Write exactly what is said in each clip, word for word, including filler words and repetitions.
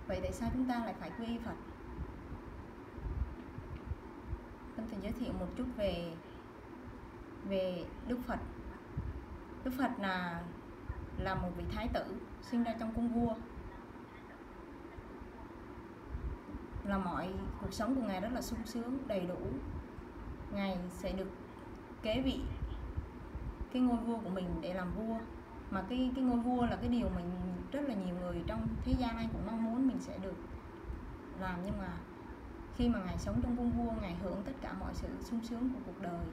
Vậy tại sao chúng ta lại phải quy y Phật? Tâm Từ giới thiệu một chút về về Đức Phật. Đức Phật là là một vị thái tử sinh ra trong cung vua. Là mọi cuộc sống của Ngài rất là sung sướng, đầy đủ. Ngài sẽ được kế vị cái ngôi vua của mình để làm vua. Mà cái, cái ngôi vua là cái điều mình rất là nhiều người trong thế gian ai cũng mong muốn mình sẽ được làm. Nhưng mà khi mà Ngài sống trong cung vua, Ngài hưởng tất cả mọi sự sung sướng của cuộc đời.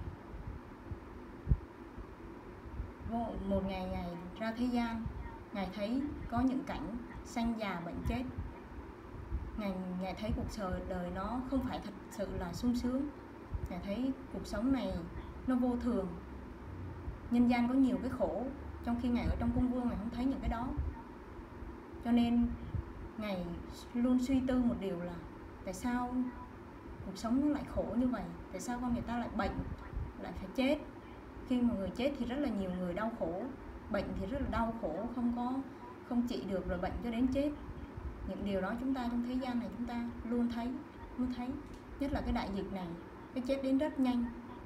Vô, một ngày Ngài ra thế gian, Ngài thấy có những cảnh sanh già bệnh chết. Ngài, Ngài thấy cuộc đời nó không phải thật sự là sung sướng. Ngài thấy cuộc sống này nó vô thường, nhân gian có nhiều cái khổ. Trong khi Ngài ở trong cung vua, Ngài không thấy những cái đó. Cho nên Ngài luôn suy tư một điều là tại sao cuộc sống nó lại khổ như vậy? Tại sao con người ta lại bệnh, lại phải chết? Khi mà người chết thì rất là nhiều người đau khổ, bệnh thì rất là đau khổ, không có không trị được, rồi bệnh cho đến chết. Những điều đó chúng ta trong thế gian này chúng ta luôn thấy, luôn thấy. Nhất là cái đại dịch này, cái chết đến rất nhanh,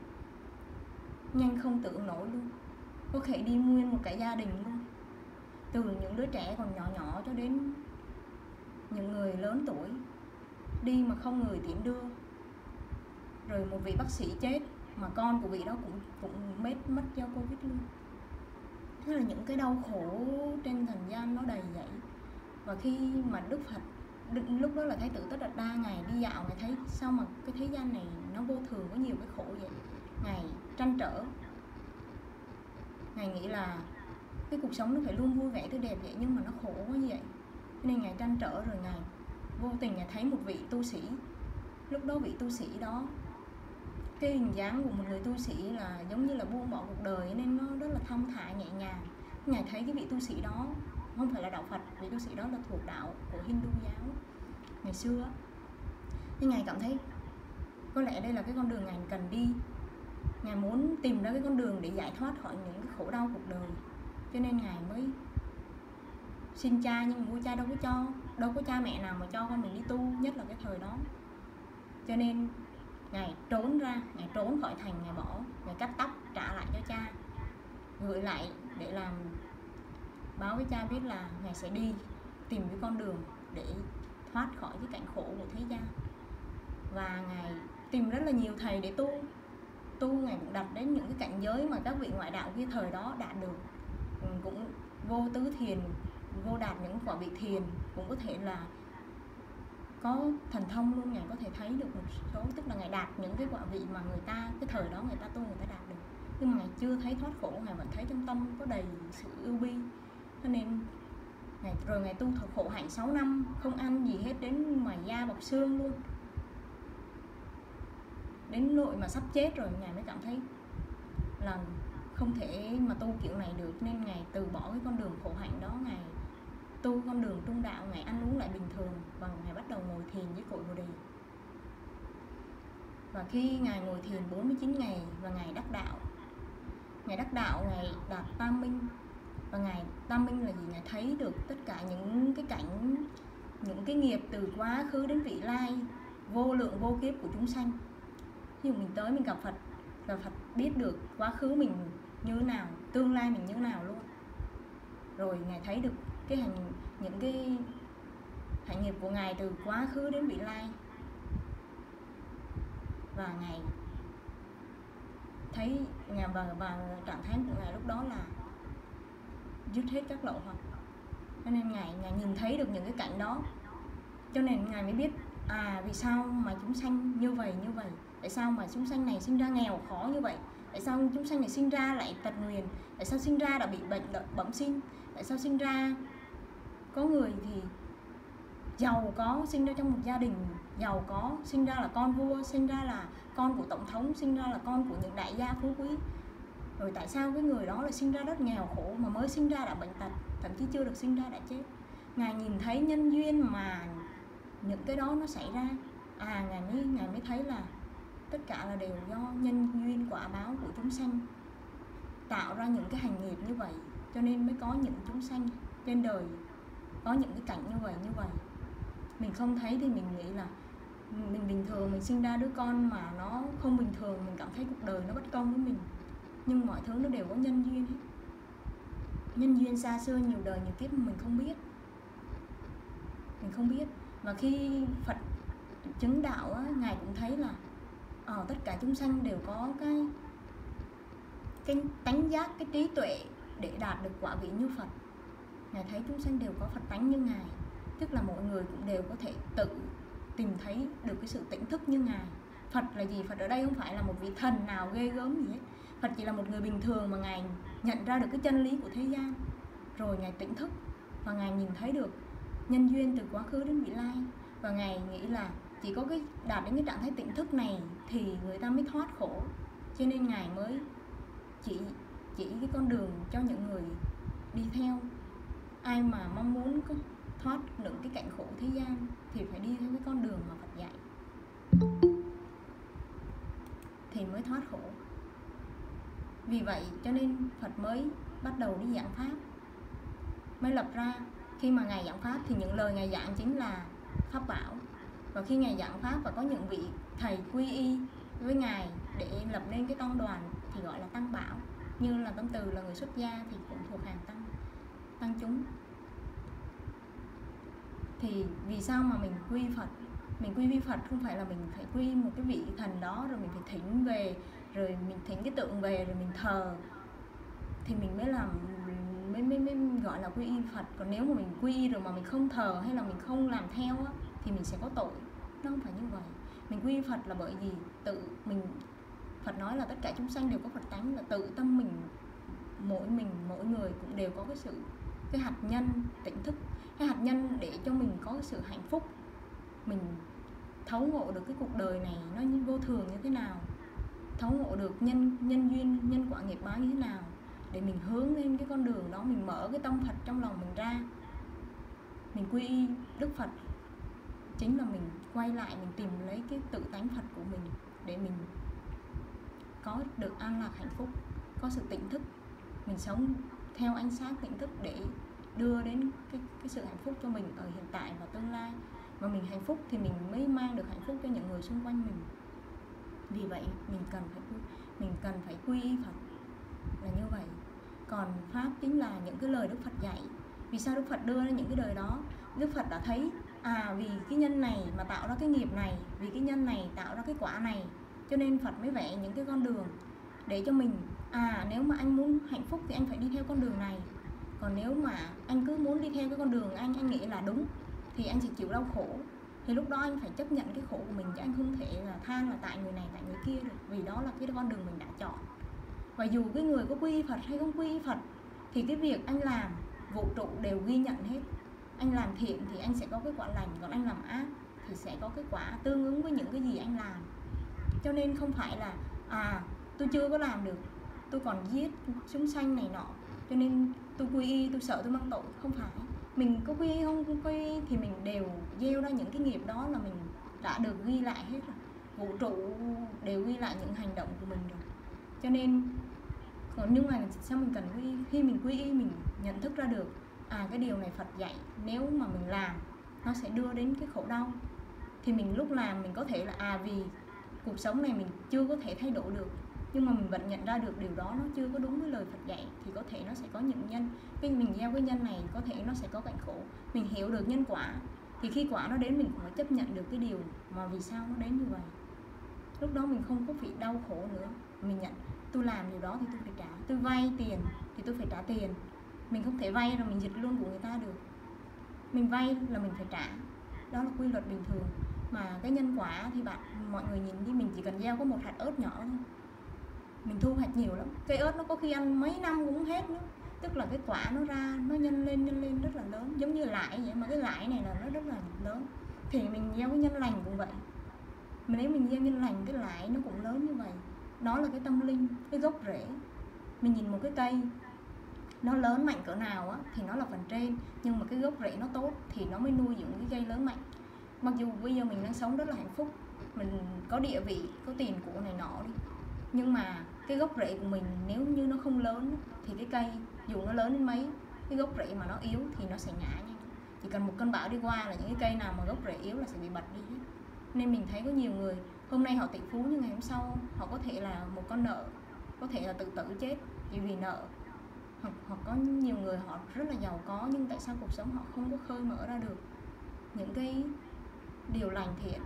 nhanh không tưởng nổi luôn. Có thể đi nguyên một cả gia đình luôn. Từ những đứa trẻ còn nhỏ nhỏ cho đến những người lớn tuổi, đi mà không người tiễn đưa. Rồi một vị bác sĩ chết mà con của vị đó cũng cũng mất mất do Covid luôn. Thế là những cái đau khổ trên thần gian nó đầy vậy. Và khi mà Đức Phật, lúc đó là Thái tử Tất Đạt Đa, Ngài đi dạo, Ngài thấy sao mà cái thế gian này nó vô thường, có nhiều cái khổ vậy. Ngài trăn trở, Ngài nghĩ là cái cuộc sống nó phải luôn vui vẻ tươi đẹp vậy, nhưng mà nó khổ quá như vậy. Nên Ngài trăn trở, rồi Ngài vô tình Ngài thấy một vị tu sĩ. Lúc đó vị tu sĩ đó, cái hình dáng của một người tu sĩ là giống như là buông bỏ cuộc đời, nên nó rất là thong thả nhẹ nhàng. Ngài thấy cái vị tu sĩ đó không phải là đạo Phật, vị tu sĩ đó là thuộc đạo của Hindu giáo ngày xưa. Nhưng Ngài cảm thấy có lẽ đây là cái con đường Ngài cần đi. Ngài muốn tìm ra cái con đường để giải thoát khỏi những cái khổ đau cuộc đời. Cho nên Ngài mới xin cha, nhưng mà cha đâu có cho, đâu có cha mẹ nào mà cho con mình đi tu, nhất là cái thời đó. Cho nên Ngài trốn ra, Ngài trốn khỏi thành, Ngài bỏ, Ngài cắt tóc trả lại cho cha, gửi lại để làm báo với cha biết là Ngài sẽ đi tìm cái con đường để thoát khỏi cái cảnh khổ của thế gian. Và Ngài tìm rất là nhiều thầy để tu. Tu Ngài cũng đặt đến những cái cảnh giới mà các vị ngoại đạo kia thời đó đạt được. Cũng vô tứ thiền, vô đạt những quả vị thiền, cũng có thể là có thần thông luôn. Ngài có thể thấy được một số, tức là Ngài đạt những cái quả vị mà người ta, cái thời đó người ta tu, người ta đạt được. Nhưng mà Ngài chưa thấy thoát khổ, Ngài vẫn thấy trong tâm có đầy sự ưu bi. Cho nên Ngài, rồi Ngài tu thọ khổ hạnh sáu năm, không ăn gì hết, đến mà da bọc xương luôn. Đến nỗi mà sắp chết rồi, Ngài mới cảm thấy là không thể mà tu kiểu này được. Nên Ngài từ bỏ cái con đường khổ hạnh đó, Ngài tu con đường trung đạo, Ngài ăn uống lại bình thường. Và Ngài bắt đầu ngồi thiền với cội Bồ Đề. Và khi Ngài ngồi thiền bốn mươi chín ngày và Ngài đắc đạo, Ngài đắc đạo, Ngài đạt tam minh. Và Ngài tam minh là gì? Ngài thấy được tất cả những cái cảnh, những cái nghiệp từ quá khứ đến vị lai, vô lượng vô kiếp của chúng sanh. Ví dụ mình tới mình gặp Phật, là Phật biết được quá khứ mình như thế nào, tương lai mình như thế nào luôn. Rồi Ngài thấy được cái hành, những cái hành nghiệp của Ngài từ quá khứ đến vị lai. Và Ngài thấy Ngài và, và trạng thái của Ngài lúc đó là dứt hết các lậu hoặc. Cho nên Ngài, Ngài nhìn thấy được những cái cảnh đó. Cho nên Ngài mới biết à vì sao mà chúng sanh như vậy như vậy. Tại sao mà chúng sanh này sinh ra nghèo khó như vậy? Tại sao chúng sanh này sinh ra lại tật nguyền? Tại sao sinh ra đã bị bệnh bẩm sinh? Tại sao sinh ra có người thì giàu có, sinh ra trong một gia đình giàu có, sinh ra là con vua, sinh ra là con của tổng thống, sinh ra là con của những đại gia phú quý. Rồi tại sao cái người đó lại sinh ra rất nghèo khổ, mà mới sinh ra đã bệnh tật, thậm chí chưa được sinh ra đã chết? Ngài nhìn thấy nhân duyên mà những cái đó nó xảy ra. À Ngài mới, Ngài mới thấy là tất cả là đều do nhân duyên quả báo của chúng sanh tạo ra những cái hành nghiệp như vậy. Cho nên mới có những chúng sanh trên đời có những cái cảnh như vậy như vậy. mình không thấy thì mình nghĩ là mình bình thường, mình sinh ra đứa con mà nó không bình thường, mình cảm thấy cuộc đời nó bất công với mình. Nhưng mọi thứ nó đều có nhân duyên hết. Nhân duyên xa xưa nhiều đời nhiều kiếp mà mình không biết. Mình không biết. Và khi Phật chứng đạo á, Ngài cũng thấy là ờ, tất cả chúng sanh đều có cái cái tánh giác, cái trí tuệ để đạt được quả vị như Phật. Ngài thấy chúng sanh đều có Phật tánh như Ngài, tức là mọi người cũng đều có thể tự tìm thấy được cái sự tỉnh thức như Ngài. Phật là gì? Phật ở đây không phải là một vị thần nào ghê gớm gì hết. Phật chỉ là một người bình thường mà Ngài nhận ra được cái chân lý của thế gian, rồi Ngài tỉnh thức và Ngài nhìn thấy được nhân duyên từ quá khứ đến vị lai. Và Ngài nghĩ là chỉ có cái đạt đến cái trạng thái tỉnh thức này thì người ta mới thoát khổ. Cho nên Ngài mới chỉ chỉ cái con đường cho những người đi theo. Ai mà mong muốn thoát được cái cảnh khổ thế gian thì phải đi theo cái con đường mà Phật dạy thì mới thoát khổ. Vì vậy cho nên Phật mới bắt đầu đi giảng pháp, mới lập ra. Khi mà Ngài giảng pháp thì những lời Ngài giảng chính là pháp bảo. Và khi Ngài giảng pháp và có những vị thầy quy y với Ngài để lập nên cái tông đoàn thì gọi là tăng bảo. Như là Tâm Từ là người xuất gia thì cũng thuộc hàng tăng tăng chúng. Thì vì sao mà mình quy Phật? Mình quy vi Phật không phải là mình phải quy một cái vị thần đó rồi mình phải thỉnh về, rồi mình thỉnh cái tượng về rồi mình thờ thì mình mới làm mới, mới, mới gọi là quy y Phật. Còn nếu mà mình quy y rồi mà mình không thờ hay là mình không làm theo á, thì mình sẽ có tội. Nó không phải như vậy. Mình quy y Phật là bởi vì tự mình, Phật nói là tất cả chúng sanh đều có Phật tánh, là tự tâm mình, mỗi mình mỗi người cũng đều có cái sự cái hạt nhân tỉnh thức, cái hạt nhân để cho mình có cái sự hạnh phúc. Mình thấu ngộ được cái cuộc đời này nó vô thường như thế nào, thấu ngộ được nhân nhân duyên, nhân quả nghiệp báo như thế nào, để mình hướng lên cái con đường đó. Mình mở cái tâm Phật trong lòng mình ra, mình quy y Đức Phật, chính là mình quay lại, mình tìm lấy cái tự tánh Phật của mình để mình có được an lạc hạnh phúc, có sự tỉnh thức. Mình sống theo ánh sáng tỉnh thức để đưa đến cái, cái sự hạnh phúc cho mình ở hiện tại và tương lai. Và mình hạnh phúc thì mình mới mang được hạnh phúc cho những người xung quanh mình. Vì vậy mình cần phải quy, mình cần phải quy y Phật là như vậy. Còn pháp chính là những cái lời Đức Phật dạy. Vì sao Đức Phật đưa ra những cái lời đó? Đức Phật đã thấy à vì cái nhân này mà tạo ra cái nghiệp này, vì cái nhân này tạo ra cái quả này, cho nên Phật mới vẽ những cái con đường để cho mình à nếu mà anh muốn hạnh phúc thì anh phải đi theo con đường này. Còn nếu mà anh cứ muốn đi theo cái con đường anh anh nghĩ là đúng thì anh sẽ chịu đau khổ. Thì lúc đó anh phải chấp nhận cái khổ của mình, chứ anh không thể là than là tại người này tại người kia được, vì đó là cái con đường mình đã chọn. Và dù cái người có quy y Phật hay không quy y Phật thì cái việc anh làm vũ trụ đều ghi nhận hết. Anh làm thiện thì anh sẽ có cái quả lành, còn anh làm ác thì sẽ có cái quả tương ứng với những cái gì anh làm. Cho nên không phải là à tôi chưa có làm được, tôi còn giết chúng sanh này nọ, cho nên tôi quy y, tôi sợ tôi mang tội. Không phải. Mình có quy y không quy y thì mình đều gieo ra những cái nghiệp đó, là mình đã được ghi lại hết rồi. Vũ trụ đều ghi lại những hành động của mình rồi. Cho nên còn nhưng mà sao mình cần quy y? Khi mình quy y mình nhận thức ra được à cái điều này Phật dạy, nếu mà mình làm nó sẽ đưa đến cái khổ đau, thì mình lúc làm mình có thể là à vì cuộc sống này mình chưa có thể thay đổi được, nhưng mà mình vẫn nhận ra được điều đó nó chưa có đúng với lời Phật dạy, thì có thể nó sẽ có những nhân, cái mình gieo cái nhân này có thể nó sẽ có cảnh khổ. Mình hiểu được nhân quả thì khi quả nó đến mình cũng phải chấp nhận được cái điều mà vì sao nó đến như vậy. Lúc đó mình không có bị đau khổ nữa. Mình nhận tôi làm điều đó thì tôi phải trả, tôi vay tiền thì tôi phải trả tiền. Mình không thể vay rồi mình giật luôn của người ta được. Mình vay là mình phải trả, đó là quy luật bình thường. Mà cái nhân quả thì bạn mọi người nhìn đi, mình chỉ cần gieo có một hạt ớt nhỏ thôi, mình thu hoạch nhiều lắm. Cây ớt nó có khi ăn mấy năm cũng hết nữa. Tức là cái quả nó ra, nó nhân lên nhân lên rất là lớn, giống như lãi vậy. Mà cái lãi này là nó rất là lớn. Thì mình gieo cái nhân lành cũng vậy. Mà nếu mình gieo nhân lành, cái lãi nó cũng lớn như vậy. Đó là cái tâm linh, cái gốc rễ. Mình nhìn một cái cây nó lớn mạnh cỡ nào á, thì nó là phần trên. Nhưng mà cái gốc rễ nó tốt thì nó mới nuôi dưỡng cái cây lớn mạnh. Mặc dù bây giờ mình đang sống rất là hạnh phúc, mình có địa vị, có tiền của này nọ đi, nhưng mà cái gốc rễ của mình nếu như nó không lớn thì cái cây dù nó lớn đến mấy, cái gốc rễ mà nó yếu thì nó sẽ ngã nha. chỉ cần một cơn bão đi qua là những cái cây nào mà gốc rễ yếu là sẽ bị bật đi hết. Nên mình thấy có nhiều người hôm nay họ tỷ phú nhưng ngày hôm sau họ có thể là một con nợ, có thể là tự tử chết chỉ vì nợ. Hoặc, hoặc có nhiều người họ rất là giàu có nhưng tại sao cuộc sống họ không có khơi mở ra được những cái điều lành thiện,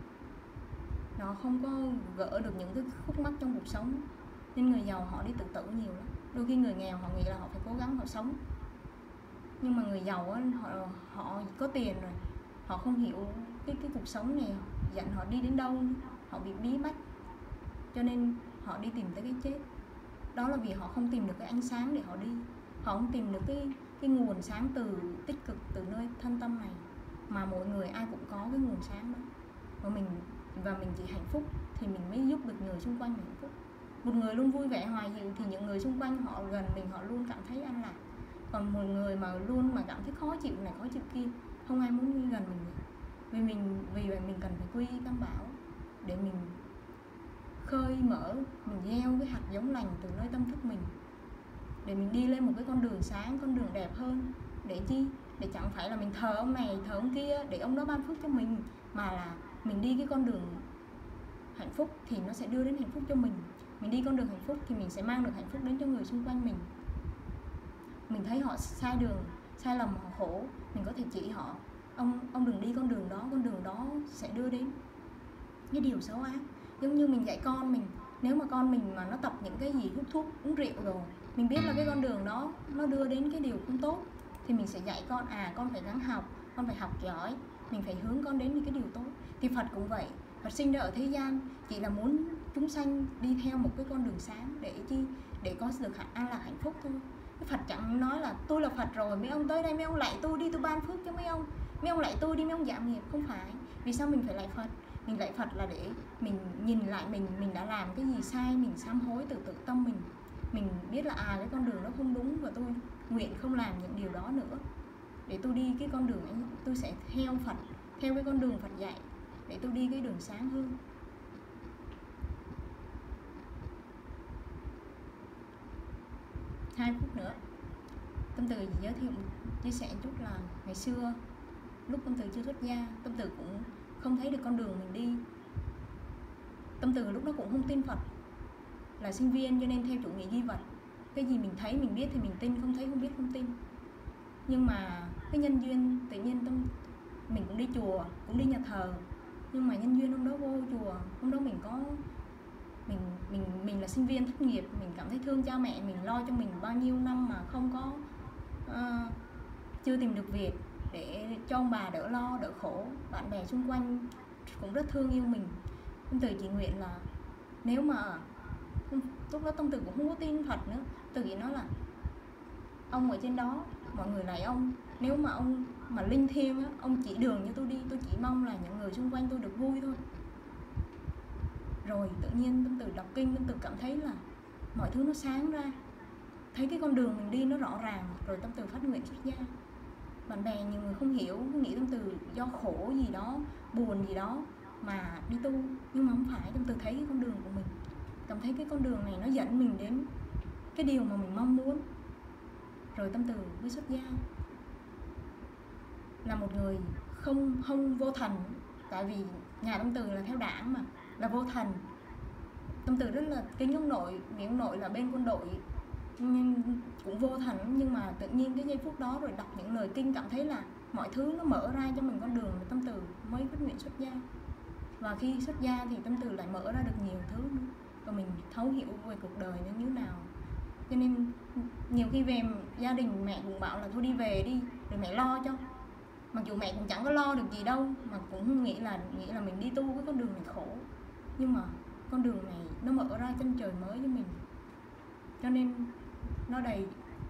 nó không có gỡ được những cái khúc mắc trong cuộc sống, nên người giàu họ đi tự tử nhiều lắm. Đôi khi người nghèo họ nghĩ là họ phải cố gắng họ sống, nhưng mà người giàu á, họ họ có tiền rồi, họ không hiểu cái cái cuộc sống này dẫn họ đi đến đâu, họ bị bí bách, cho nên họ đi tìm tới cái chết. Đó là vì họ không tìm được cái ánh sáng để họ đi, họ không tìm được cái cái nguồn sáng từ tích cực từ nơi thân tâm này, mà mọi người ai cũng có cái nguồn sáng đó, và mình và mình chỉ hạnh phúc thì mình mới giúp được người xung quanh mình hạnh phúc. Một người luôn vui vẻ hoài dịu thì những người xung quanh họ gần mình họ luôn cảm thấy an lạc. Còn một người mà luôn mà cảm thấy khó chịu này khó chịu kia, không ai muốn đi gần mình nữa. Vì mình vì vậy mình cần phải quy y Tam Bảo để mình khơi mở, mình gieo cái hạt giống lành từ nơi tâm thức mình, để mình đi lên một cái con đường sáng, con đường đẹp hơn. Để chi? Để chẳng phải là mình thờ ông này, thờ ông kia để ông đó ban phước cho mình, mà là mình đi cái con đường hạnh phúc thì nó sẽ đưa đến hạnh phúc cho mình. Mình đi con đường hạnh phúc thì mình sẽ mang được hạnh phúc đến cho người xung quanh mình. Mình thấy họ sai đường, sai lầm, họ khổ, mình có thể chỉ họ, ông ông đừng đi con đường đó, con đường đó sẽ đưa đến cái điều xấu ác. Giống như mình dạy con mình, nếu mà con mình mà nó tập những cái gì hút thuốc, uống rượu rồi, mình biết là cái con đường đó nó đưa đến cái điều không tốt, thì mình sẽ dạy con, à con phải gắng học, con phải học giỏi, mình phải hướng con đến những cái điều tốt. Thì Phật cũng vậy, Phật sinh ra ở thế gian chỉ là muốn chúng sanh đi theo một cái con đường sáng để chi? Để có được an lạc hạnh phúc thôi. Cái Phật chẳng nói là tôi là Phật rồi, mấy ông tới đây mấy ông lạy tôi đi, tôi ban phước cho mấy ông, mấy ông lạy tôi đi, mấy ông giảm nghiệp. Không phải. Vì sao mình phải lạy Phật? Mình lạy Phật là để mình nhìn lại mình, mình đã làm cái gì sai, mình sám hối từ tự tâm mình. Mình biết là à cái con đường đó không đúng và tôi nguyện không làm những điều đó nữa. Để tôi đi cái con đường ấy, tôi sẽ theo Phật, theo cái con đường Phật dạy, để tôi đi cái đường sáng hơn. Hai phút nữa. Tâm Từ giới thiệu, chia sẻ chút là ngày xưa lúc Tâm Từ chưa xuất gia, Tâm Từ cũng không thấy được con đường mình đi. Tâm Từ lúc đó cũng không tin Phật, là sinh viên cho nên theo chủ nghĩa duy vật. Cái gì mình thấy mình biết thì mình tin, không thấy không biết không tin. Nhưng mà cái nhân duyên tự nhiên tâm mình cũng đi chùa, cũng đi nhà thờ, nhưng mà nhân duyên hôm đó vô chùa, hôm đó mình có mình mình mình là sinh viên thất nghiệp, mình cảm thấy thương cha mẹ mình, lo cho mình bao nhiêu năm mà không có uh, chưa tìm được việc để cho ông bà đỡ lo đỡ khổ, bạn bè xung quanh cũng rất thương yêu mình. Tâm Từ chỉ nguyện là nếu mà lúc đó Tâm Từ cũng không có tin Phật nữa, Từ chỉ nói là ông ở trên đó, mọi người lạy ông, nếu mà ông mà linh thiêng á, ông chỉ đường cho tôi đi, tôi chỉ mong là những người xung quanh tôi được vui thôi. Rồi tự nhiên Tâm Từ đọc kinh, Tâm Từ cảm thấy là mọi thứ nó sáng ra, thấy cái con đường mình đi nó rõ ràng. Rồi Tâm Từ phát nguyện xuất gia. Bạn bè nhiều người không hiểu, nghĩ Tâm Từ do khổ gì đó, buồn gì đó mà đi tu, nhưng mà không phải. Tâm Từ thấy cái con đường của mình, cảm thấy cái con đường này nó dẫn mình đến cái điều mà mình mong muốn. Rồi Tâm Từ mới xuất gia, là một người không không vô thần, tại vì nhà Tâm Từ là theo đảng mà, là vô thần. Tâm Từ rất là kính ông nội, vì ông nội là bên quân đội nhưng cũng vô thần. Nhưng mà tự nhiên cái giây phút đó rồi đọc những lời kinh, cảm thấy là mọi thứ nó mở ra cho mình con đường, Tâm Từ mới phát nguyện xuất gia. Và khi xuất gia thì Tâm Từ lại mở ra được nhiều thứ nữa, và mình thấu hiểu về cuộc đời nó như thế nào. Cho nên nhiều khi về gia đình mẹ cũng bảo là thôi đi về đi, rồi mẹ lo cho. Mặc dù mẹ cũng chẳng có lo được gì đâu, mà cũng nghĩ là nghĩ là mình đi tu cái con đường này khổ, nhưng mà con đường này nó mở ra chân trời mới cho mình, cho nên nó đầy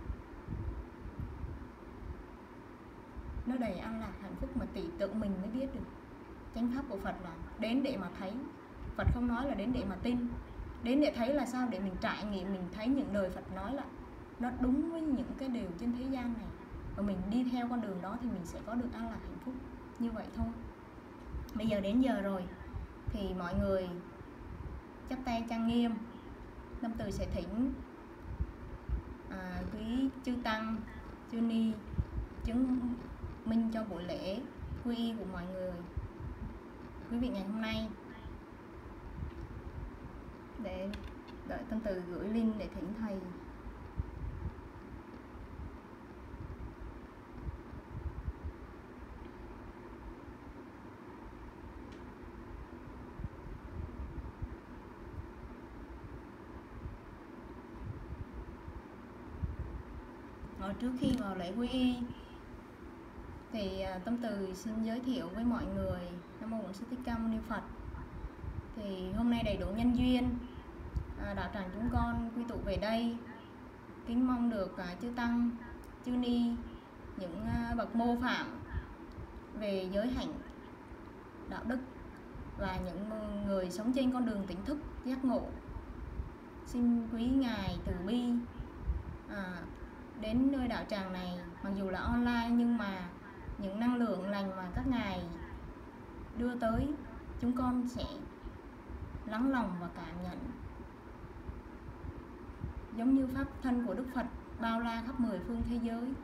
nó đầy an lạc hạnh phúc mà tỷ tự mình mới biết được. Chánh pháp của Phật là đến để mà thấy. Phật không nói là đến để mà tin. Đến để thấy là sao? Để mình trải nghiệm, mình thấy những lời Phật nói là nó đúng với những cái điều trên thế gian này, và mình đi theo con đường đó thì mình sẽ có được an lạc hạnh phúc. Như vậy thôi. Bây giờ đến giờ rồi thì mọi người chắp tay trang nghiêm. Tâm Từ sẽ thỉnh à, quý chư tăng, chư ni chứng minh cho buổi lễ quy y của mọi người, quý vị ngày hôm nay. Để đợi Tâm Từ gửi link để thỉnh thầy. Rồi trước khi vào lễ quy y thì Tâm Từ xin giới thiệu với mọi người Nam Mô Bổn Sư Thích Ca Mâu Ni Phật. Thì hôm nay đầy đủ nhân duyên, đạo tràng chúng con quy tụ về đây, kính mong được chư tăng, chư ni, những bậc mô phạm về giới hạnh, đạo đức và những người sống trên con đường tỉnh thức giác ngộ, xin quý ngài từ bi à, đến nơi đạo tràng này. Mặc dù là online nhưng mà những năng lượng lành mà các ngài đưa tới, chúng con sẽ lắng lòng và cảm nhận, giống như pháp thân của Đức Phật bao la khắp mười phương thế giới.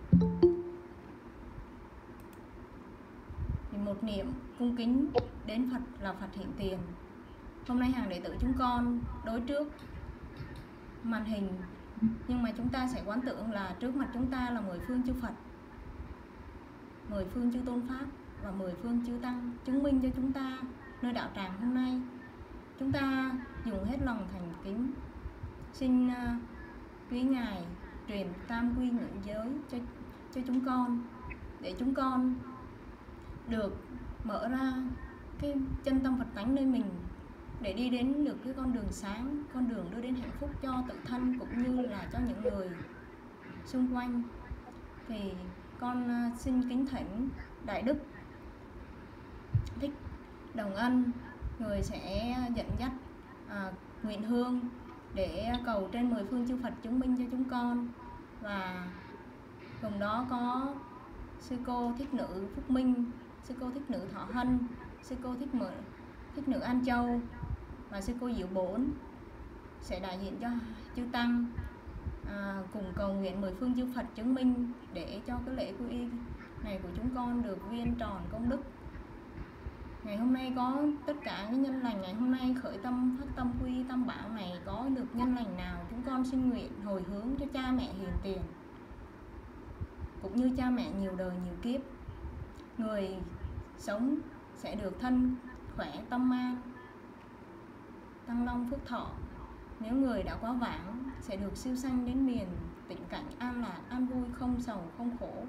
Thì một niệm cung kính đến Phật là Phật hiện tiền. Hôm nay hàng đệ tử chúng con đối trước màn hình, nhưng mà chúng ta sẽ quán tưởng là trước mặt chúng ta là mười phương chư Phật, mười phương chư tôn pháp và mười phương chư tăng, chứng minh cho chúng ta nơi đạo tràng hôm nay chúng ta dùng hết lòng thành kính, xin uh, quý ngài truyền tam quy ngũ giới cho cho chúng con, để chúng con được mở ra cái chân tâm Phật tánh nơi mình, để đi đến được cái con đường sáng, con đường đưa đến hạnh phúc cho tự thân cũng như là cho những người xung quanh. Thì con uh, xin kính thỉnh Đại Đức Thích Đồng Ân, người sẽ dẫn dắt à, nguyện hương để cầu trên mười phương chư Phật chứng minh cho chúng con. Và cùng đó có sư cô Thích Nữ Phúc Minh, sư cô Thích Nữ Thọ Hân, sư cô Thích Nữ, Thích Nữ An Châu và sư cô Diệu Bổn sẽ đại diện cho chư tăng à, cùng cầu nguyện mười phương chư Phật chứng minh để cho cái lễ quy y này của chúng con được viên tròn công đức. Ngày hôm nay có tất cả cái nhân lành, ngày hôm nay khởi tâm phát tâm quy y tam bảo này có được nhân lành nào, chúng con xin nguyện hồi hướng cho cha mẹ hiền tiền, cũng như cha mẹ nhiều đời nhiều kiếp. Người sống sẽ được thân khỏe tâm an, tăng long phước thọ. Nếu người đã quá vãng sẽ được siêu sanh đến miền tịnh cảnh an lạc, an vui, không sầu không khổ.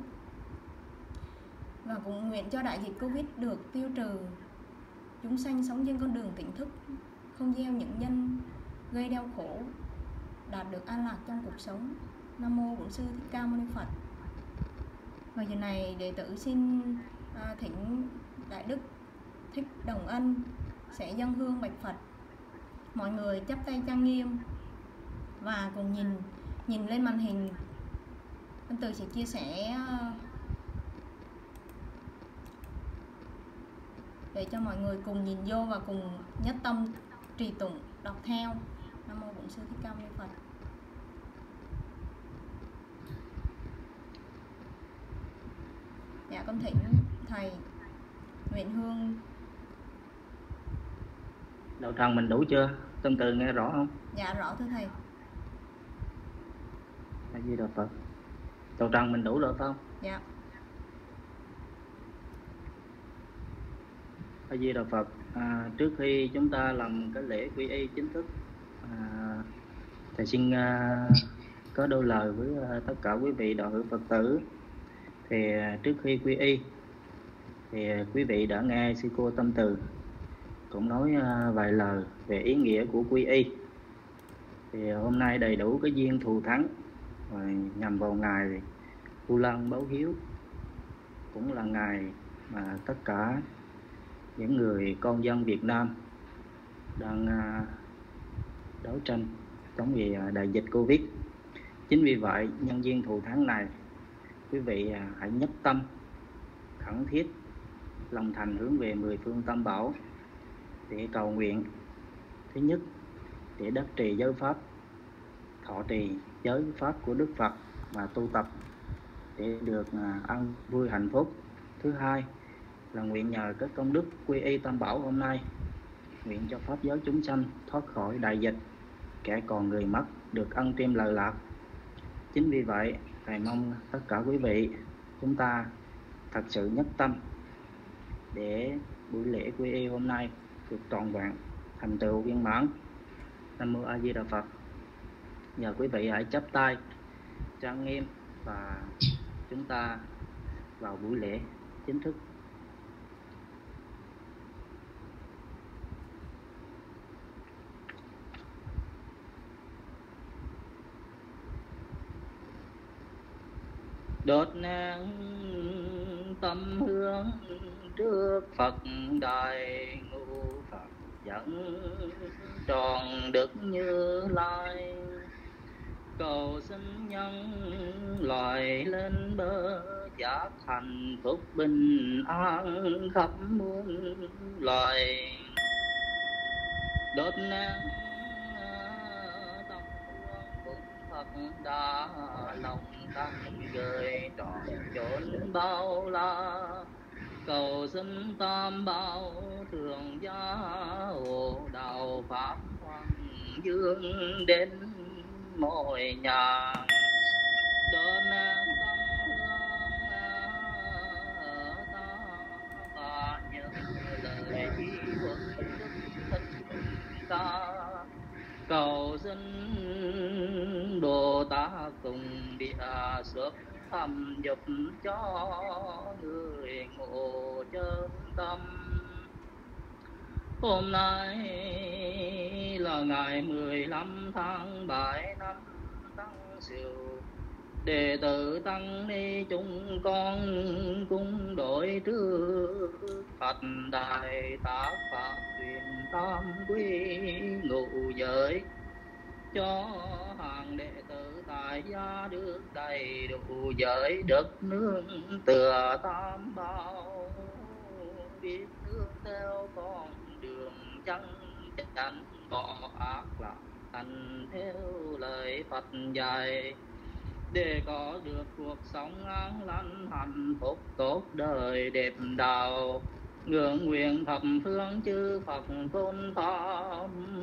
Và cũng nguyện cho đại dịch Covid được tiêu trừ, chúng sanh sống trên con đường tỉnh thức, không gieo những nhân gây đau khổ, đạt được an lạc trong cuộc sống. Nam Mô Bổn Sư Thích Ca Mâu Ni Phật. Và giờ này đệ tử xin à, thỉnh Đại Đức Thích Đồng Ân sẽ dâng hương bạch Phật. Mọi người chắp tay trang nghiêm và cùng nhìn nhìn lên màn hình. Anh Từ sẽ chia sẻ để cho mọi người cùng nhìn vô và cùng nhất tâm trì tụng đọc theo. Nam Mô Bổn Sư Thích Ca Mâu Ni Phật. Dạ con thỉnh thầy nguyện hương. Đạo tràng mình đủ chưa? Tâm Từ nghe rõ không? Dạ rõ thưa thầy. A Di Đà Phật. Đạo tràng mình đủ rồi phải không? Dạ. A Di Đà Phật. À, trước khi chúng ta làm cái lễ quy y chính thức, à, thầy xin à, có đôi lời với à, tất cả quý vị đạo hữu Phật tử. Thì à, trước khi quy y thì à, quý vị đã nghe sư cô Tâm Từ cũng nói à, vài lời về ý nghĩa của quy y. Thì hôm nay đầy đủ cái duyên thù thắng và nhằm vào ngày Vu Lan báo hiếu, cũng là ngày mà tất cả những người con dân Việt Nam đang à, đấu tranh chống vì à, đại dịch Covid. Chính vì vậy nhân duyên thù thắng này, quý vị à, hãy nhất tâm khẩn thiết lòng thành hướng về mười phương tam bảo để cầu nguyện. Thứ nhất, để đắc trì giới pháp, thọ trì giới pháp của Đức Phật mà tu tập để được à, an vui hạnh phúc. Thứ hai là nguyện nhờ cái công đức quy y tam bảo hôm nay, nguyện cho pháp giới chúng sanh thoát khỏi đại dịch, kẻ còn người mất được ân triêm lợi lạc. Chính vì vậy, Thầy mong tất cả quý vị chúng ta thật sự nhất tâm để buổi lễ quy y hôm nay được trọn vẹn, thành tựu viên mãn. Nam mô A Di Đà Phật. Nhờ quý vị hãy chắp tay trang nghiêm và chúng ta vào buổi lễ chính thức. Đốt nén tâm hương trước Phật Đại Ngũ Phật dẫn tròn đức Như Lai, cầu xin nhân loại lên bờ giác hạnh phúc bình an khắp muôn loài. Đốt nén tâm hương cùng Phật đã lòng tăng gửi trọn chốn bao la, cầu xin tam bảo thường gia hộ đạo pháp hoàng dương đến mọi nhà. Đốt nén tâm hương ở ta và nhớ lời chi huấn đức thích ca, cầu xin Bồ Tát cùng địa xuất thầm giúp cho người ngộ chân tâm. Hôm nay là ngày mười lăm tháng bảy năm Tân Sửu, đệ tử tăng ni chúng con cung đội trước Phật Đại Tác Pháp truyền tam quy ngũ giới, cho hàng đệ tử tại gia được đầy đủ giới đất nương tựa tam bảo, biết nương theo con đường chân chánh, bỏ ác lạc thành theo lời Phật dạy, để có được cuộc sống an lành hạnh phúc tốt đời đẹp đạo. Ngưỡng nguyện thập phương chư Phật tôn pháp,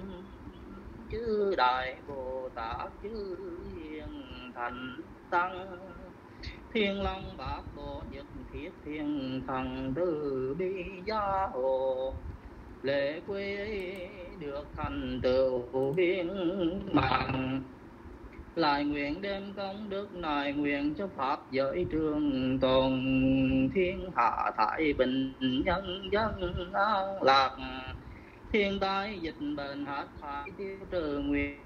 chư Đại Bồ Tát, chư Hiền Thánh Tăng, Thiên Long Bát Bộ Nhất Thiết Thiên Thần Từ Bi Gia Hộ, lễ quy được thành tựu viên mãn. Lại nguyện đem công đức này nguyện cho pháp giới trường tồn, thiên hạ thái bình, nhân dân an lạc, thiên tai dịch bệnh hết thảy tiêu trừ, nguyện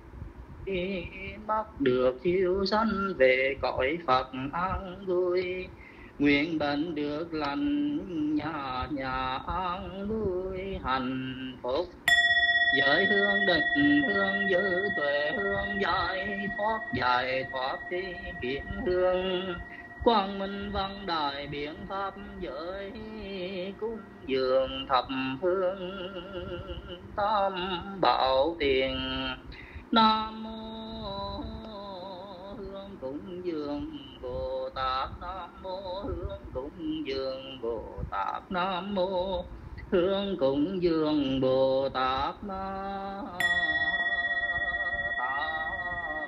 bắt được chiếu sanh về cõi Phật an vui, nguyện bệnh được lành, nhà nhà an vui hạnh phúc. Giới hương định hương giữ tuệ hương giải thoát, giải thoát khi kiến hương, quang minh văn đại biện pháp giới, cúng dường thập phương tam bảo tiền. Nam mô hương cúng dường Bồ Tát, Nam mô hương cúng dường Bồ Tát, Nam mô hương cúng dường Bồ Tát Ma Tát.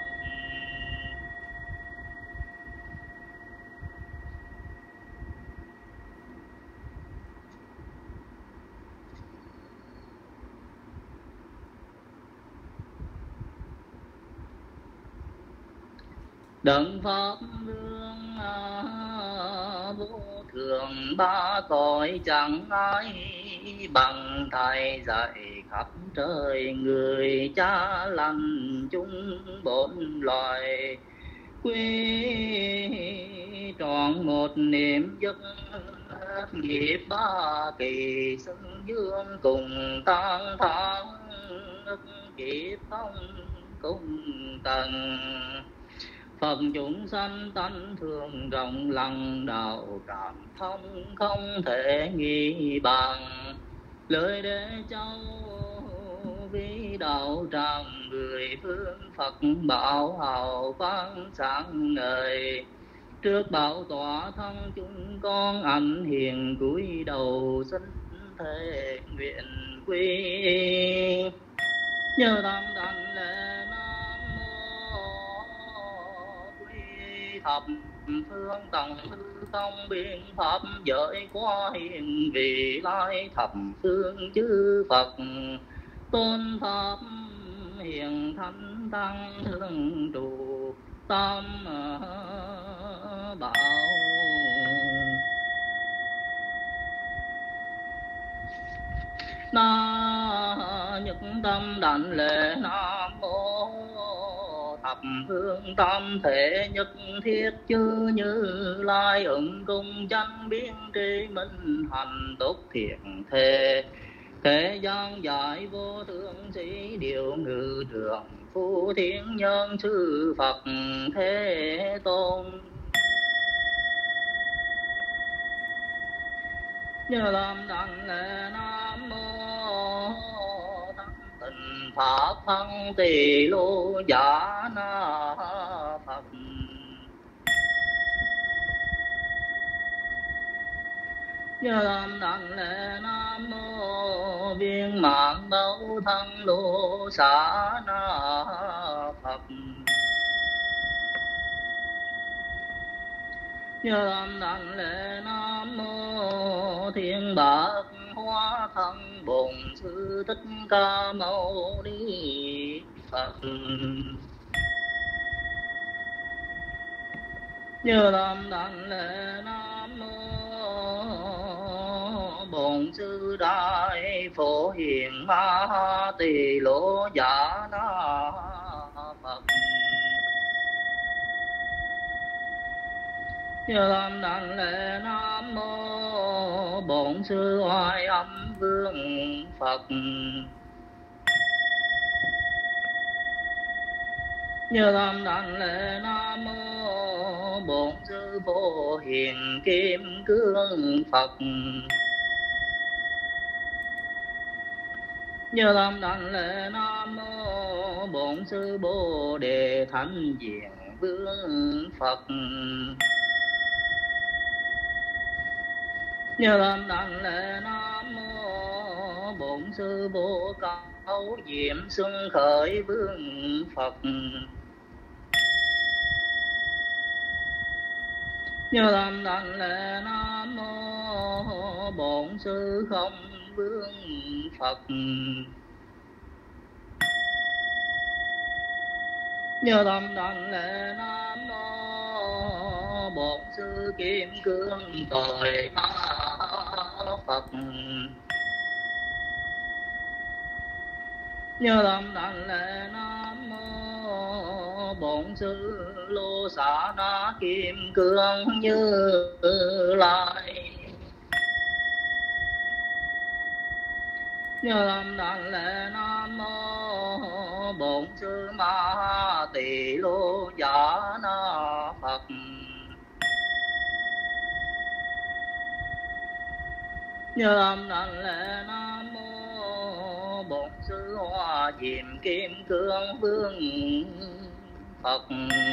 Đấng pháp vương vô thường ba cõi, chẳng ai bằng thầy dạy khắp trời. Người cha lành chúng bốn loài, quy trọn một niệm giấc nghiệp ba kỳ. Xưng dương cùng tăng tháng, kiếp thông cùng tầng. Phật chúng sanh tánh thường rộng lặng, đạo cảm thông không thể nghi bằng. Lời đế châu vi đạo tràng, mười phương Phật bảo hào quang sáng ngời. Trước bảo tọa thân chúng con ảnh hiền cúi đầu xin thề nguyện quy nhờ tam đảnh lễ nam mô quy thập phương tầng hư không biên pháp giới quá hiền vị lai thập phương chư Phật tôn pháp hiền thánh tăng thương trụ tam bảo. Na nhất tâm đảnh lễ nam mô thập phương tam thể nhất thiết chư Như Lai ứng cung chánh biến tri minh hành tốt thiện thề thế gian giải vô thượng sĩ điều ngự đường phu thiên nhân sư Phật Thế Tôn. Nhờ làm đảnh lễ nam mô thắng tình pháp thân tỳ lô giả na Phật. Nhờ làm đảnh lễ nam mô viên mãn đấu thân lô xá na Phật. Nhờ làm đảnh lễ nam mô thiên bạc hóa thân bổn sư thích ca mâu ni Phật. Nhờ làm đảnh lễ nam mô bổn sư đại phổ hiền ma tỳ lô giả na Phật. Nhờ làm đảnh lễ nam mô bổn sư oai âm vương Phật. Nhờ làm đảnh lễ nam mô bổn sư vô hiền kim cương Phật. Nhờ làm đảnh lễ nam mô bổn sư bồ đề thánh diện vương Phật. Nhờ làm đảnh lễ nam mô bổn sư vô cao diệm xuân khởi vương Phật. Nhờ làm đảnh lễ nam mô bổn sư không vương Phật. Nhờ làm đảnh lễ nam mô bổn sư kim cương tội Phật. Nhờ làm đảnh lễ nam mô bổn sư lô xá na kim cương Như Lai. Nhờ làm đảnh lễ nam mô bổn sư ma tỳ lô giả na Phật. Nhờ làm đảnh lễ nam mô bổn sư hoa diệm kim cương vương Phật.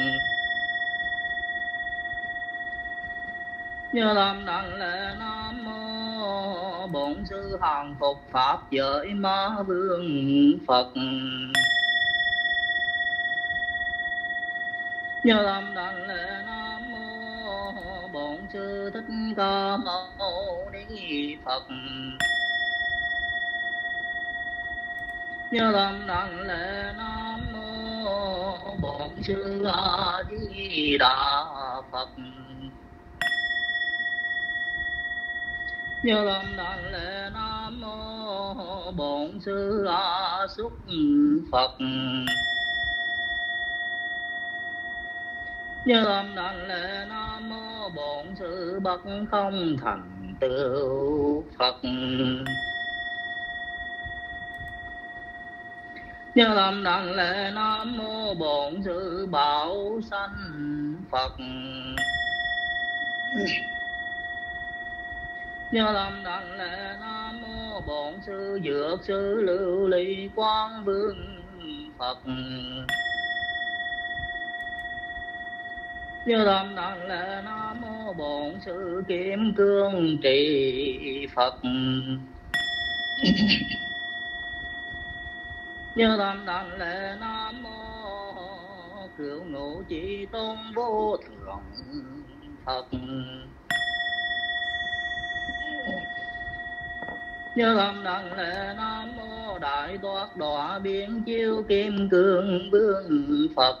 Nhờ làm đảnh lễ nam mô bổn sư hàng phục pháp giới ma vương Phật. Nhờ làm đảnh lễ nam mô bổn sư thích ca mâu ni Phật. Nhờ làm đảnh lễ nam mô bổn sư A Di Đà Phật. Nhờ làm đảnh lễ nam mô bổn sư A Xúc Phật. Nhờ làm đảnh lễ nam mô bổn sư Bất Không Thành Tựu Phật. Nhờ làm đảnh lễ nam mô bổn sư Bảo Sanh Phật. Nhờ làm đảnh lễ nam mô bổn sư Dược sư Lưu Ly Quang Vương Phật. Như tâm đảnh lễ Nam mô Bổn Sư Kim Cương Trì Phật. Như tâm đảnh lễ Nam mô Cửu Ngũ Chi Tôn Vô Thượng Phật. Như tâm đảnh lễ Nam mô Đại Thoát Đọa Biến Chiếu Kim Cương Vương Phật.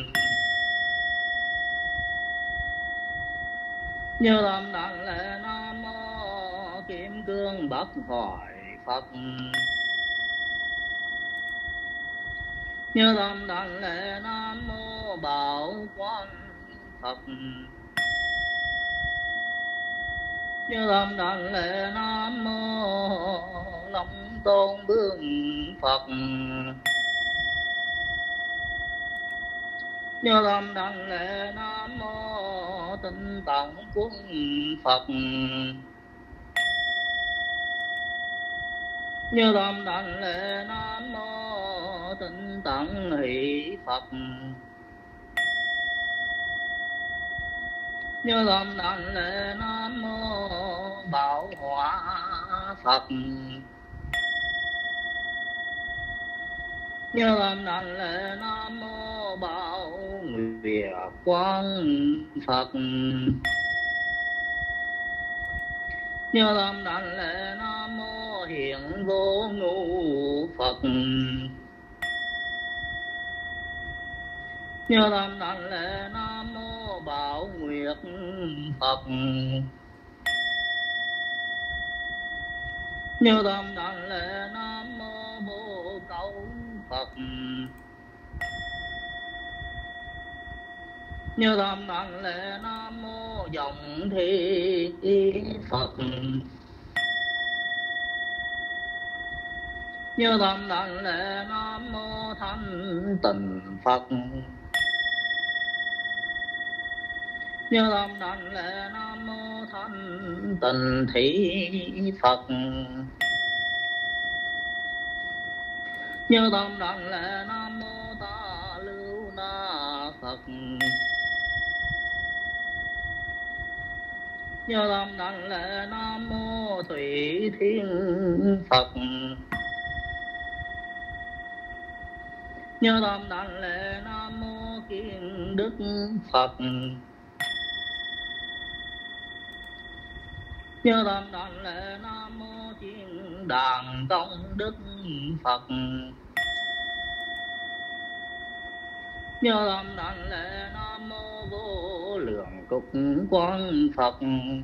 Như tâm đảnh lễ Nam mô Kim Cương Bất Hoại Phật. Như tâm đảnh lễ Nam mô Bảo Quan Phật. Như tâm đảnh lễ Nam mô Long Tôn Vương Phật. Như tâm đảnh lễ Nam mô Tinh Tấn Quân Phật. Như tâm đảnh lễ Nam mô Tinh Tấn Hỷ Phật. Như tâm đảnh lễ Nam mô Bảo Hóa Phật. Như tâm đảnh lễ Nam mô Bảo Nguyệt Quang Phật. Như tâm đảnh lễ Nam mô Hiện Vô Ngũ Phật. Như tâm đảnh lễ Nam mô Bảo Nguyệt Phật. Như tâm đảnh lễ Nam mô Vô Câu Phật. Như tâm đảnh lễ Nam mô Dòng Thi Phật. Như tâm đảnh lễ Nam mô Thanh Tịnh Phật. Như tâm đảnh lễ Nam mô Thanh Tịnh Thị Phật. Như tâm đảnh lễ Nam mô Ta Lưu Na Phật. Như tâm đảnh lễ Nam mô Thủy Thiên Phật. Như tâm đảnh lễ Nam mô Kiên Đức Phật. Như tâm đảnh lễ Nam mô Thiên Đàng Công Đức Phật. Như tâm đảnh lễ Nam mô Vô Lượng Cục Quang Phật.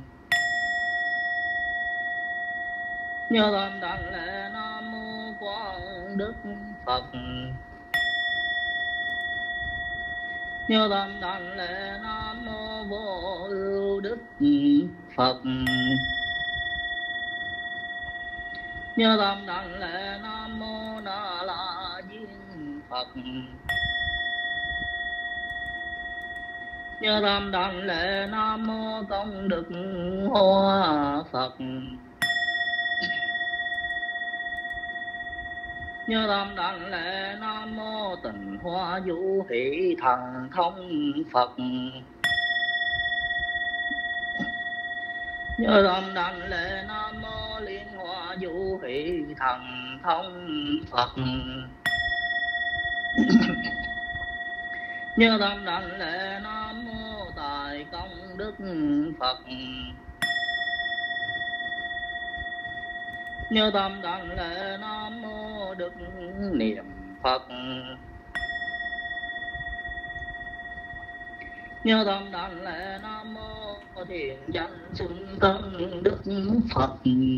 Như tâm đảnh lễ Nam mô Quang Đức Phật. Như tâm đảnh lễ Nam mô Vô Ưu Đức Phật. Như tâm đảnh lễ Nam mô Na La Diên Phật. Như tâm đảnh lễ Nam mô Công Đức Hoa Phật. Như tâm đảnh lễ Nam mô Tịnh Hoa Vũ Hỷ Thần Thông Phật. Như tâm đảnh lễ Nam mô Liên Hoa Vũ Hỷ Thần Thông Phật. Như tâm đảnh lễ Nam mô Tài Công Đức Phật. Như tâm đảnh lễ Nam mô Đức Niệm Phật. Như tâm đảnh lễ Nam mô Thiện Danh Xưng Tân Đức Phật.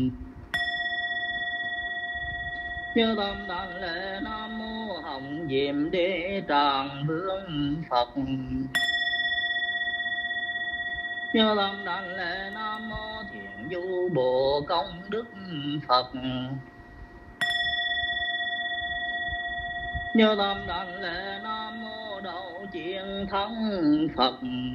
Như tâm đảnh lễ Nam mô Hồng Diệm Đế Tràng Vương Phật. Như tâm đảnh lễ Nam mô Thiện Du Bộ Công Đức Phật. Như tâm đảnh lễ Nam mô Đậu Chiến Thắng Phật.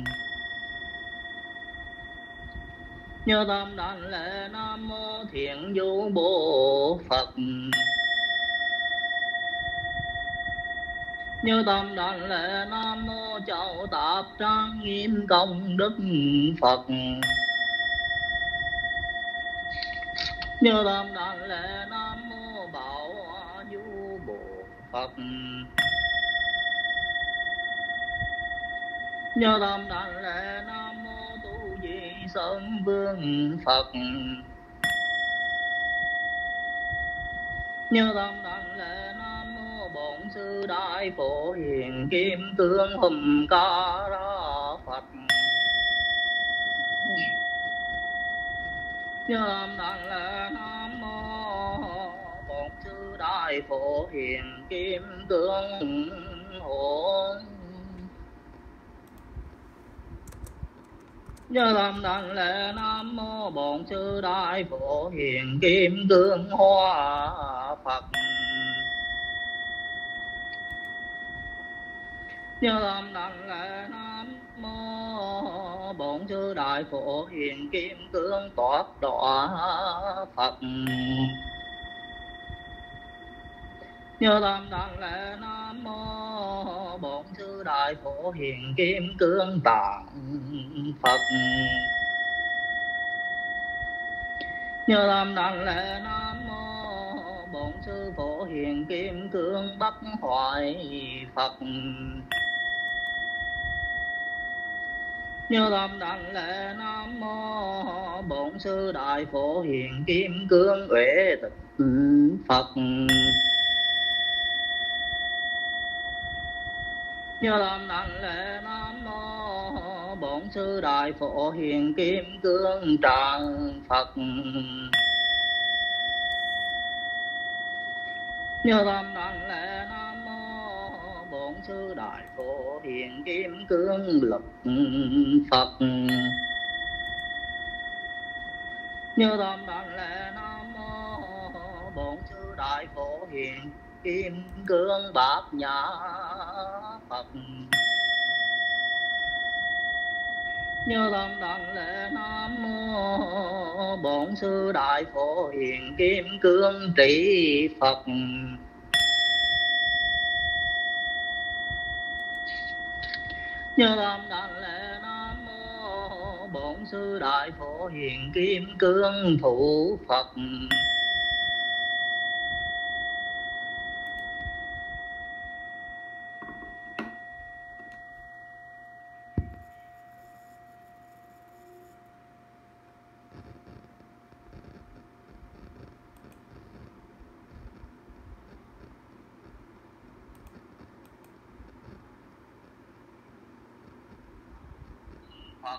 Như tâm đảnh lễ Nam mô Thiện Du Bộ Phật. Như tâm đảnh lễ Nam mô Châu Tạp Trang Nghiêm Công Đức Phật. Như tâm đảnh lễ Nam mô Bảo Du Bồ Phật. Như tâm đảnh lễ Nam mô Tu Di Sơn Vương Phật. Như tâm đảnh lễ Nam mô Bổn Sư Đại Phổ Hiền Kim Cương Hùng Ca Ra Phật. Như tâm đảnh lễ Nam mô Bổn Sư Đại Phổ Hiền Kim Cương Hồn. Như tâm đảnh lễ Nam mô Bổn Sư Đại Phổ Hiền Kim Cương Hoa Phật. Như tâm đảnh lễ Nam mô Bổn Sư Đại Phổ Hiền Kim Cương Toát Đọa Phật. Như tâm đảnh lễ Nam mô Bổn Sư Đại Phổ Hiền Kim Cương Tạng Phật. Như tâm đảnh lễ Nam mô Bổn Sư Phổ Hiền Kim Cương Bắc Hoại Phật. Như tâm đảnh lễ Nam mô Bổn Sư Đại Phổ Hiền Kim Cương Uệ Tịch Phật. Như tâm đảnh lễ Nam mô Bổn Sư Đại Phổ Hiền Kim Cương Tràng Phật. Như tâm đảnh lễ Nam mô Bổn Sư Đại Phổ Hiền Kim Cương Lực Phật. Như tâm đảnh lễ Nam mô Bổn Sư Đại Phổ Hiền Kim Cương Bát Nhã Phật. Như tâm đảnh lễ Nam mô Bổn Sư Đại Phổ Hiền Kim Cương Trị Phật. Như tâm đảnh lễ Nam mô Bổn Sư Đại Phổ Hiền Kim Cương Thủ Phật. Phật.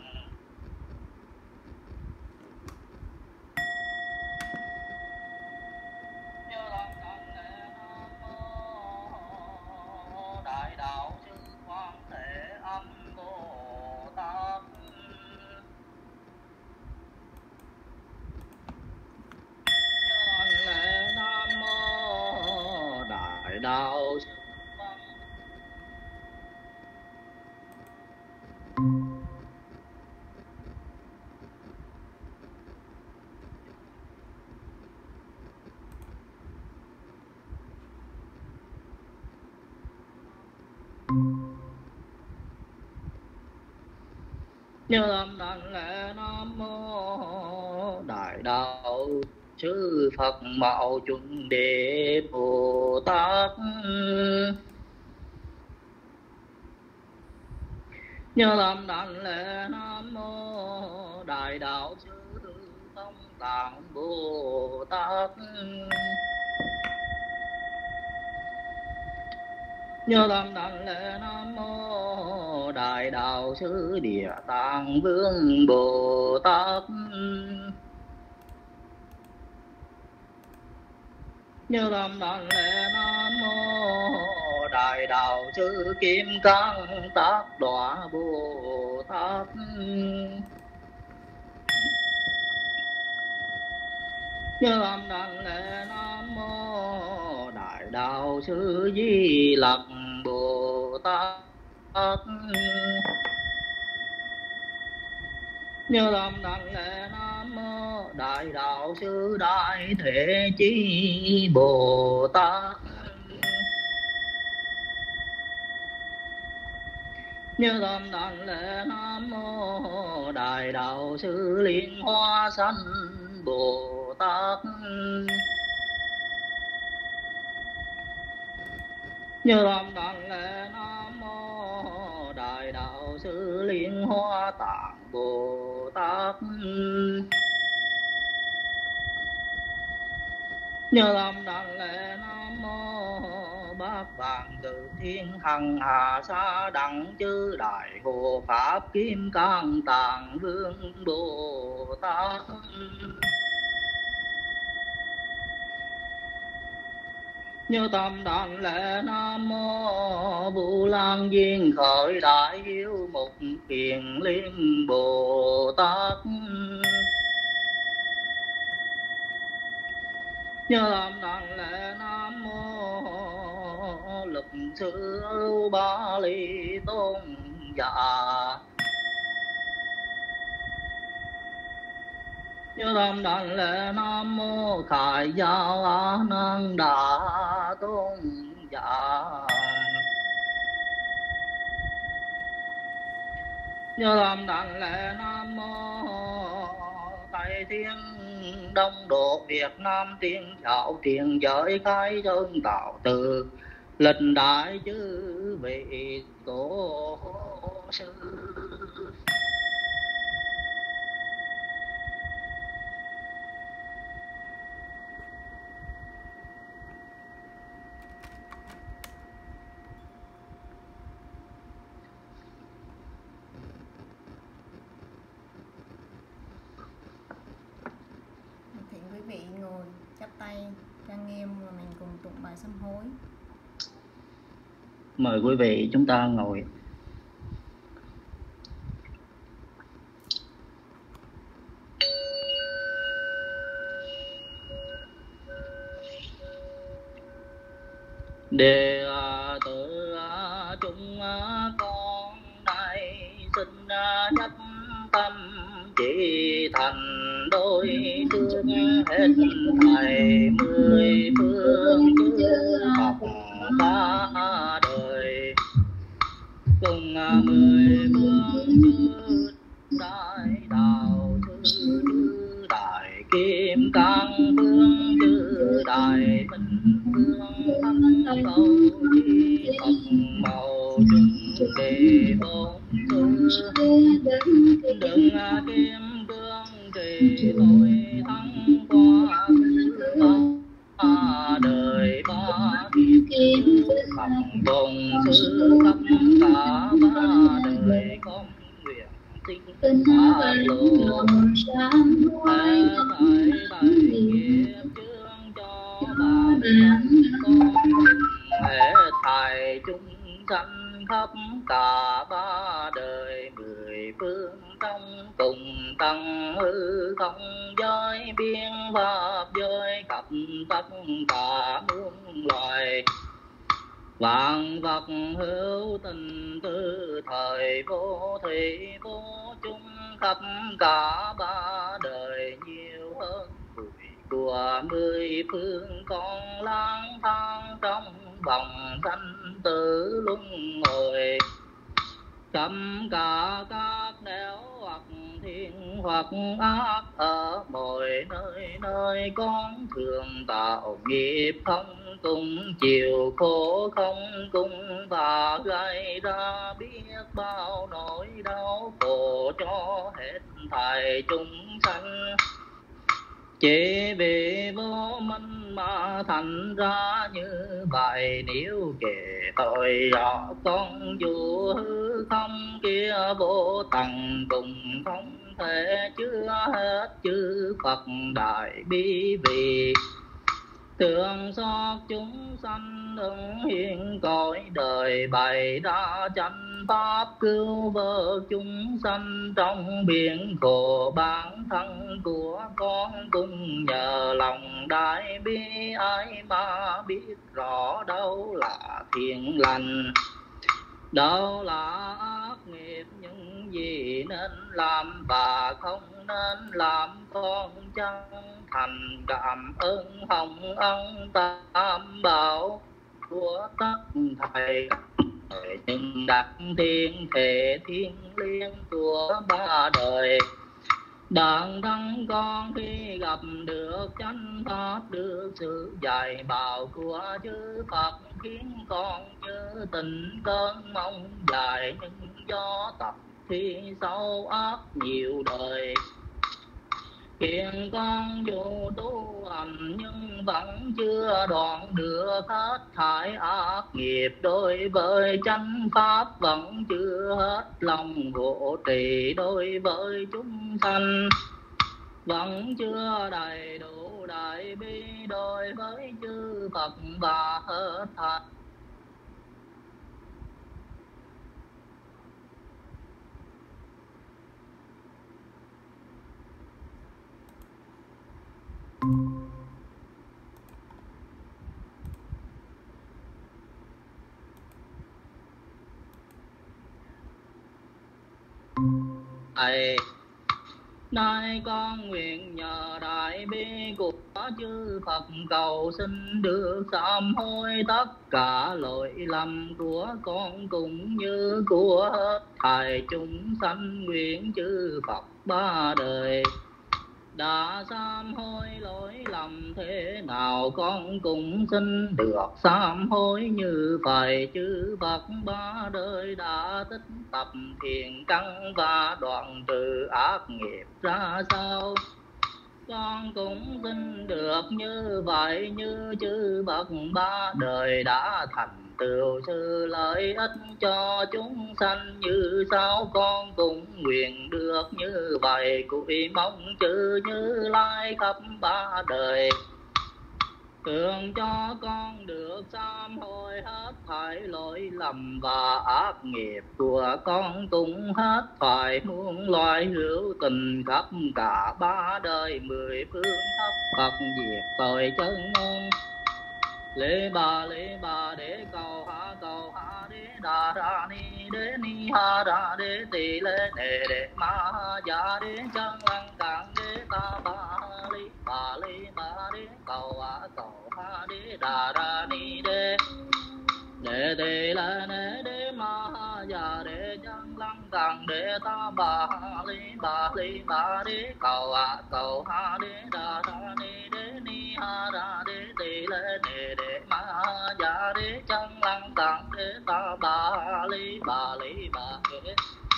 Như tâm đảnh lễ Nam mô Đại Đạo Sư Quán Thế Âm Bồ Tát. Như đảnh lễ Nam mô Đại Đạo Sư Quán. Như tâm đảnh lễ Nam mô Đại Đạo Sư Phật Mạo Chuẩn Đề Bồ Tát. Như tâm đảnh lễ Nam mô Đại Đạo Sư Thông Tạng Bồ Tát. Như tâm đảnh lễ Nam mô Đại Đạo Sư Địa Tạng Vương Bồ Tát. Như tâm đảnh lễ Nam mô Đại Đạo Sư Kim Cang Tác Đọa Bồ Tát. Như tâm đảnh lễ Nam mô Đại Đạo Sư Di Lặc Bồ Tát. Như tâm đảnh lễ Nam mô Đại Đạo Sư Đại Thế Chí Bồ Tát. Như tâm đảnh lễ Nam Mô Đại Đạo Sư Liên Hoa Sanh Bồ Tát. Như tâm đảnh lễ Nam Mô Đại Đạo Sư Liên Hoa Tạng Bồ Tát. Như tâm đảnh lễ Nam Mô Bát Vạn Cử Thiên Hằng Hà Sa Đẳng Chư Đại Hộ Pháp Kim Cang Tạng Vương Bồ Tát. Như tâm đảnh lễ Nam Mô Vũ Lan Duyên Khởi Đại Hiếu Mục Kiền Liên Bồ Tát. Như tâm đảnh lễ Nam Mô Lực Sư Ba Ly Tôn Giả. Như tâm đảnh lễ Nam Mô Khải Giáo A Nan Đà Tôn Giả. Như tâm đảnh lễ Nam Mô Tây Thiên Đông Độ Việt Nam Tiên Đạo Tiền Giới Khai Sơn Tạo Từ Lịch Đại Chư Vị Tổ Sư. Thỉnh quý vị ngồi chắp tay trang nghiêm và mình cùng tụng bài sám hối. Mời quý vị chúng ta ngồi. Đệ tử chúng con nay xin chấp tâm chỉ thành đôi thương hết thầy mười phương chư Phật ba đời cùng mười phương chư đại đạo chư đại kim cang vương chư đại minh vương thánh cầu di Phật màu chung đề bốn sư đừng kim cương trì tội thắng qua ba đời ba kiếp Phật bồn sư khắp cả ba đời con nguyện tinh ba lộ tại tại tại nghiệp chương cho ba con hệ thầy chúng sanh khắp cả ba đời mười phương trong cùng tăng hư không giới biên pháp giới khắp tất cả muôn loài vạn vật hữu tình tư thời vô thủy vô chung khắp cả ba đời nhiều hơn bụi của mười phương con lang thang trong vòng sanh tử luân hồi khắp cả các nẻo hoặc thiên hoặc ác ở mọi nơi nơi con thường tạo nghiệp không cùng chịu khổ không cùng và gây ra biết bao nỗi đau khổ cho hết thảy chúng sanh. Chỉ vì vô minh mà thành ra như vậy, nếu kể tội rõ con dù hư không kia vô tận cùng không thể chứa hết chư Phật đại bi vì thương xót chúng sanh ứng hiện cõi đời bày ra chánh pháp cứu vớt chúng sanh trong biển khổ. Bản thân của con cũng nhờ lòng đại bi ai mà biết rõ đâu là thiện lành đâu là ác nghiệp, những gì nên làm và không nên làm. Con chân thành cảm ơn hồng ân tam bảo của tất thầy nhưng đắc thiên thể thiên liêng của ba đời. Đàn thân con khi gặp được chánh pháp, được sự dạy bảo của chư Phật, khiến con như tình cơn mong dài, nhưng do tập thi sâu ác nhiều đời. Khiến con dù tu hành nhưng vẫn chưa đoạn được hết thải ác nghiệp, đối với chánh pháp vẫn chưa hết lòng hộ trì, đối với chúng sanh vẫn chưa đầy đủ đại bi, đối với chư Phật và hết thảy. Thầy, nay con nguyện nhờ đại bi của chư Phật, cầu xin được sám hối tất cả lỗi lầm của con cũng như của hết thảy chúng sanh. Nguyện chư Phật ba đời đã sám hối lỗi lầm thế nào, con cũng xin được sám hối như vậy. Chư Phật ba đời đã tích tập thiện căn và đoạn trừ ác nghiệp ra sao, con cũng xin được như vậy. Như chư Phật ba đời đã thành tựu sự lợi ích cho chúng sanh như sao, con cũng nguyện được như vậy. Cúi mong chư Như Lai khắp ba đời thường cho con được sám hối hết thảy lỗi lầm và ác nghiệp của con, cũng hết phải muôn loài hữu tình khắp cả ba đời mười phương thắp Phật diệt tội chân ngôn. Lê bà lê bà đế cầu ha cầu ha đế đà ra ni đế ni ha ra đế tỳ lê nề đế ma dạ đế chân lăng cạn đế ta ba li bà lê bà đế cầu ha cầu ha đế đà ra ni đế đế tỳ lê nề đế ma dạ đế chân lăng cạn đế ta ba li bà li bà đế cầu ha cầu ha đế đà ra ni đế ni ha ra đế tỳ lê nề đế ma dạ đế chân lăng cạn đế ta ba li bà li bà đế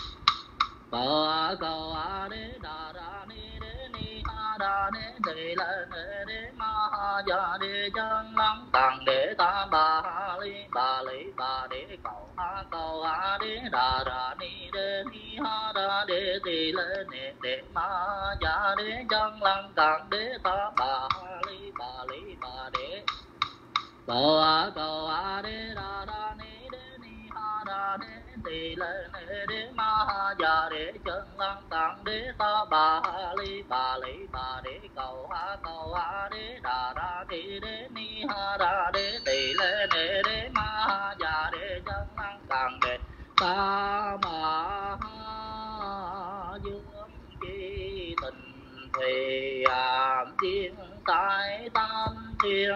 cầu a cầu a đế đà ra ni đế ni ha ra đế tỳ lê nề đế ma dạ đế chân lăng cạn đế ta ba li bà li bà đế cầu a cầu a đế đà ra ni đế ni ha ra đế tỳ lê nề đế ma dạ đế chân lăng cạn đế ta ba li bà li bà đế cầu a cầu a đế đà ra ni đế ni ha ra đế tỳ lê nề đế ma dạ đế chân lăng cạn đế ta ba li bà li bà đế cầu a cầu a đế đà ra ni đế ni ha ra đế tỳ lê nề đế ma dạ đế chân lăng cạn đế ta ma dương chi tình thùy hàm thiên tai tam thiên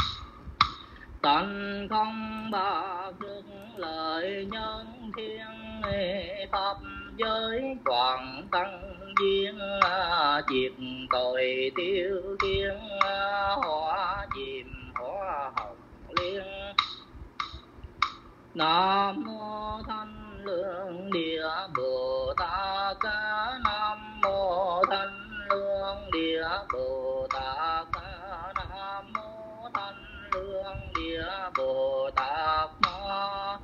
tánh không bạc được lời nhân thiên pháp giới quảng tăng duyên diệt tội tiêu kiên hóa chìm hóa hồng liên. Nam mô Thanh Lương Địa Bồ Tát, Nam mô Thanh Lương Địa Bồ Tát, Nam mô Thanh Lương Địa Bồ Tát Ma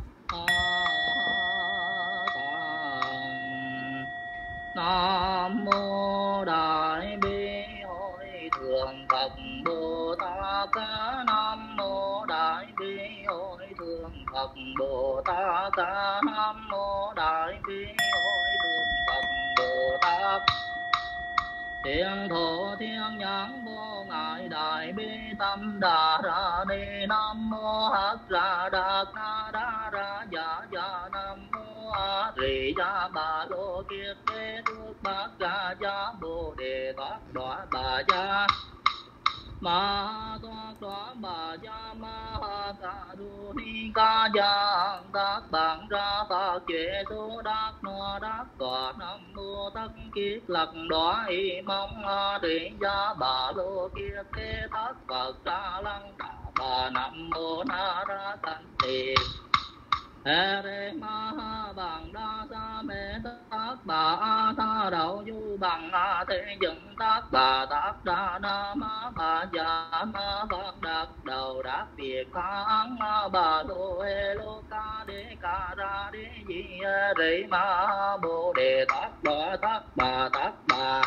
Nam mô Đại Bi Hội Thượng Phật Bồ Tát, Nam mô Đại Bi Hội Thượng Phật Bồ Tát, Nam mô Đại Bi Hội Thượng Phật Bồ Tát. Thiên thổ thiên nhãn vô ngại đại bi tâm đà ra ni. Nam mô hắc ra đạt na đa ra dạ dạ. Nam mô a di đà bà lô kiết đế thước bát ra gia bồ đề tát đọa bà gia. ma thoát đoá bà cha ma ca đu ni ca giang tác bằng ra phật chế số đắc no đắc quả nam mô tất kiết lặc đoá y mong trì gia bà lô kiết thế thất phật ra lăng bà nam mô na ra tần tỳ hê rê ma bằng đa sa mê tác bà a tha đậu du bằng a thế dựng tác bà tác đa na ma bà già ma phật đắc đầu đắc biệt kháng bà lô hê lô ca đê ca ra đê di rê ma bồ đề tác bà tác bà tác bà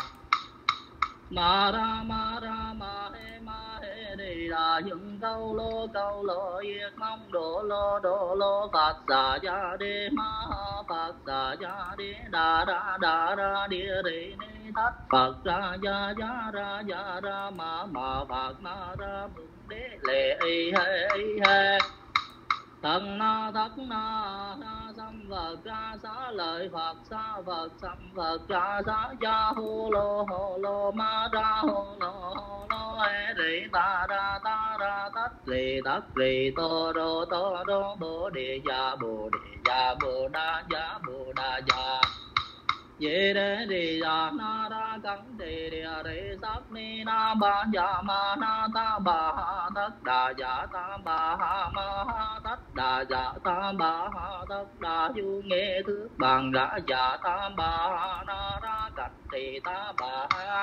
ma ra ma ra ma he ma he đi đà dựng câu lô câu lô yết mong đô lô đô lô phật xà gia đi ma phật xà gia đi đà đà đà đà đi đi ni thất phật ra gia gia ra gia ra ma ma phật ma ra mừng đế lệ y he y he thần na thất na na sam Phật ra xá lợi Phật xá Phật sam Phật ra xá gia hô lô hô lô ma ra hô lô hô lô hê rì ta ra ta ra tất rì tất rì tô đô tô đô bồ đề gia bồ đề gia bồ đa gia bồ đa gia ye đế đi ya na ra cắn đi đi đi sắc ni na ba ya ma na ta ba ha tất đà ya ta ba ha ma ha tất đà ya ta ba ha tất đà du nghe thức bằng ra ya ta ba ha na ra cắn đi ta ba ha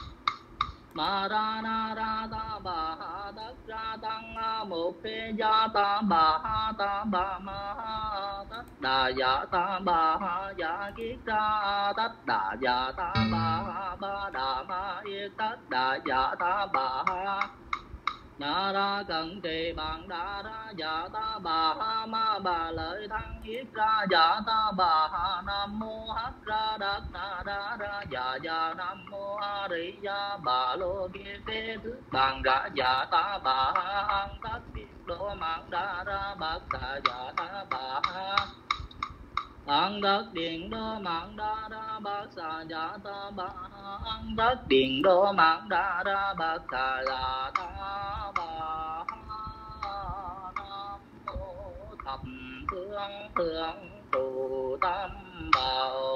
ma ra na ra ta ba ha tất ra tăng một thế gia ta ba ha ta ba ma ha tất đà ya ta ba ha ya kiết ra tất đà ya ta ba ha ba đà ma yết tất đà ya ta ba ha na ra cận trì bằng đa ra ya ta ba ha ma ba lợi thắng yết ra ya ta ba ha nam mô hắc ra đắc na đa ra ya ya nam mô a di đà bà lô kia thế thức bằng ra ya ta ba ha an tất biệt đô mạng đa ra bát ta ya ta ba ha an đất điện đô mạng đa ra bát sa ya ta ba ha an đất điện đô mạng đa ra bát sa ya ta ba ha nam mô thập phương thượng trụ tam bảo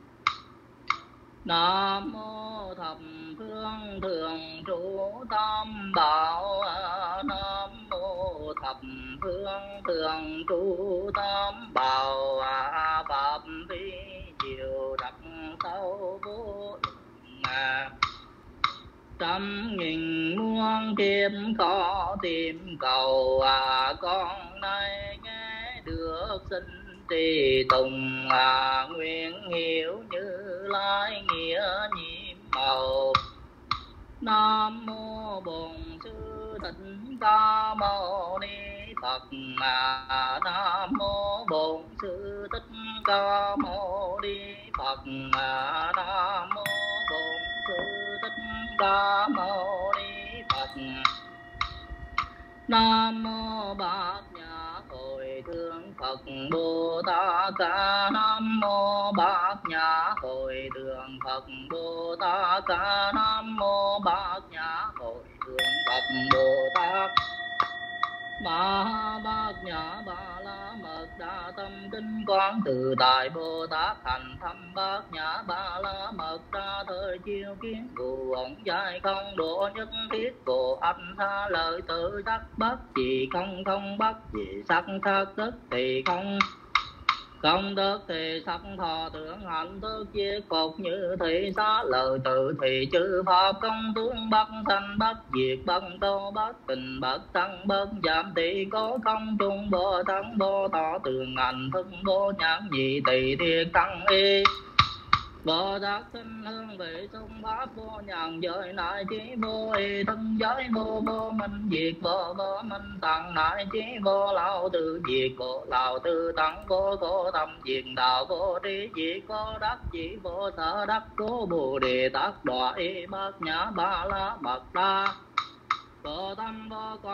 nam mô thập phương thường trụ tam bảo nam mô thập phương thường trụ tam bảo pháp vi diệu đặc sâu vô lượng trăm nghìn muôn kiếp khó tìm cầu à con nay nghe được sinh trì tùng à nguyện hiểu như lai nghĩa nhiệm màu nam mô bổn sư thích ca mâu ni Phật à nam mô bổn sư thích ca mâu ni Phật à nam mô bổn sư thích ca mâu ni Phật nam mô bát nhã hội thượng Phật Bồ Tát ca nam mô bát nhã hội thượng Phật Bồ Tát ca nam mô bát nhã hội thượng Phật Bồ Tát Ma bát nhã ba la mật đa tâm kinh quán tự tại Bồ Tát hành thâm bát nhã ba la mật đa thời chiêu kiến cụ ổn dài không độ nhất thiết cổ anh tha lợi tự đắc bất chỉ không không bất chỉ sắc sắc tức thì không công đức thì sắc thọ tưởng hạnh thức chiết cột như thị xá lời tự thì chư pháp công tướng bất sanh bất diệt bất tô bất tình bất tăng bất giảm tỷ có không trung bồ thắng bồ thọ tường hạnh thức bồ nhãn nhị tỳ thiệt tăng y Bồ Tát sinh hương vị xung pháp vô nhàn giới đại trí vô y thân giới vô vô minh diệt vô vô minh tặng đại trí vô lão tự diệt vô lão tự tặng vô cố tâm diệt đạo vô trí diệt vô đắc chỉ vô sở đắc cố bồ đề tát đọa y bát nhã ba la mật đa Vô tâm vô cõi ngài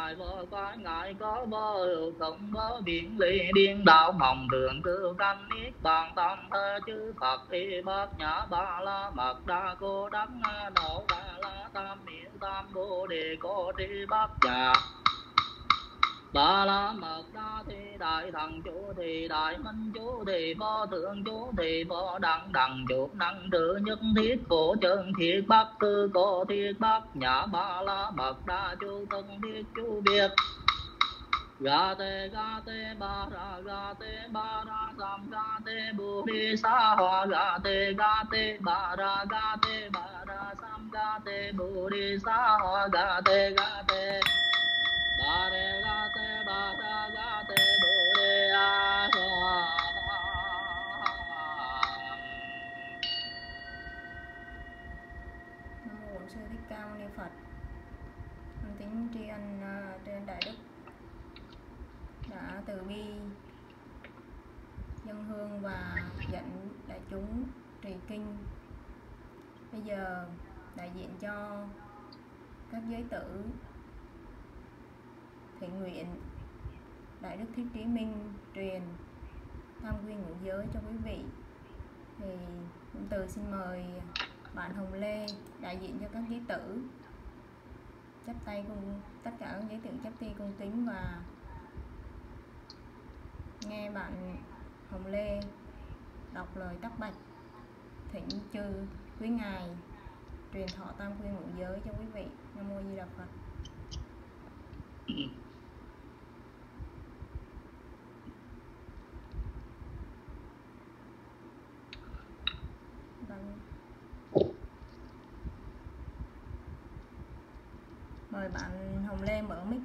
đại vô quái ngại có vô hữu không vô biển ly điên đạo mộng thường cư canh niết bàn tam thơ chư Phật y bát nhã ba la mật đa cô đắng nổ đa la tam miễn tam bồ đề cô tri bát nhã ba la mật đa thi đại thần chú thì đại minh chú thì vô thượng chú thì vô đẳng đẳng chú năng tự nhất thiết cổ chân thiết bắc tư cổ thiết bắc nhã ba la mật đa chú tân thiết chú biệt ga tê ga tê ba ra ga tê ba ra sam ga tê bồ đề sa hoa ga tê ga tê ba ra ga tê ba ra sam ga tê bồ đề sa hoa ga tê ga tê ba re ga tê ba ra ga tê bồ đề a sa. Nam mô Bổn Sư Thích Ca Mâu Ni Phật. Con kính tri ân uh, tri ân Đại Đức đã từ bi dâng hương và dẫn đại chúng trì kinh. Bây giờ đại diện cho các giới tử thiện nguyện Đại Đức Thích Trí Minh truyền tam quy ngũ giới cho quý vị. Thì cũng từ xin mời bạn Hồng Lê đại diện cho các giới tử chắp tay cùng tất cả các giới tử chắp tay cung kính và nghe bạn Hồng Lê đọc lời tắc bạch thỉnh chư quý ngài truyền thọ tam quy ngũ giới cho quý vị. Nam mô Di Đà Phật. Mời bạn Hồng Lê mở mic.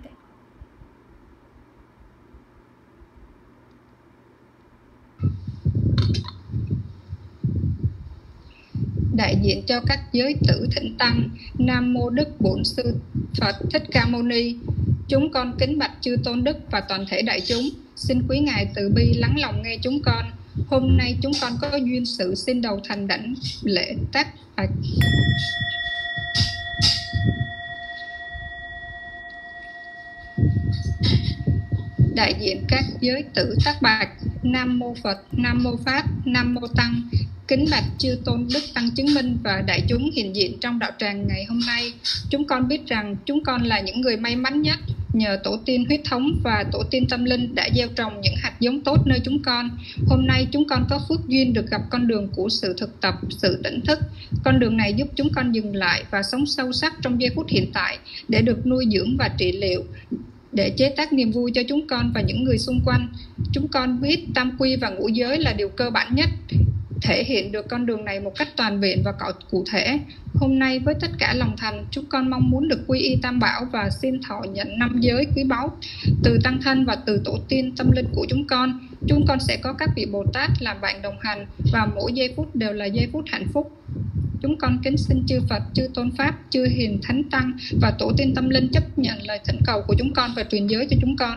Đại diện cho các giới tử thỉnh tăng. Nam mô Đức Bổn Sư Phật Thích Ca Mâu Ni. Chúng con kính bạch chư tôn đức và toàn thể đại chúng, xin quý ngài từ bi lắng lòng nghe chúng con. Hôm nay chúng con có duyên sự xin đầu thành đảnh lễ tác bạch. Đại diện các giới tử tác bạch. Nam mô Phật, Nam mô Pháp, Nam mô Tăng. Kính bạch chư tôn đức tăng chứng minh và đại chúng hiện diện trong đạo tràng ngày hôm nay. Chúng con biết rằng chúng con là những người may mắn nhất, nhờ tổ tiên huyết thống và tổ tiên tâm linh đã gieo trồng những hạt giống tốt nơi chúng con. Hôm nay chúng con có phước duyên được gặp con đường của sự thực tập, sự tỉnh thức. Con đường này giúp chúng con dừng lại và sống sâu sắc trong giây phút hiện tại để được nuôi dưỡng và trị liệu, để chế tác niềm vui cho chúng con và những người xung quanh. Chúng con biết tam quy và ngũ giới là điều cơ bản nhất, thể hiện được con đường này một cách toàn vẹn và cụ thể. Hôm nay với tất cả lòng thành, chúng con mong muốn được quy y Tam Bảo và xin thọ nhận năm giới quý báu từ tăng thân và từ tổ tiên tâm linh của chúng con. Chúng con sẽ có các vị Bồ Tát làm bạn đồng hành và mỗi giây phút đều là giây phút hạnh phúc. Chúng con kính xin chư Phật, chư Tôn Pháp, chư Hiền Thánh Tăng và tổ tiên tâm linh chấp nhận lời thỉnh cầu của chúng con và truyền giới cho chúng con.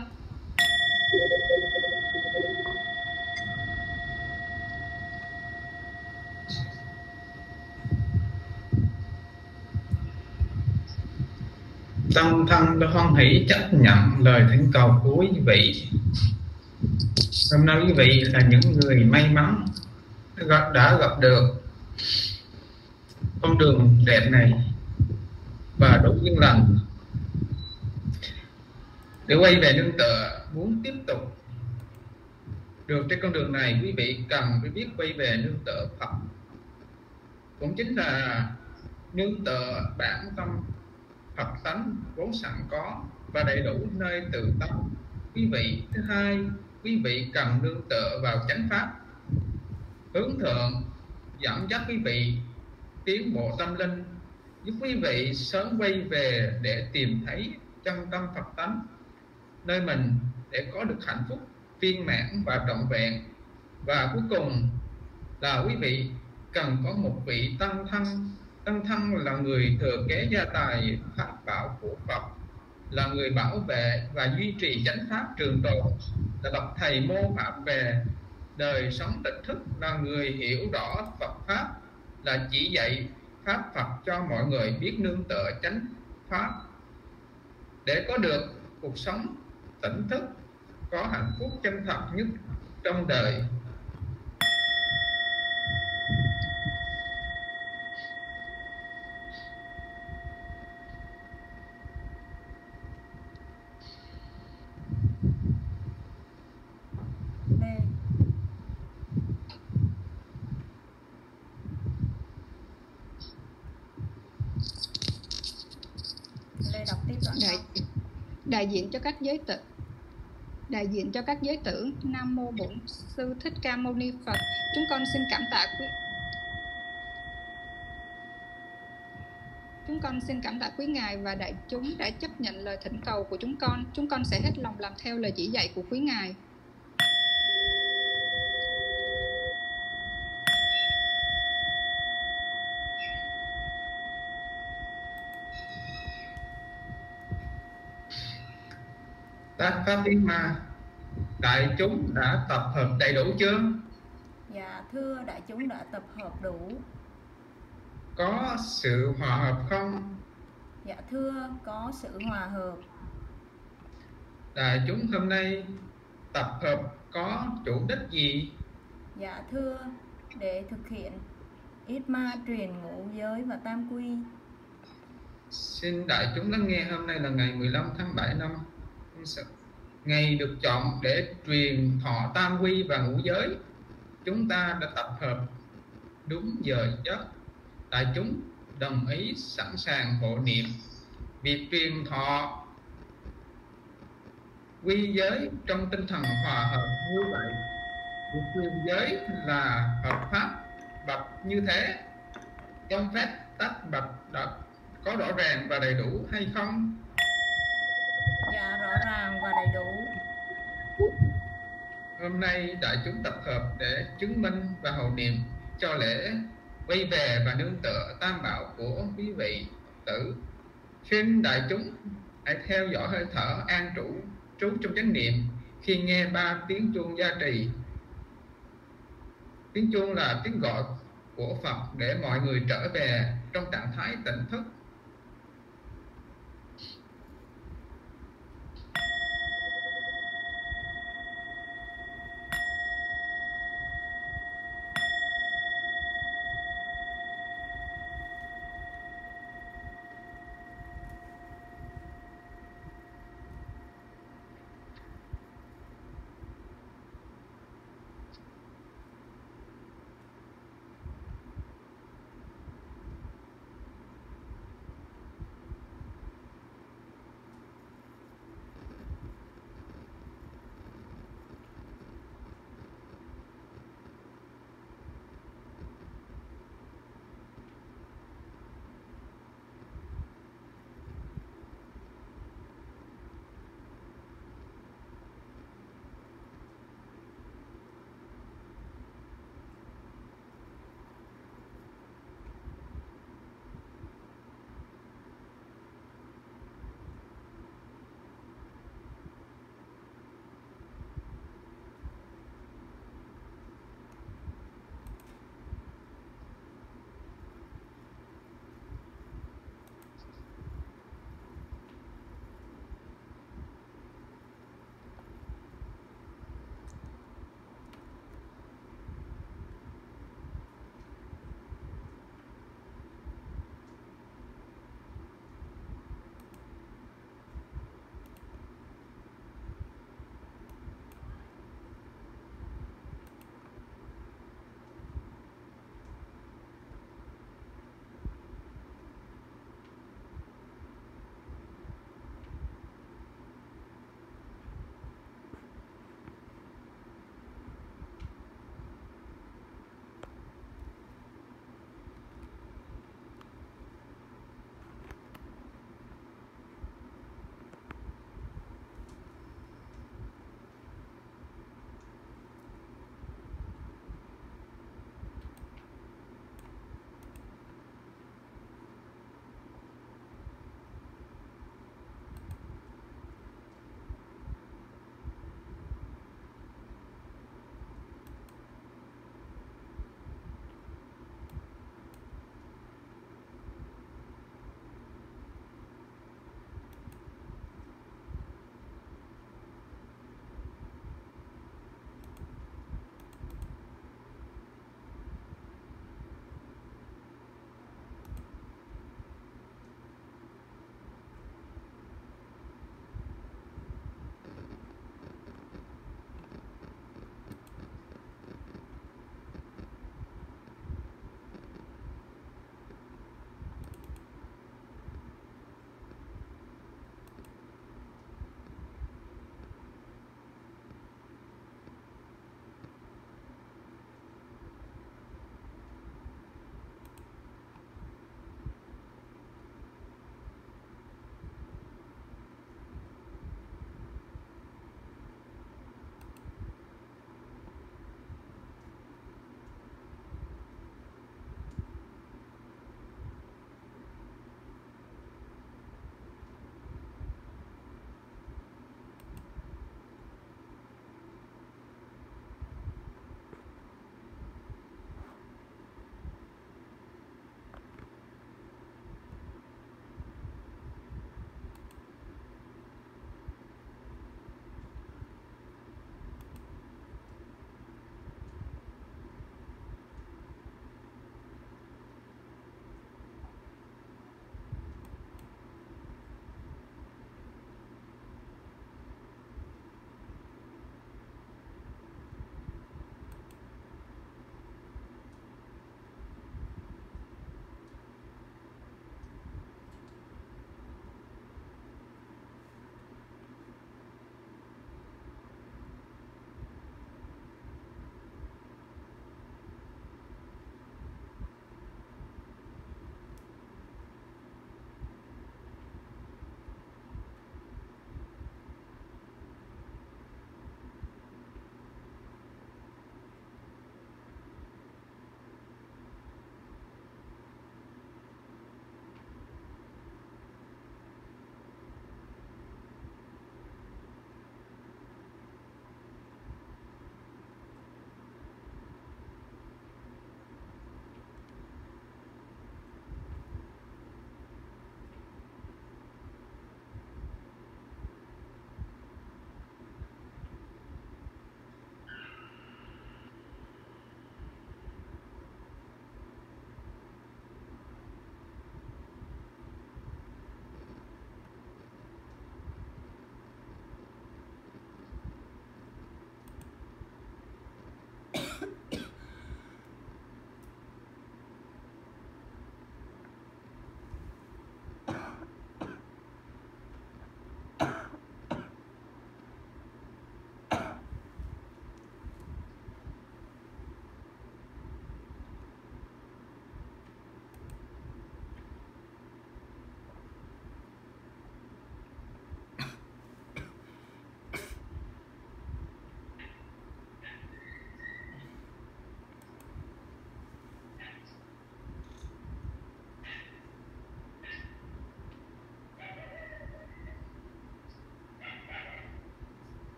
Tâm thân đã hoan hỷ chấp nhận lời thỉnh cầu của quý vị. Hôm nay quý vị là những người may mắn đã gặp được con đường đẹp này và đúng duyên lành để quay về nương tựa. Muốn tiếp tục được trên con đường này, quý vị cần phải biết quay về nương tựa Phật, cũng chính là nương tựa bản tâm Phật tánh vốn sẵn có và đầy đủ nơi tự tâm quý vị. Thứ hai, quý vị cần nương tựa vào chánh pháp hướng thượng dẫn dắt quý vị tiến bộ tâm linh, giúp quý vị sớm quay về để tìm thấy chân tâm Phật tánh nơi mình, để có được hạnh phúc viên mãn và trọn vẹn. Và cuối cùng là quý vị cần có một vị tăng thân. Tăng thân là người thừa kế gia tài pháp bảo của Phật, là người bảo vệ và duy trì chánh pháp trường tồn, là bậc thầy mô phạm về đời sống tỉnh thức, là người hiểu rõ Phật pháp, là chỉ dạy pháp Phật cho mọi người biết nương tựa chánh pháp để có được cuộc sống tỉnh thức, có hạnh phúc chân thật nhất trong đời. Lê Lê đọc tiếp đoạn Đại, sau. đại diện cho các giới tử đại diện cho các giới tử, Nam mô Bổn Sư Thích Ca Mâu Ni Phật. Chúng con xin cảm tạ quý Chúng con xin cảm tạ quý ngài và đại chúng đã chấp nhận lời thỉnh cầu của chúng con. Chúng con sẽ hết lòng làm theo lời chỉ dạy của quý ngài. Ta Fatima, đại chúng đã tập hợp đầy đủ chưa? Dạ thưa đại chúng đã tập hợp đủ. Có sự hòa hợp không? Dạ thưa có sự hòa hợp. Đại chúng hôm nay tập hợp có chủ đích gì? Dạ thưa để thực hiện ít ma truyền ngũ giới và tam quy. Xin đại chúng lắng nghe, hôm nay là ngày mười lăm tháng bảy năm ngày được chọn để truyền thọ tam quy và ngũ giới. Chúng ta đã tập hợp đúng giờ giấc. Đại chúng đồng ý sẵn sàng hộ niệm. Việc truyền thọ quy giới trong tinh thần hòa hợp như vậy. Việc truyền giới là hợp pháp bậc như thế. Trong phép tắc bậc đã có rõ ràng và đầy đủ hay không? Dạ rõ ràng và đầy đủ. Hôm nay đại chúng tập hợp để chứng minh và hộ niệm cho lễ quay về và nương tựa tam bảo của quý vị tử. Xin đại chúng hãy theo dõi hơi thở an trụ trú trong chánh niệm khi nghe ba tiếng chuông gia trì. Tiếng chuông là tiếng gọi của Phật để mọi người trở về trong trạng thái tỉnh thức.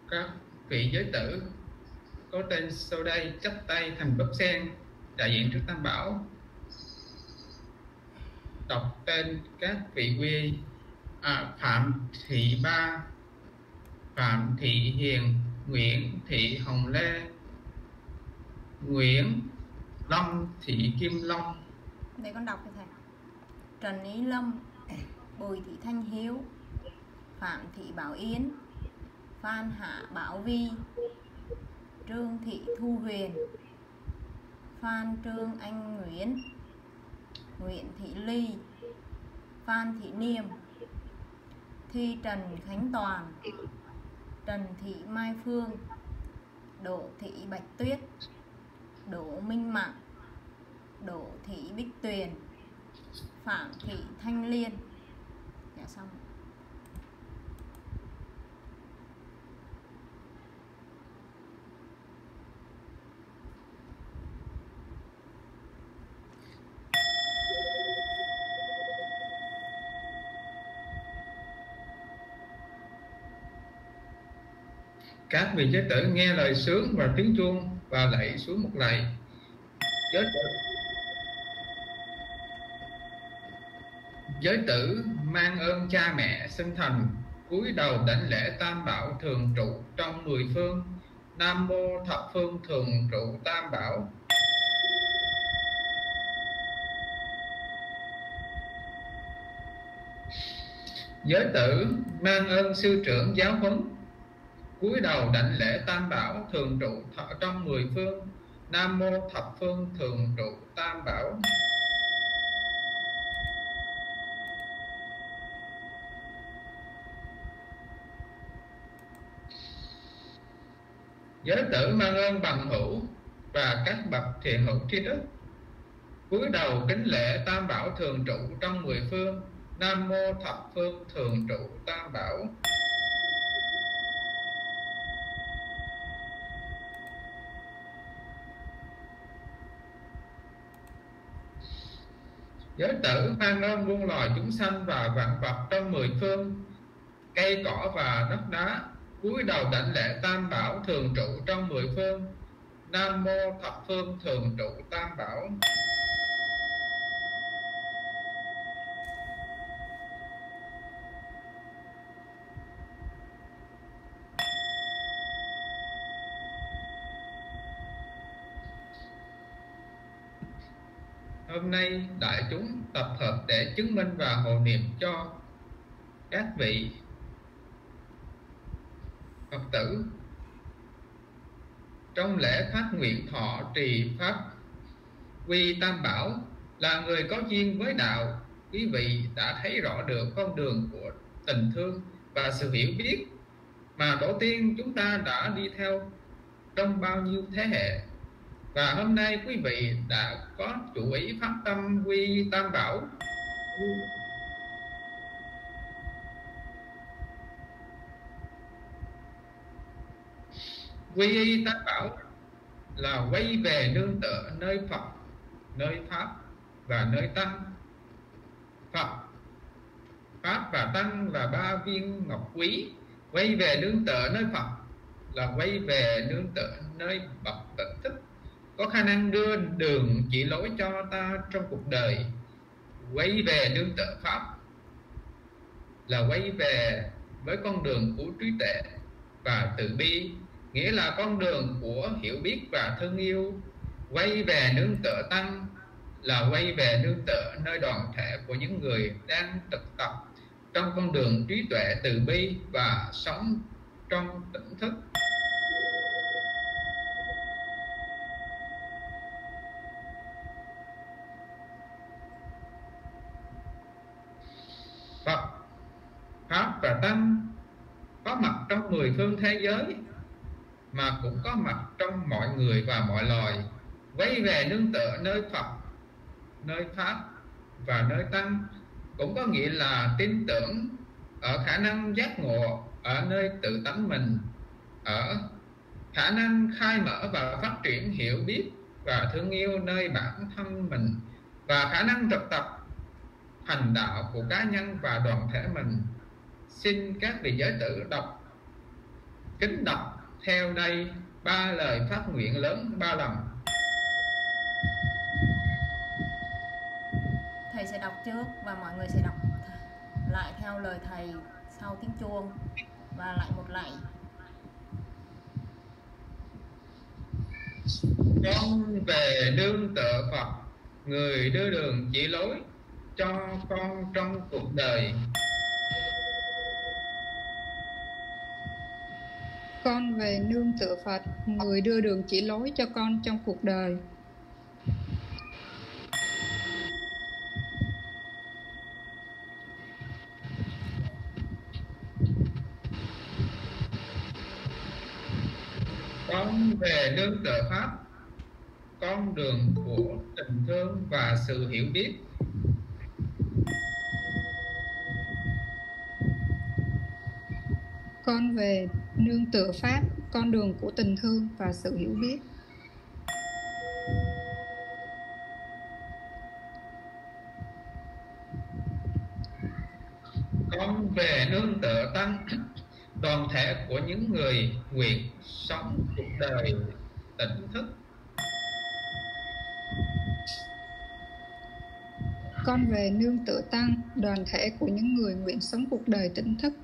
các vị giới tử có tên sau đây chắp tay thành búp sen đại diện trước Tam Bảo, đọc tên các vị quy y. À, Phạm Thị Ba, Phạm Thị Hiền, Nguyễn Thị Hồng Lê, Nguyễn Long Thị Kim Long. Để con đọc cho thầy. Trần Ý Lâm, Bùi Thị Thanh Hiếu, Phạm Thị Bảo Yến, Phan Hạ Bảo Vi, Trương Thị Thu Huyền, Phan Trương Anh Nguyễn, Nguyễn Thị Ly, Phan Thị Niêm, Thi Trần Khánh Toàn, Trần Thị Mai Phương, Đỗ Thị Bạch Tuyết, Đỗ Minh Mạng, Đỗ Thị Bích Tuyền, Phạm Thị Thanh Liên. Dạ xong. Các vị giới tử nghe lời sướng và tiếng chuông và lạy xuống một lạy. Giới tử, giới tử mang ơn cha mẹ sinh thành, cúi đầu đảnh lễ Tam Bảo thường trụ trong mười phương. Nam mô thập phương thường trụ Tam Bảo. Giới tử mang ơn sư trưởng giáo huấn, cúi đầu đảnh lễ Tam Bảo thường trụ thọ trong mười phương. Nam mô thập phương thường trụ Tam Bảo. Giới tử mang ơn bằng hữu và các bậc thiện hữu tri đức, cúi đầu kính lễ Tam Bảo thường trụ trong mười phương. Nam mô thập phương thường trụ Tam Bảo. Giới tử mang ơn muôn loài chúng sanh và vạn vật trong mười phương, cây cỏ và đất đá, cúi đầu đảnh lễ Tam Bảo thường trụ trong mười phương. Nam mô thập phương thường trụ Tam Bảo. Hôm nay đại chúng tập hợp để chứng minh và hộ niệm cho các vị Phật tử trong lễ phát nguyện thọ trì pháp quy Tam Bảo. Là người có duyên với đạo, quý vị đã thấy rõ được con đường của tình thương và sự hiểu biết mà tổ tiên chúng ta đã đi theo trong bao nhiêu thế hệ. Và hôm nay quý vị đã có chủ ý phát tâm quy Tam Bảo. Quy y Tam Bảo là quay về nương tựa nơi Phật, nơi Pháp và nơi Tăng. Phật, Pháp và Tăng là ba viên ngọc quý. Quay về nương tựa nơi Phật là quay về nương tựa nơi bậc tỉnh thức, có khả năng đưa đường chỉ lối cho ta trong cuộc đời. Quay về nương tựa Pháp là quay về với con đường của trí tuệ và từ bi, nghĩa là con đường của hiểu biết và thương yêu. Quay về nương tựa Tăng là quay về nương tựa nơi đoàn thể của những người đang thực tập trong con đường trí tuệ từ bi và sống trong tỉnh thức. Phật, Pháp và Tăng có mặt trong mười phương thế giới, mà cũng có mặt trong mọi người và mọi loài. Quay về nương tựa nơi Phật, nơi Pháp và nơi Tăng cũng có nghĩa là tin tưởng ở khả năng giác ngộ ở nơi tự tánh mình, ở khả năng khai mở và phát triển hiểu biết và thương yêu nơi bản thân mình, và khả năng thực tập hành đạo của cá nhân và đoàn thể mình. Xin các vị giới tử đọc kính đọc theo đây ba lời phát nguyện lớn ba lần. Thầy sẽ đọc trước và mọi người sẽ đọc lại theo lời thầy sau tiếng chuông và lại một lạy. Con về nương tựa Phật, người đưa đường chỉ lối cho con trong cuộc đời. Con về nương tựa Phật, người đưa đường chỉ lối cho con trong cuộc đời. Con về nương tựa Pháp, con đường của tình thương và sự hiểu biết. Con về nương tựa Pháp, con đường của tình thương và sự hiểu biết. Con về nương tựa Tăng, đoàn thể của những người nguyện sống cuộc đời tỉnh thức. Con về nương tựa Tăng, đoàn thể của những người nguyện sống cuộc đời tỉnh thức.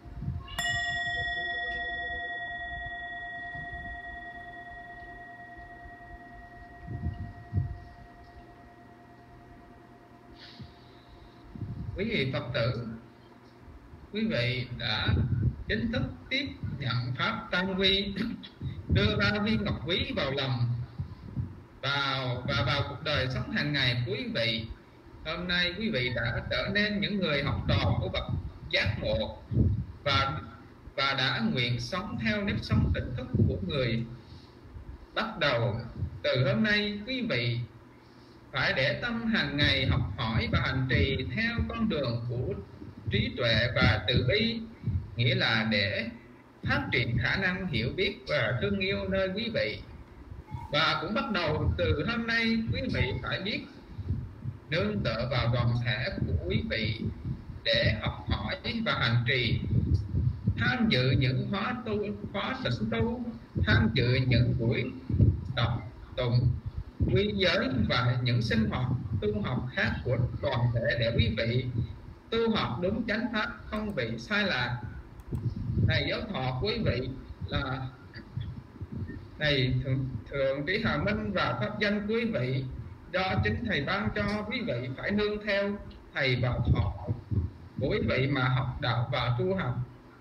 Quý vị Phật tử, quý vị đã chính thức tiếp nhận Pháp Tam Quy, đưa ba viên ngọc quý vào lòng vào và vào cuộc đời sống hàng ngày của quý vị. Hôm nay quý vị đã trở nên những người học trò của bậc giác ngộ và và đã nguyện sống theo nếp sống tỉnh thức của người. Bắt đầu từ hôm nay, quý vị phải để tâm hàng ngày học hỏi và hành trì theo con đường của trí tuệ và từ bi, nghĩa là để phát triển khả năng hiểu biết và thương yêu nơi quý vị. Và cũng bắt đầu từ hôm nay, quý vị phải biết nương tựa vào đoàn thể của quý vị để học hỏi và hành trì, tham dự những khóa tu, khóa tĩnh tu, tham dự những buổi đọc tụng quy giới và những sinh hoạt tu học khác của đoàn thể để quý vị tu học đúng chánh pháp, không bị sai lạc. Thầy giáo thọ quý vị là thầy thượng, thượng trí Hà Minh và pháp danh quý vị do chính thầy ban cho, quý vị phải nương theo thầy và thọ của quý vị mà học đạo và tu học.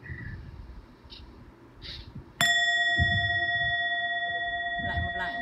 Lại một lạy.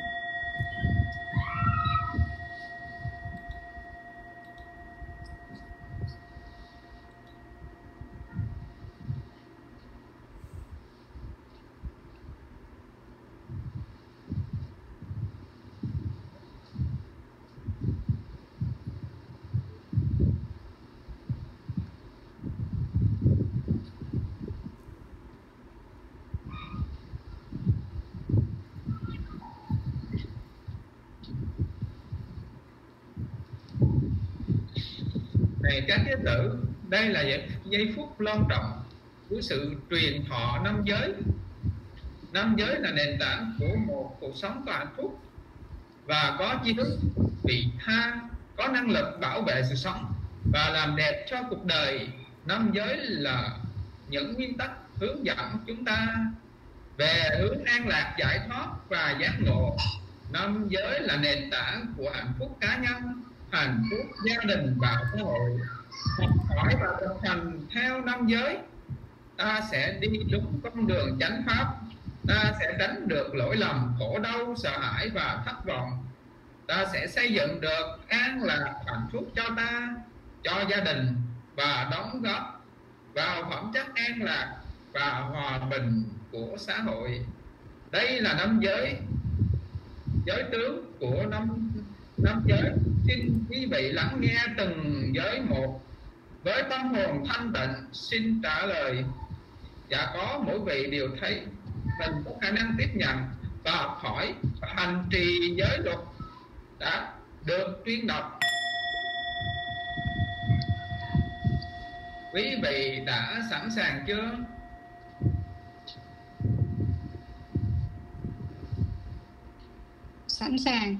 Này các thế tử, đây là giây phút long trọng của sự truyền thọ năm giới. Năm giới là nền tảng của một cuộc sống có hạnh phúc và có tri thức vị tha, có năng lực bảo vệ sự sống và làm đẹp cho cuộc đời. Năm giới là những nguyên tắc hướng dẫn chúng ta về hướng an lạc, giải thoát và giác ngộ. Năm giới là nền tảng của hạnh phúc cá nhân, hạnh phúc gia đình và xã hội. Học hỏi và thực hành theo năm giới, ta sẽ đi đúng con đường chánh pháp, ta sẽ tránh được lỗi lầm, khổ đau, sợ hãi và thất vọng. Ta sẽ xây dựng được an lạc, hạnh phúc cho ta, cho gia đình và đóng góp vào phẩm chất an lạc và hòa bình của xã hội. Đây là năm giới, giới tướng của năm năm giới. Xin quý vị lắng nghe từng giới một với tâm hồn thanh tịnh. Xin trả lời. Dạ có, mỗi vị đều thấy mình có khả năng tiếp nhận và học hỏi và hành trì giới luật đã được tuyên đọc. Quý vị đã sẵn sàng chưa? sẵn sàng.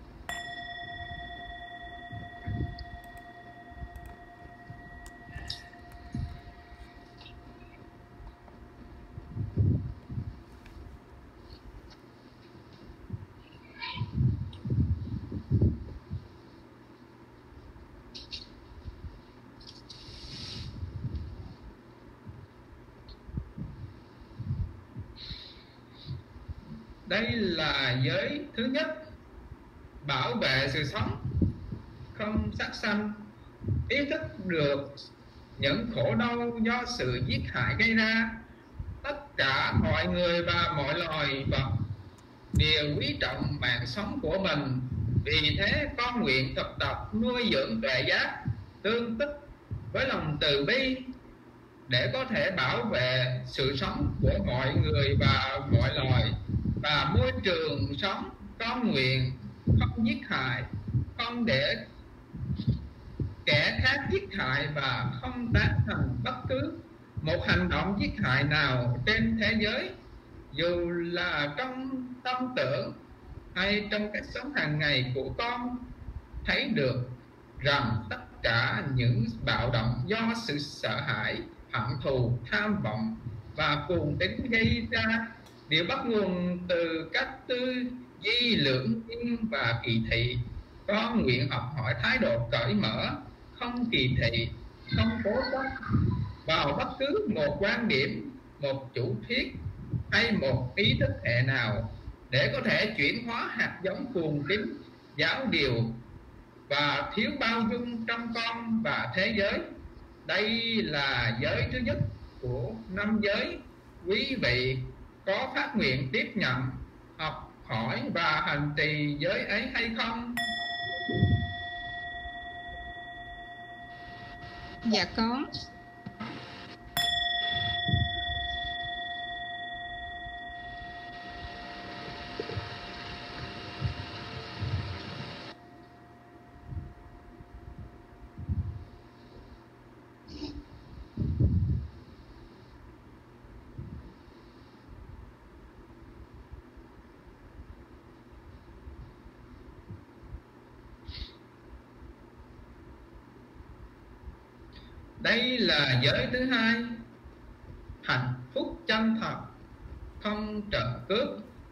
Đây là giới thứ nhất, bảo vệ sự sống, không sát sanh, ý thức được những khổ đau do sự giết hại gây ra. Tất cả mọi người và mọi loài vật đều quý trọng mạng sống của mình. Vì thế con nguyện thực tập nuôi dưỡng tuệ giác, tương tức với lòng từ bi để có thể bảo vệ sự sống của mọi người và mọi loài và môi trường sống. Con nguyện không giết hại, không để kẻ khác giết hại và không tán thành bất cứ một hành động giết hại nào trên thế giới, dù là trong tâm tưởng hay trong cách sống hàng ngày của con. Thấy được rằng tất cả những bạo động do sự sợ hãi, hận thù, tham vọng và cuồng tín gây ra đều bắt nguồn từ các tư duy lưỡng nhiên và kỳ thị. Con nguyện học hỏi thái độ cởi mở, không kỳ thị, không cố chấp vào bất cứ một quan điểm, một chủ thuyết hay một ý thức hệ nào, để có thể chuyển hóa hạt giống cuồng tín, giáo điều và thiếu bao dung trong con và thế giới. Đây là giới thứ nhất của năm giới. Quý vị có phát nguyện tiếp nhận, học hỏi và hành trì giới ấy hay không? Dạ có. Đây là giới thứ hai, hạnh phúc chân thật, không trợ cướp.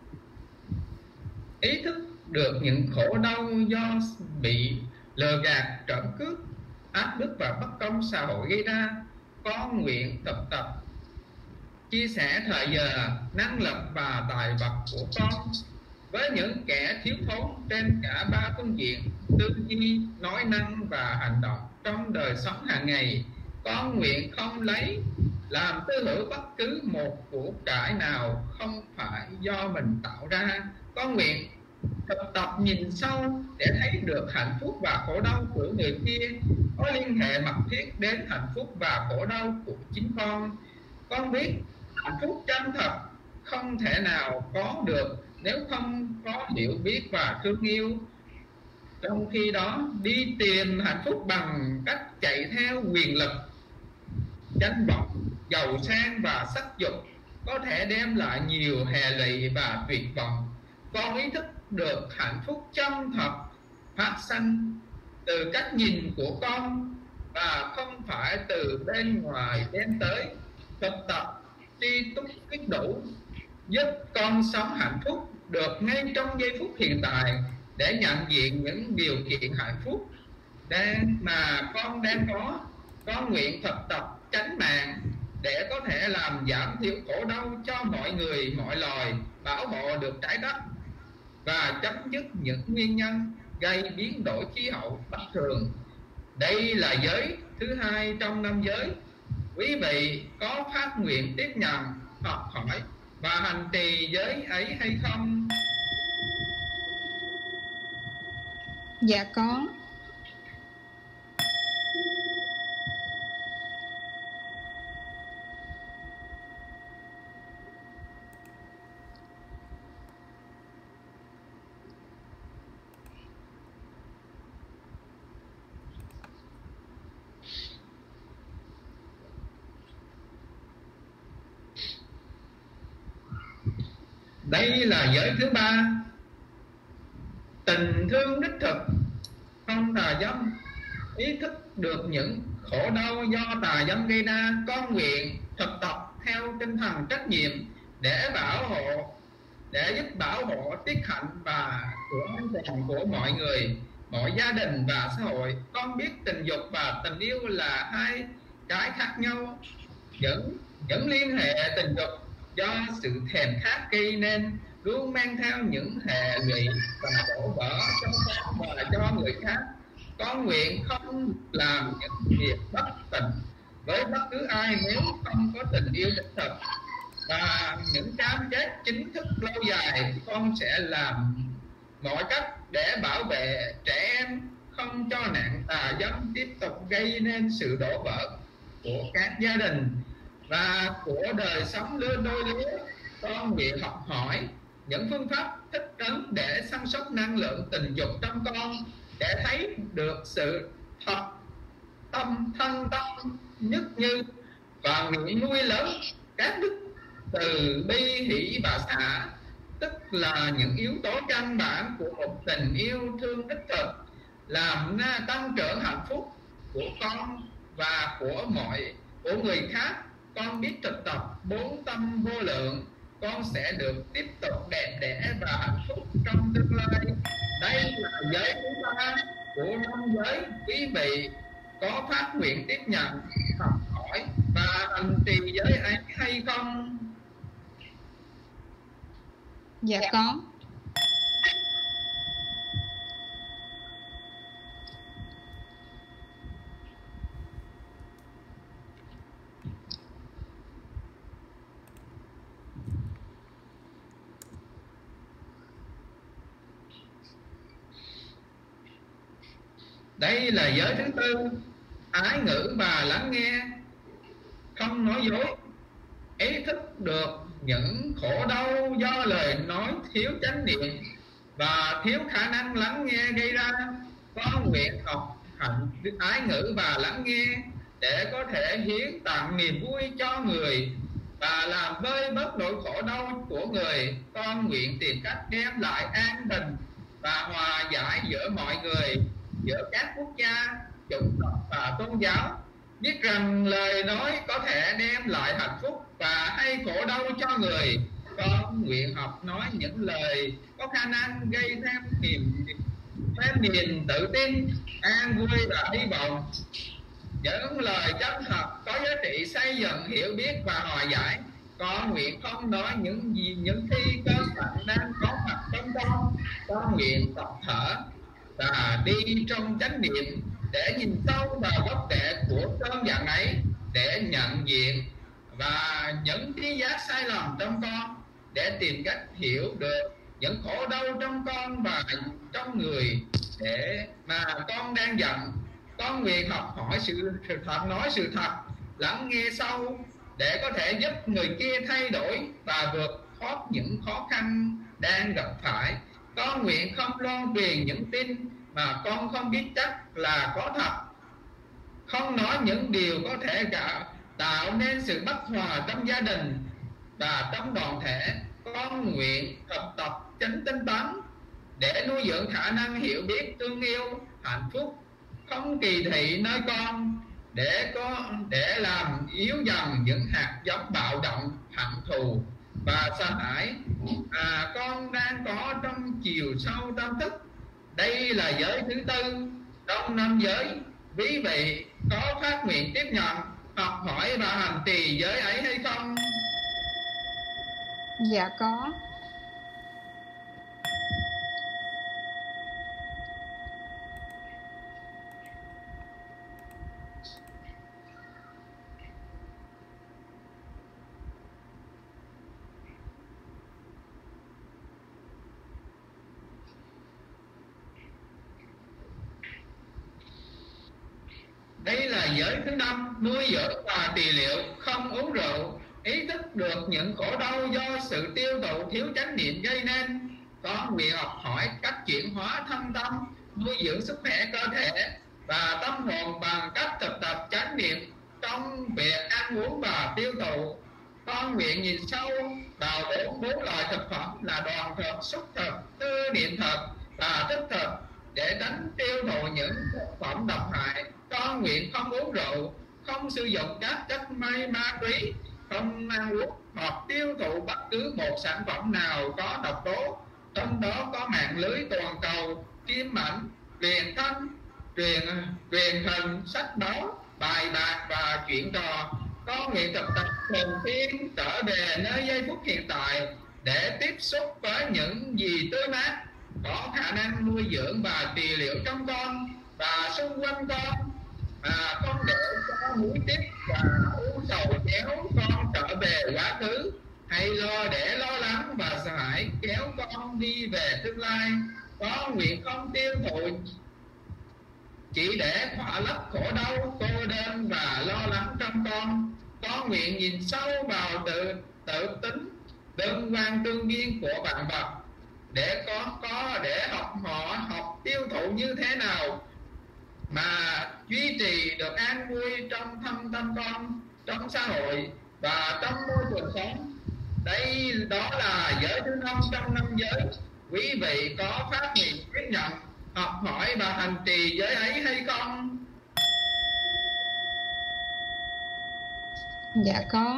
Ý thức được những khổ đau do bị lừa gạt, trộm cướp, áp bức và bất công xã hội gây ra. Con nguyện tập tập chia sẻ thời giờ, năng lực và tài vật của con với những kẻ thiếu thốn trên cả ba phương diện tư duy, nói năng và hành động trong đời sống hàng ngày. Con nguyện không lấy làm tư hữu bất cứ một của cải nào không phải do mình tạo ra. Con nguyện thực tập nhìn sâu để thấy được hạnh phúc và khổ đau của người kia có liên hệ mật thiết đến hạnh phúc và khổ đau của chính con. Con biết hạnh phúc chân thật không thể nào có được nếu không có hiểu biết và thương yêu. Trong khi đó, đi tìm hạnh phúc bằng cách chạy theo quyền lực, danh vọng, giàu sang và sắc dục có thể đem lại nhiều hệ lụy và tuyệt vọng. Con ý thức được hạnh phúc chân thật phát sinh từ cách nhìn của con và không phải từ bên ngoài đem tới. Thực tập tri túc kích đủ giúp con sống hạnh phúc được ngay trong giây phút hiện tại, để nhận diện những điều kiện hạnh phúc đang mà con đang có. Con nguyện thực tập tránh mạng để có thể làm giảm thiểu khổ đau cho mọi người, mọi loài, bảo hộ được trái đất và chấm dứt những nguyên nhân gây biến đổi khí hậu bất thường. Đây là giới thứ hai trong năm giới. Quý vị có phát nguyện tiếp nhận, học hỏi và hành trì giới ấy hay không? Dạ có. Đây là giới thứ ba, thương đích thực, không tà dâm, ý thức được những khổ đau do tà dâm gây ra. Con nguyện thực tập theo tinh thần trách nhiệm để bảo hộ, để giúp bảo hộ tiết hạnh và của an toàn của mọi người, mọi gia đình và xã hội. Con biết tình dục và tình yêu là hai cái khác nhau. Những những liên hệ tình dục do sự thèm khát gây nên luôn mang theo những hệ lụy và đổ vỡ cho con và cho người khác. Con nguyện không làm những việc bất tình với bất cứ ai nếu không có tình yêu đích thực và những cam kết chính thức lâu dài. Con sẽ làm mọi cách để bảo vệ trẻ em không cho nạn tà dâm tiếp tục gây nên sự đổ vỡ của các gia đình và của đời sống lứa đôi lứa. Con nguyện học hỏi những phương pháp thích ứng để săn sóc năng lượng tình dục trong con, để thấy được sự thật tâm thân tâm nhất như, và nguyện nuôi lớn các đức từ bi hỷ và xả, tức là những yếu tố căn bản của một tình yêu thương đích thực, làm tăng trưởng hạnh phúc của con và của mọi của người khác. Con biết thực tập bốn tâm vô lượng, con sẽ được tiếp tục đẹp đẽ và hạnh phúc trong tương lai. Đây là giới thứ ba của năm giới. Quý vị có phát nguyện tiếp nhận, học hỏi và hành trì giới ấy hay không? Dạ có. Đây là giới thứ tư, ái ngữ và lắng nghe, không nói dối. Ý thức được những khổ đau do lời nói thiếu chánh niệm và thiếu khả năng lắng nghe gây ra. Con nguyện học hành ái ngữ và lắng nghe để có thể hiến tặng niềm vui cho người và làm vơi bớt nỗi khổ đau của người. Con nguyện tìm cách đem lại an bình và hòa giải giữa mọi người, giữa các quốc gia, chủng tộc và tôn giáo. Biết rằng lời nói có thể đem lại hạnh phúc và hay khổ đau cho người. Con nguyện học nói những lời có khả năng gây thêm niềm thêm niềm tự tin, an vui và hy vọng. Những lời chân thật có giá trị xây dựng hiểu biết và hòa giải. Con nguyện không nói những gì những khi cơn giận đang có mặt trong con. Con nguyện tập thở và đi trong chánh niệm để nhìn sâu vào gốc rễ của cơn giận ấy, để nhận diện và những trí giác sai lầm trong con, để tìm cách hiểu được những khổ đau trong con và trong người để mà con đang giận. Con nguyện học hỏi sự, sự thật, nói sự thật, lắng nghe sâu để có thể giúp người kia thay đổi và vượt thoát những khó khăn đang gặp phải. Con nguyện không loan truyền những tin mà con không biết chắc là có thật, không nói những điều có thể tạo nên sự bất hòa trong gia đình và trong đoàn thể. Con nguyện thực tập chánh tinh tấn để nuôi dưỡng khả năng hiểu biết, thương yêu, hạnh phúc, không kỳ thị nơi con, để có để làm yếu dần những hạt giống bạo động, hận thù và sợ hãi à, con đang có trong chiều sâu tâm thức. Đây là giới thứ tư trong năm giới. Quý vị có phát nguyện tiếp nhận, học hỏi và hành trì giới ấy hay không? Dạ có. Đây là giới thứ năm, nuôi dưỡng và trị liệu, không uống rượu. Ý thức được những khổ đau do sự tiêu thụ thiếu chánh niệm gây nên. Con nguyện học hỏi cách chuyển hóa thân tâm, nuôi dưỡng sức khỏe cơ thể và tâm hồn bằng cách thực tập chánh niệm trong việc ăn uống và tiêu thụ. Con nguyện nhìn sâu vào bốn bốn loại thực phẩm là đoàn thực, xúc thực, tư niệm thực và thích thực để tránh tiêu thụ những thực phẩm độc hại. Con nguyện không uống rượu, không sử dụng các chất may ma túy, không ăn uống hoặc tiêu thụ bất cứ một sản phẩm nào có độc tố, trong đó có mạng lưới toàn cầu, phim ảnh, truyền thanh, truyền truyền hình, sách báo, bài bạc và chuyện trò. Con nguyện thực tập thường xuyên trở về nơi giây phút hiện tại để tiếp xúc với những gì tươi mát, có khả năng nuôi dưỡng và trị liệu trong con và xung quanh con, mà không để cho mũi tiếp và u sầu kéo con trở về quá khứ, hay lo để lo lắng và sợ hãi kéo con đi về tương lai. Con nguyện không tiêu thụ chỉ để khỏa lấp khổ đau, cô đơn và lo lắng trong con. Con nguyện nhìn sâu vào tự tự tính tương quan tương nhiên của vạn vật để có có để học họ học tiêu thụ như thế nào mà duy trì được an vui trong thâm tâm con, trong xã hội và trong môi trường sống. Đây đó là giới thứ năm trong năm giới. Quý vị có phát nguyện tiếp nhận, học hỏi và hành trì giới ấy hay không? Dạ có.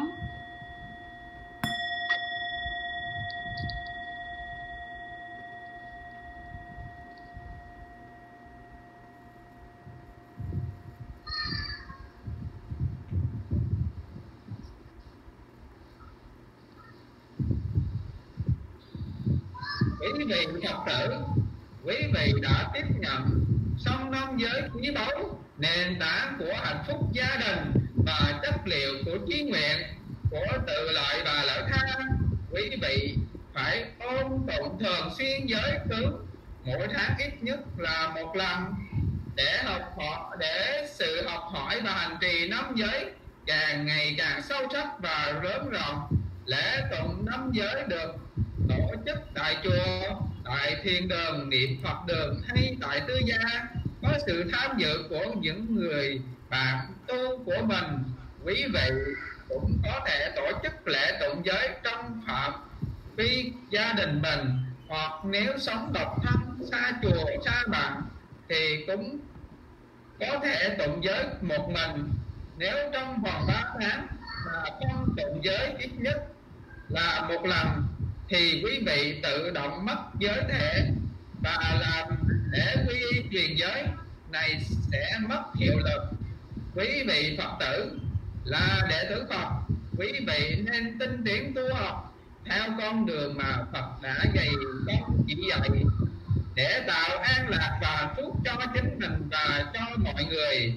Quý vị Phật tử, quý vị đã tiếp nhận xong năm giới quý báu, nền tảng của hạnh phúc gia đình và chất liệu của chí nguyện, của tự lợi và lợi tha. Quý vị phải ôn tụng thường xuyên giới cứu, mỗi tháng ít nhất là một lần, để học hỏi, để sự học hỏi và hành trì năm giới càng ngày càng sâu sắc và lớn rộng. Lễ tụng năm giới được tổ chức tại chùa, tại thiền đường, niệm Phật đường hay tại tư gia, có sự tham dự của những người bạn tu của mình. Quý vị cũng có thể tổ chức lễ tụng giới trong phạm vi gia đình mình, hoặc nếu sống độc thân xa chùa xa bạn thì cũng có thể tụng giới một mình. Nếu trong vòng ba tháng mà không tụng giới ít nhất là một lần thì quý vị tự động mất giới thể, và làm để quy y truyền giới này sẽ mất hiệu lực. Quý vị Phật tử là đệ tử Phật, quý vị nên tinh tiến tu học theo con đường mà Phật đã dạy con chỉ dạy, để tạo an lạc và hạnh phúc cho chính mình và cho mọi người.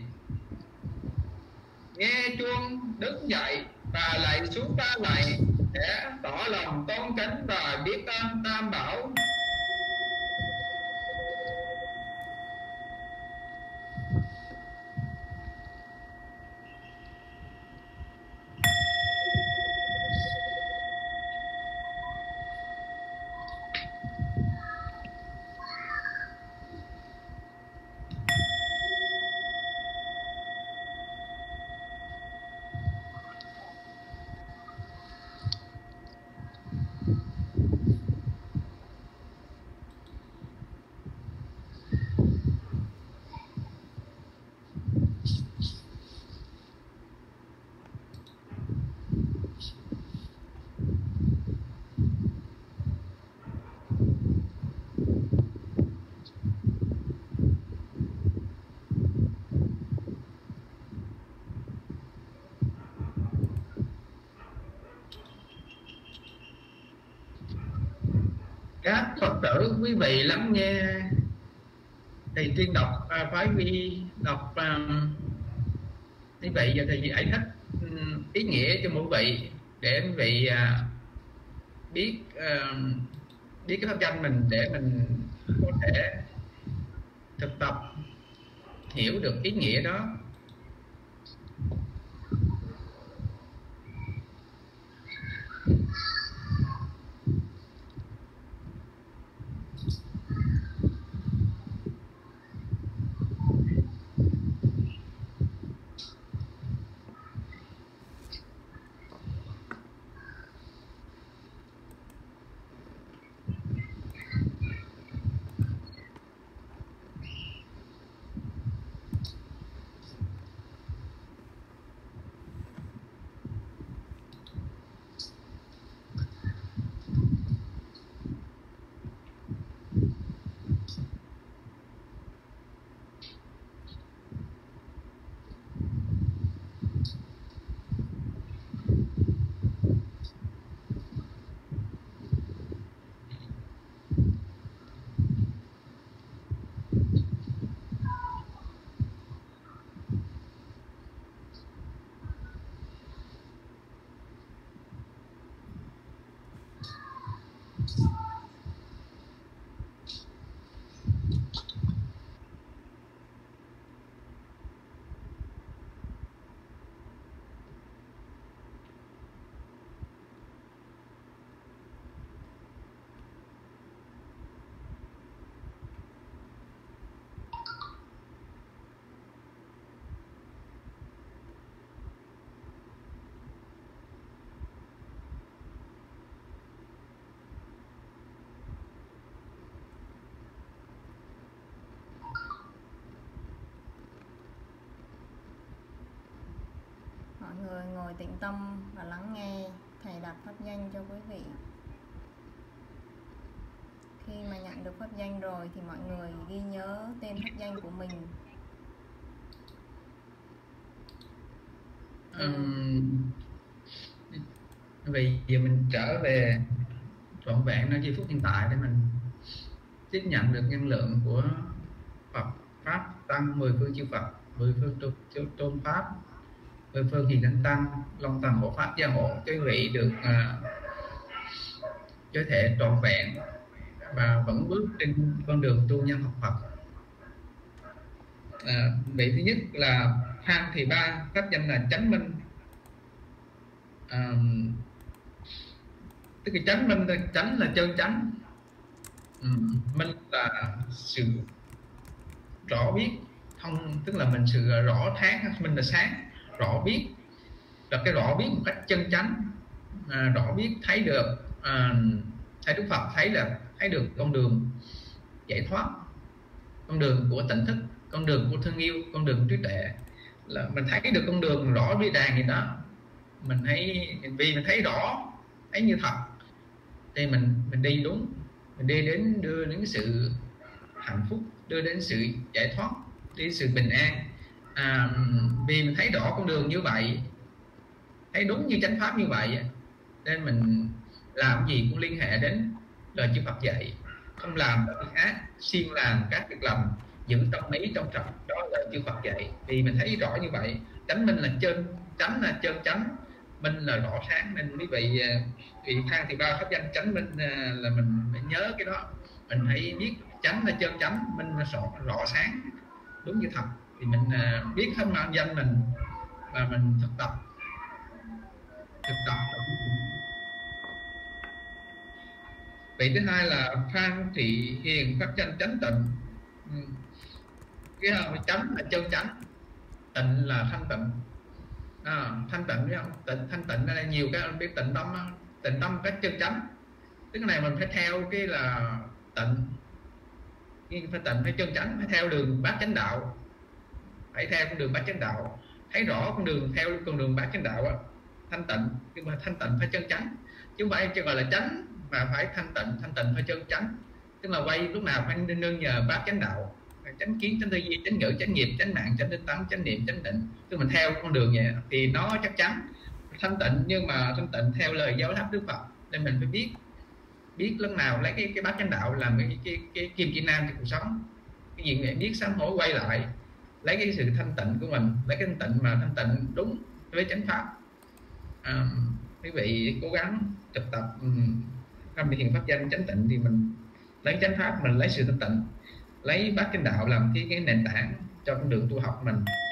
Nghe chuông đứng dậy và lạy xuống ba lạy để tỏ lòng tôn kính và biết ơn Tam Bảo. Các Phật tử quý vị lắng nghe thầy Tuyên đọc uh, phái vi đọc uh, như vậy, giờ thầy giải thích um, ý nghĩa cho mỗi vị, để quý vị uh, biết uh, biết cái pháp danh mình, để mình có thể thực tập hiểu được ý nghĩa đó. Mọi người ngồi tĩnh tâm và lắng nghe thầy đọc pháp danh cho quý vị. Khi mà nhận được pháp danh rồi thì mọi người ghi nhớ tên pháp danh của mình. um, Vì giờ mình trở về trọn vẹn nơi giây phút hiện tại để mình tiếp nhận được năng lượng của Phật Pháp Tăng, mười phương chư Phật, mười phương tôn, tôn Pháp, mười phương hiền thánh Tăng, long thần hộ Pháp gia hộ cho quý vị được uh, có thể trọn vẹn và vẫn bước trên con đường tu nhân học Phật. À, vị thứ nhất là Phan Thị Ba, pháp danh là Chánh Minh. À, tức là chánh minh, chánh là chân chánh, ừ, minh là sự rõ biết, thông tức là mình sự rõ tháng, minh là sáng, rõ biết, là cái rõ biết một cách chân chánh, à, rõ biết thấy được, à, thấy Đức Phật thấy là thấy được con đường giải thoát, con đường của tỉnh thức, con đường của thương yêu, con đường của trí tuệ, là mình thấy được con đường rõ bí đàn gì đó, mình thấy vì mình thấy rõ, thấy như thật thì mình mình đi đúng, mình đi đến đưa đến sự hạnh phúc, đưa đến sự giải thoát, đi sự bình an. À, vì mình thấy rõ con đường như vậy, thấy đúng như chánh pháp như vậy, nên mình làm gì cũng liên hệ đến lời chư Phật dạy, không làm việc ác, siêng làm các việc lành, giữ tâm ý trong trật, đó là chư Phật dạy. Vì mình thấy rõ như vậy, chánh minh là chân chánh, là chân chánh, minh là rõ sáng, nên quý vị vị Phan Thị Ba pháp danh Chánh Minh là mình phải nhớ cái đó. Mình hãy biết chánh là chân chánh, minh là rõ, rõ sáng, đúng như thật. Thì mình biết hết mang danh mình và mình thực tập thực tập vị thứ hai là Phan Thị Hiền pháp danh Chánh Tịnh. Cái chánh là chân chánh, tịnh là thanh tịnh. À, thanh tịnh biết không? Tịnh, thanh tịnh là nhiều cái biết tịnh tâm, tịnh tâm cách chân chánh. Tức cái này mình phải theo cái là tịnh, nhưng phải tịnh phải chân chánh, phải theo đường bát chánh đạo, phải theo con đường bát chánh đạo, thấy rõ con đường theo con đường bát chánh đạo á, thanh tịnh. Nhưng mà thanh tịnh phải chân chánh, chứ không phải gọi là chánh mà phải thanh tịnh. Thanh tịnh phải chân chánh, tức là quay lúc nào phải nương nhờ bát chánh đạo, chánh kiến, chánh tư duy, chánh ngữ, chánh nghiệp, chánh mạng, chánh tinh tấn, chánh niệm, chánh định. Tức mình theo con đường vậy thì nó chắc chắn thanh tịnh, nhưng mà thanh tịnh theo lời giáo pháp Đức Phật. Nên mình phải biết biết lần nào lấy cái cái bát chánh đạo làm cái cái, cái kim chỉ nam cho cuộc sống. Cái gì để biết sám hối quay lại, lấy cái sự thanh tịnh của mình, lấy cái thanh tịnh mà thanh tịnh đúng với chánh pháp. À, quý vị cố gắng thực tập trong thiền pháp danh chánh tịnh, thì mình lấy chánh pháp, mình lấy sự thanh tịnh, lấy bát chánh đạo làm cái cái nền tảng cho con đường tu học mình.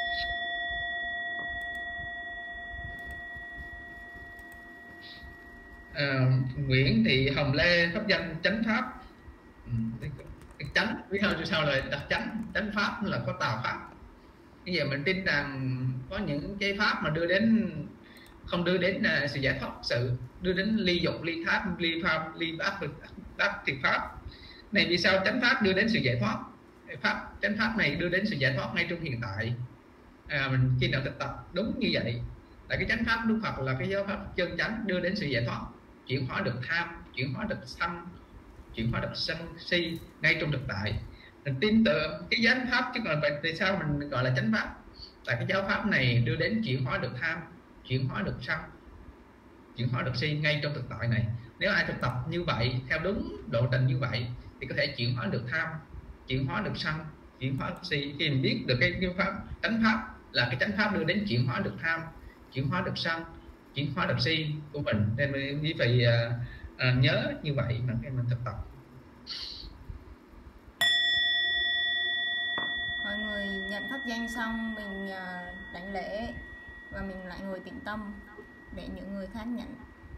À, Nguyễn Thị Hồng Lê pháp danh chánh pháp. Chánh biết sao sao là đặt chánh, chánh pháp là có tào pháp. Bây giờ mình tin rằng có những cái pháp mà đưa đến, không đưa đến uh, sự giải thoát sự, đưa đến ly dục, ly tháp, ly pháp, ly bát bát thiệt pháp. Này vì sao chánh pháp đưa đến sự giải thoát? Pháp chánh pháp này đưa đến sự giải thoát ngay trong hiện tại. À, mình khi nào thực tập đúng như vậy là cái chánh pháp Đức Phật là cái giáo pháp chân chánh, đưa đến sự giải thoát, chuyển hóa được tham, chuyển hóa được sân, chuyển hóa được sân si ngay trong thực tại. Mình tin tưởng cái chánh pháp, chứ còn tại sao mình gọi là chánh pháp? Là cái giáo pháp này đưa đến chuyển hóa được tham, chuyển hóa được sân, chuyển hóa được si ngay trong thực tại này. Nếu ai thực tập như vậy, theo đúng lộ trình như vậy, thì có thể chuyển hóa được tham, chuyển hóa được sân, chuyển hóa được si. Khi mình biết được cái pháp chánh pháp là cái chánh pháp đưa đến chuyển hóa được tham, chuyển hóa được sân, chuyển hóa được si của mình, nên quý vị uh, uh, nhớ như vậy mà khi mình thực tập. Mọi người nhận pháp danh xong mình uh, đảnh lễ và mình lại ngồi tĩnh tâm để những người khác nhận.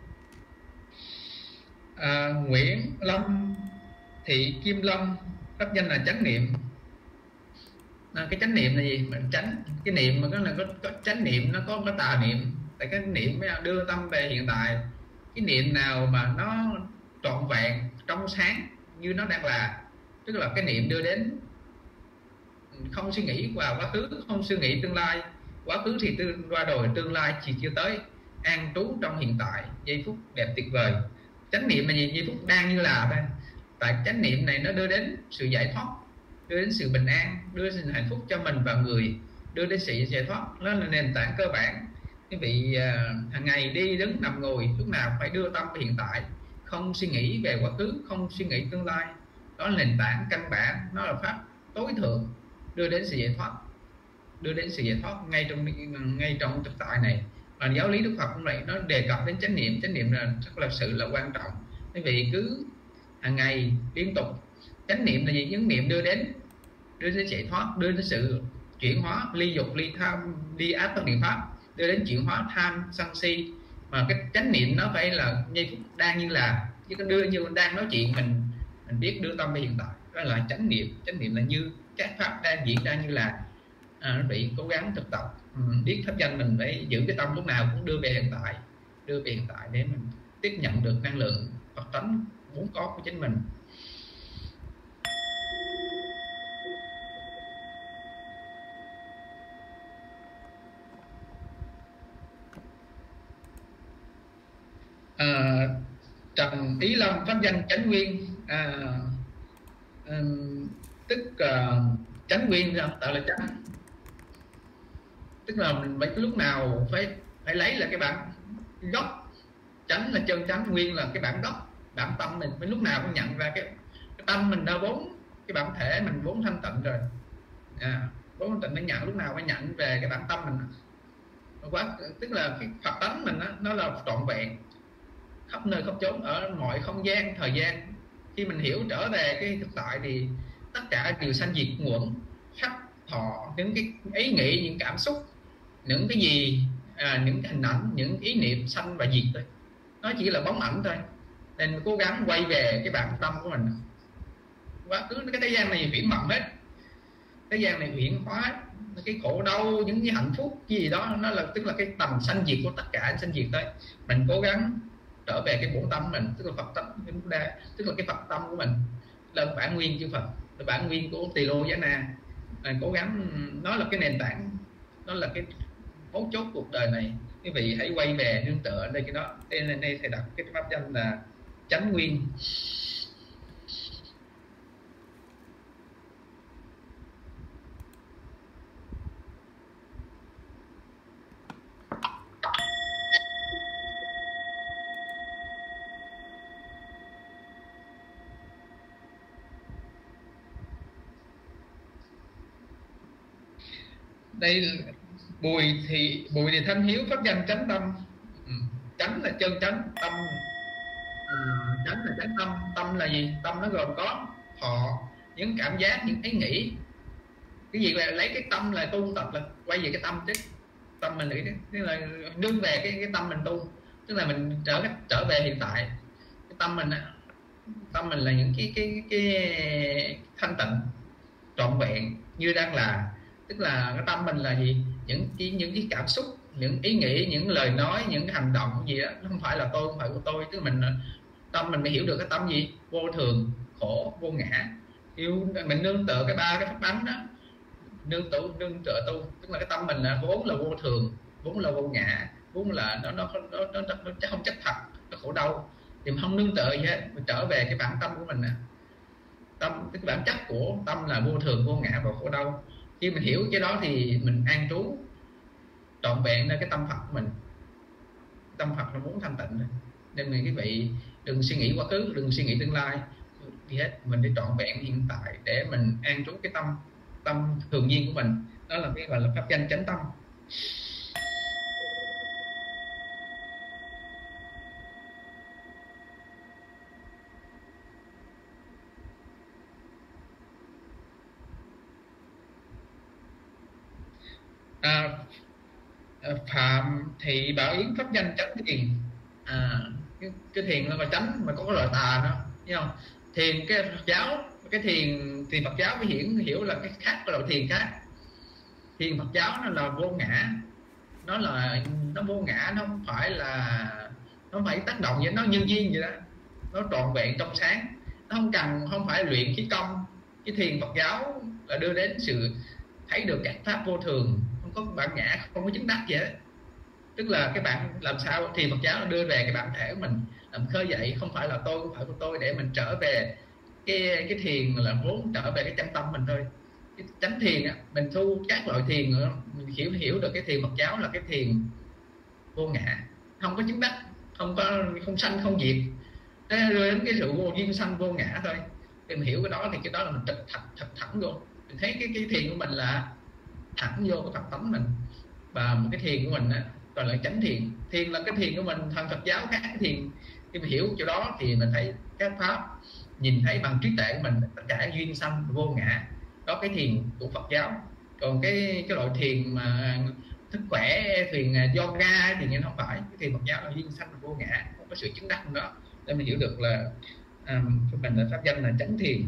À, Nguyễn Lâm Thị Kim Lâm pháp danh là chánh niệm. À, cái chánh niệm là gì? Mình tránh cái niệm mà có là có, có chánh niệm, nó có có tà niệm. Tại cái niệm mới đưa tâm về hiện tại. Cái niệm nào mà nó trọn vẹn, trong sáng như nó đang là, tức là cái niệm đưa đến không suy nghĩ vào quá khứ, không suy nghĩ tương lai, quá khứ thì tương qua rồi, tương lai thì chưa tới, an trú trong hiện tại, giây phút đẹp tuyệt vời. Chánh niệm là gì? Giây phút đang như là thôi. Tại chánh niệm này nó đưa đến sự giải thoát, đưa đến sự bình an, đưa đến sự hạnh phúc cho mình và người, đưa đến sự giải thoát. Nó là nền tảng cơ bản. Quý vị uh, hàng ngày đi đứng nằm ngồi lúc nào phải đưa tâm về hiện tại, không suy nghĩ về quá khứ, không suy nghĩ tương lai. Đó là nền tảng căn bản, nó là pháp tối thượng đưa đến sự giải thoát, đưa đến sự giải thoát ngay trong ngay trong thực tại này. Và giáo lý Đức Phật cũng vậy, nó đề cập đến chánh niệm. Chánh niệm là rất là sự là quan trọng. Quý vị cứ hàng ngày liên tục chánh niệm là gì? Những niệm đưa đến đưa đến giải thoát, đưa đến sự chuyển hóa ly dục, ly tham, ly ác bất niệm pháp, đưa đến chuyển hóa tham sân si. Mà cái chánh niệm nó phải là giây phút đang như là, chứ có đưa như đang nói chuyện mình mình biết đưa tâm về hiện tại, đó là chánh niệm. Chánh niệm là như các pháp đang diễn ra như là. À, bị cố gắng thực tập, ừ, biết pháp danh mình phải giữ cái tâm lúc nào cũng đưa về hiện tại, đưa về hiện tại để mình tiếp nhận được năng lượng Phật tánh vốn có của chính mình. À, Trần Ý Lâm pháp danh chánh nguyên, à, à, tức uh, chánh nguyên tạo là chánh, tức là mình phải lúc nào phải phải lấy là cái bản gốc. Chánh là chân chánh, nguyên là cái bản gốc, bản tâm mình phải lúc nào cũng nhận ra cái, cái tâm mình đã vốn, cái bản thể mình vốn thanh tịnh rồi, à, vốn thanh tịnh phải nhận, lúc nào phải nhận về cái bản tâm mình quá. Tức là cái Phật tánh mình đó, nó là trọn vẹn khắp nơi khắp chốn, ở mọi không gian thời gian. Khi mình hiểu trở về cái thực tại thì tất cả đều sanh diệt nguồn, sắc thọ, những cái ý nghĩ, những cảm xúc, những cái gì, à, những cái hình ảnh, những ý niệm sanh và diệt thôi. Nó chỉ là bóng ảnh thôi. Nên cố gắng quay về cái bản tâm của mình. Quá khứ cái thế gian này huyễn mộng hết, thế gian này huyễn hóa, cái khổ đau, những cái hạnh phúc gì đó, nó là tức là cái tầm sanh diệt của tất cả sanh diệt thôi. Mình cố gắng trở về cái bổn tâm mình, tức là Phật tâm, tức là cái Phật tâm của mình, là bản nguyên chư Phật, là bản nguyên của Tỳ Lô Giá Na. Mình cố gắng, nó là cái nền tảng, nó là cái mấu chốt cuộc đời này. Quý vị hãy quay về nương tựa ở đây cái đó. Nên đây thầy đặt cái pháp danh là chánh nguyên. Đây Bùi thì Bùi thì Thanh Hiếu pháp danh chánh tâm. Ừ. Chánh là chân chánh, tâm à, chánh là chánh tâm. Tâm là gì? Tâm nó gồm có thọ, những cảm giác, những ý nghĩ. Cái gì là lấy cái tâm là tu tập, là quay về cái tâm chứ. Tâm mình nghĩ tức là nương về cái cái tâm mình tu, tức là mình trở trở về hiện tại. Cái tâm mình tâm mình là những cái cái cái thanh tịnh trọn vẹn như đang là. Tức là cái tâm mình là gì? Những cái những cái cảm xúc, những ý nghĩ, những lời nói, những hành động gì đó, nó không phải là tôi, không phải của tôi. Tức là mình tâm mình mới hiểu được cái tâm gì? Vô thường, khổ, vô ngã. Yêu mình nương tựa cái ba cái pháp tánh đó, nương tựa nương tựa tu, tức là cái tâm mình là vốn là vô thường, vốn là vô ngã, vốn là nó nó nó nó, nó, nó không chấp thật, nó khổ đau. Thì mình không nương tựa gì hết, mình trở về cái bản tâm của mình nè. Tâm, cái bản chất của tâm là vô thường, vô ngã và khổ đau. Khi mình hiểu cái đó thì mình an trú trọn vẹn nơi cái tâm Phật của mình. Tâm Phật nó muốn thanh tịnh. Nên quý vị đừng suy nghĩ quá khứ, đừng suy nghĩ tương lai gì hết. Mình đi trọn vẹn hiện tại để mình an trú cái tâm tâm thường nhiên của mình. Đó là cái gọi là pháp danh chánh tâm. À, Phạm Thị Bảo Yến pháp danh chánh thiền. À, cái, cái thiền là mà chánh mà có cái loại tà đó, thấy không? Thiền cái Phật giáo, cái thiền thì Phật giáo mới hiểu hiểu là cái khác, cái loại thiền khác. Thiền Phật giáo nó là vô ngã, nó là nó vô ngã, nó không phải là nó không phải tác động với nó nhân duyên vậy đó, nó trọn vẹn trong sáng, nó không cần không phải luyện khí công. Cái thiền Phật giáo là đưa đến sự thấy được các pháp vô thường, không có bản ngã, không có chứng đắc gì hết. Tức là cái bản làm sao thì Phật giáo đưa về cái bản thể của mình làm khơi dậy, không phải là tôi, không phải của tôi, để mình trở về cái cái thiền là vốn trở về cái chân tâm mình thôi. Cái chánh thiền á, mình thu các loại thiền nữa, mình hiểu hiểu được cái thiền Phật giáo là cái thiền vô ngã, không có chứng đắc, không có không sanh không diệt, rồi đến cái sự vô duyên sanh vô ngã thôi. Thì mình hiểu cái đó thì cái đó là mình thật thật, thật thẳng vô. Mình thấy cái cái thiền của mình là thẳng vô cái Phật tánh mình, và một cái thiền của mình á gọi là chánh thiền. Thiền là cái thiền của mình, thần Phật giáo khác cái thiền. Khi mình hiểu chỗ đó thì mình thấy các pháp nhìn thấy bằng trí tuệ của mình tất cả duyên sanh vô ngã, đó cái thiền của Phật giáo. Còn cái cái loại thiền mà thức khỏe, thiền yoga thì nó không phải. Cái thiền Phật giáo là duyên sanh vô ngã, không có sự chứng đắc đó. Để mình hiểu được là um, mình là pháp danh là chánh thiền.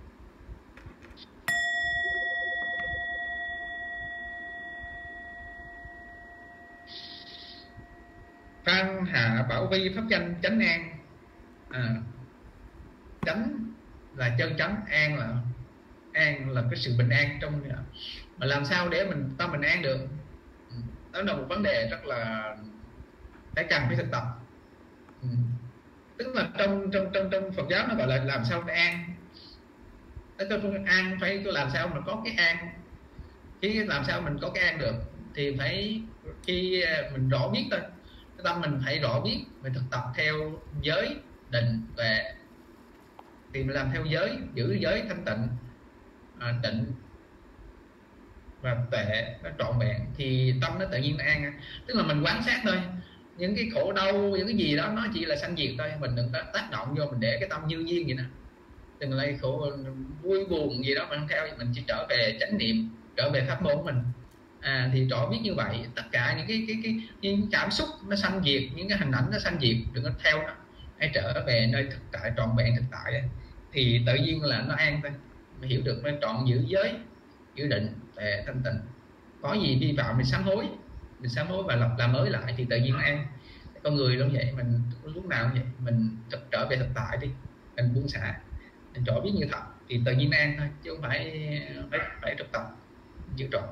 Phan Hạ Bảo Vi pháp danh chánh an. À, chánh là chân chánh, an là an là cái sự bình an trong. Mà làm sao để mình tâm mình an được, đó là một vấn đề rất là phải cần phải thực tập. Ừ. Tức là trong trong trong trong Phật giáo nó gọi là làm sao để an. Cái an phải làm sao mà có cái an. Khi làm sao mình có cái an được thì phải khi mình rõ biết thôi. Cái tâm mình phải rõ biết, mình thực tập theo giới, định, tuệ. Thì mình làm theo giới, giữ giới thanh tịnh, à, định và tuệ nó trọn vẹn thì tâm nó tự nhiên nó an. Tức là mình quan sát thôi, những cái khổ đau, những cái gì đó nó chỉ là sanh diệt thôi, mình đừng có tác động vô, mình để cái tâm như nhiên vậy nè. Đừng lấy khổ vui buồn gì đó mình không theo, mình chỉ trở về chánh niệm, trở về pháp môn của mình. À, thì rõ biết như vậy, tất cả những cái cái cái những cảm xúc nó sanh diệt, những cái hình ảnh nó sanh diệt, đừng có theo nó, hãy trở về nơi thực tại, trọn vẹn thực tại ấy. Thì tự nhiên là nó an thôi. Mình hiểu được nó trọn giữ giới, giữ định, tuệ, thanh tịnh. Có gì vi phạm mình sám hối, mình sám hối và lập làm mới lại thì tự nhiên nó an. Con người cũng vậy, mình lúc nào cũng vậy, mình thực trở về thực tại đi, mình buông xả, mình rõ biết như thật thì tự nhiên an thôi, chứ không phải phải phải thực tập giữ trọn.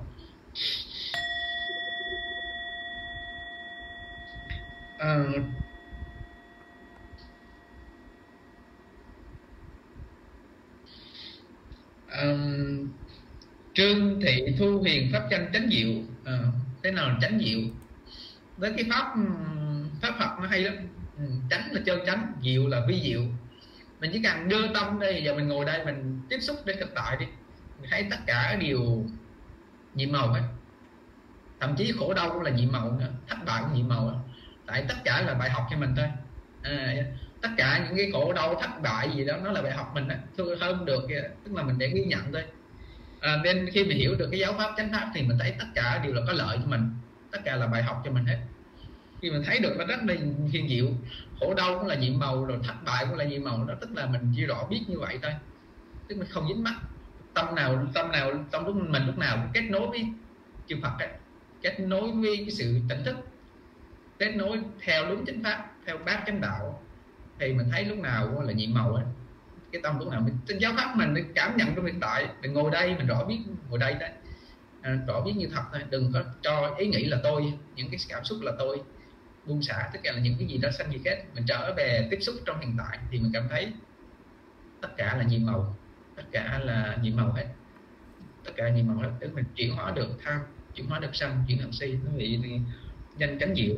À, um, Trương Thị Thu Huyền pháp danh chánh diệu. À, thế nào là chánh diệu? Với cái pháp pháp Phật nó hay lắm. Chánh là chân chánh, diệu là vi diệu. Mình chỉ cần đưa tâm đây, giờ mình ngồi đây mình tiếp xúc đến thực tại đi, mình thấy tất cả đều nhiệm màu hết. Thậm chí khổ đau cũng là nhiệm màu nữa, thất bại cũng nhiệm màu. Tại tất cả là bài học cho mình thôi. À, tất cả những cái khổ đau, thất bại gì đó nó là bài học mình đó. Thôi hơn được, tức là mình để ghi nhận thôi. À, nên khi mình hiểu được cái giáo pháp chánh pháp thì mình thấy tất cả đều là có lợi cho mình, tất cả là bài học cho mình hết. Khi mình thấy được nó rất là hiền diệu, khổ đau cũng là nhiệm màu, rồi thất bại cũng là nhiệm màu đó, tức là mình chỉ rõ biết như vậy thôi, tức là không dính mắc. Tâm nào tâm nào tâm lúc mình lúc nào cũng kết nối với chư Phật ấy, kết nối với cái sự tỉnh thức, kết nối theo đúng chánh pháp, theo bát chánh đạo, thì mình thấy lúc nào cũng là nhiệm màu ấy. Cái tâm lúc nào mình trên giáo pháp mình cảm nhận trong hiện tại, mình ngồi đây mình rõ biết ngồi đây đấy, à, rõ biết như thật thôi, đừng có cho ý nghĩ là tôi, những cái cảm xúc là tôi, buông xả tất cả là những cái gì đó sanh diệt hết. Mình trở về tiếp xúc trong hiện tại thì mình cảm thấy tất cả là nhiệm màu, tất cả là nhiệm màu hết, tất cả nhiệm màu hết, để mình chuyển hóa được tham, chuyển hóa được sân, chuyển thành si. Nó bị danh chánh diệu.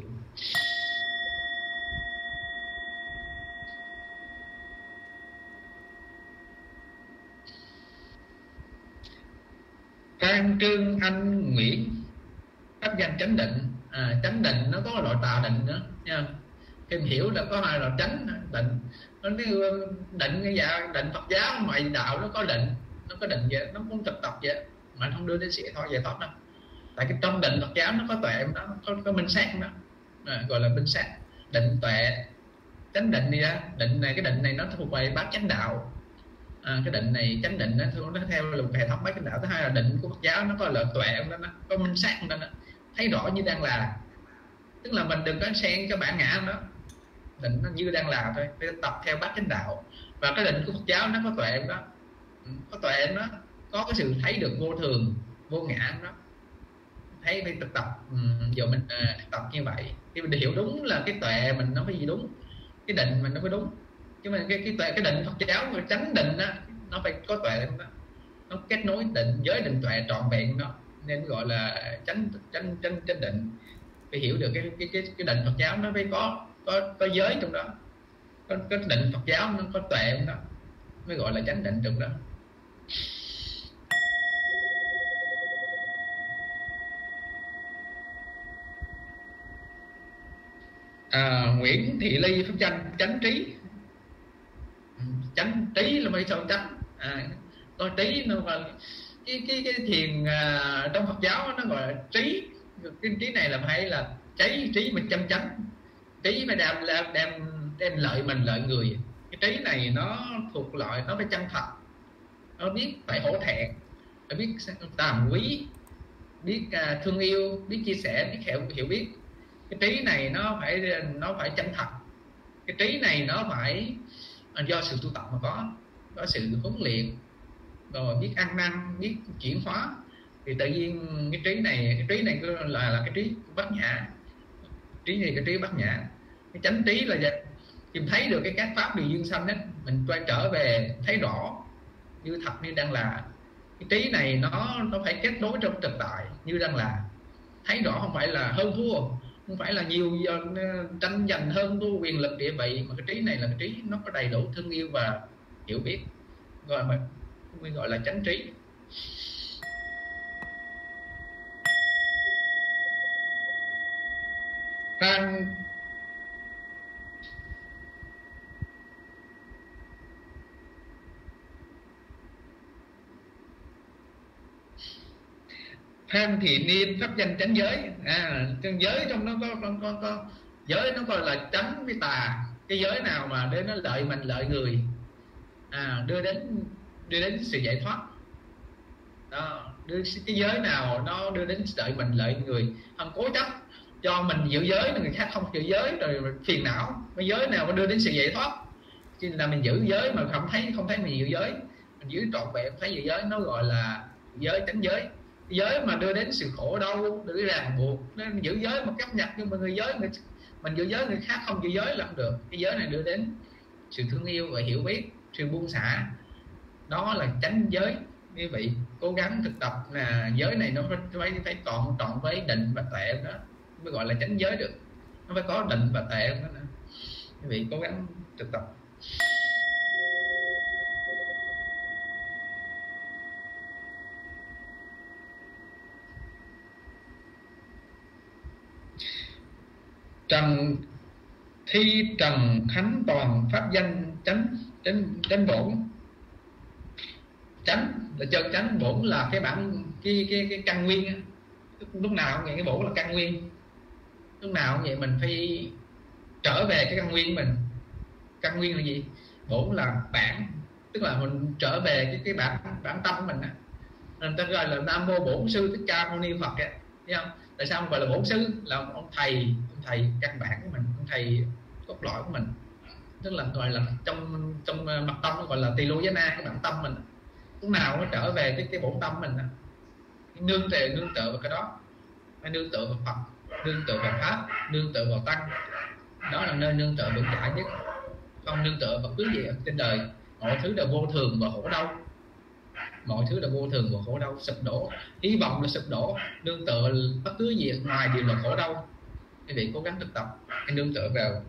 Phan Trương Anh Nguyễn pháp danh chánh định. À, chánh định nó có loại tà định nữa nha. Khi mình hiểu là có hai loại chánh định, nó định cái dạng định Phật giáo ngoại đạo nó có định, nó có định vậy, nó cũng thực tập vậy, mà không đưa đến sự thôi giải thoát đâu. Tại cái trong định Phật giáo nó có tuệ, nó có, có minh sát đó, à, gọi là minh sát, định tuệ. Chánh định đi á, định này, cái định này nó thuộc về bát chánh đạo. À, cái định này chánh định nó, nó theo là hệ thống bát chánh đạo. Thứ hai là định của Phật giáo nó có lợi tuệ đó, nó có minh sát đó, nó thấy rõ như đang là, tức là mình đừng có xen cho bản ngã đó, định nó như đang là thôi, phải tập theo bát chánh đạo. Và cái định của Phật giáo nó có tuệ đó, có tuệ nó có cái sự thấy được vô thường, vô ngã đó, thấy phải thực tập. um, giờ mình à, thực tập như vậy thì mình hiểu đúng là cái tuệ mình nó phải gì đúng, cái định mình nó mới đúng. Chứ mà cái cái tuệ, cái định Phật giáo, cái chánh định á, nó phải có tuệ đó. Nó kết nối định giới định tuệ trọn vẹn đó, nên gọi là chánh chánh chánh chánh định. Phải hiểu được cái cái cái cái định Phật giáo nó phải có có có giới trong đó, có, có định Phật giáo nó có tuệ trong đó, mới gọi là chánh định trong đó. À, Nguyễn Thị Ly pháp danh chánh trí. Chánh trí là mấy sao chánh? À, có trí nó là cái cái cái thiền à, trong Phật giáo nó gọi là trí. Cái trí này là phải là cháy trí mình chăm chánh, trí phải đem đem đem lợi mình lợi người. Cái trí này nó thuộc loại nó phải chân thật, nó biết phải hổ thẹn, nó biết tàm quý, biết uh, thương yêu, biết chia sẻ, biết hiểu hiểu biết. Cái trí này nó phải nó phải chân thật. Cái trí này nó phải do sự tu tập mà có, có sự huấn luyện, rồi biết ăn năn, biết chuyển hóa, thì tự nhiên cái trí này cái trí này là là cái trí bát nhã. Trí này cái trí bát nhã. Cái chánh trí là gì? Tìm thấy được cái các pháp điều duyên sanh đó, mình quay trở về thấy rõ như thật như đang là. Cái trí này nó nó phải kết nối trong thực tại như đang là, thấy rõ, không phải là hơn thua, không phải là nhiều tranh giành hơn thua quyền lực địa vị, mà cái trí này là cái trí nó có đầy đủ thương yêu và hiểu biết, gọi mà mới gọi là chánh trí. Phan Phan Thị Niên pháp danh chánh giới. À, giới trong nó có, có, có, có giới nó gọi là chánh với tà. Cái giới nào mà để nó lợi mình lợi người, à, đưa đến đưa đến sự giải thoát đó. Đưa cái giới nào nó đưa đến lợi mình lợi người, không cố chấp cho mình giữ giới người khác không giữ giới rồi phiền não. Cái giới nào mà đưa đến sự giải thoát, chứ là mình giữ giới mà không thấy không thấy mình giữ giới, mình giữ trọn vẹn thấy giữ giới, nó gọi là giới chánh giới. Giới mà đưa đến sự khổ đau, đưa ràng buộc, nên giữ giới một cách nhặt, nhưng mà người giới người, mình giữ giới người khác không giữ giới là không được. Cái giới này đưa đến sự thương yêu và hiểu biết, sự buông xả, đó là chánh giới. Như vậy cố gắng thực tập là giới này nó phải phải trọn trọn với định và tuệ đó mới gọi là chánh giới được. Nó phải có định và tuệ đó. Như vậy cố gắng thực tập. Trần Thi Trần Khánh Toàn pháp danh chánh chánh chánh bổn. Chánh là chân chánh, bổn là cái bản cái cái cái căn nguyên. Lúc nào cũng vậy, cái bổn là căn nguyên. Lúc nào cũng vậy, mình phải trở về cái căn nguyên của mình. Căn nguyên là gì? Bổn là bản, tức là mình trở về cái cái bản bản tâm của mình á. Nên ta gọi là Nam Mô Bổn Sư Thích Ca Mâu Ni Phật á, thấy không? Tại sao gọi là bổn sư? Là ông thầy, ông thầy căn bản của mình, ông thầy cốt lõi của mình, tức là gọi là trong trong mặt tâm nó gọi là tỳ lô giá na, cái bản tâm mình. Lúc nào nó trở về cái cái bổn tâm mình đó. Nương tựa nương tựa vào cái đó, phải nương tựa vào Phật, nương tựa vào pháp, nương tựa vào tăng. Đó là nơi nương tựa vững chãi nhất. Không nương tựa vào cứ gì ở trên đời, mọi thứ đều vô thường và khổ đau. Mọi thứ là vô thường và khổ đau, sụp đổ, hy vọng là sụp đổ. Nương tựa bất cứ gì ngoài đều là khổ đau. Quý vị cố gắng thực tập, hãy nương tựa vào.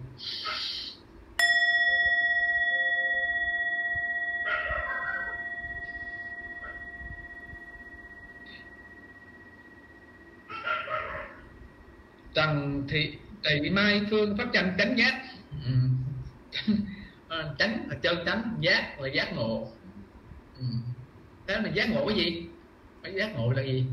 Trần Thị Thị Mai Phương pháp danh chánh giác. Ừ. Chánh là chân chánh, giác là giác ngộ. Ừ. Thế là giác ngộ cái gì? Cái giác ngộ là gì?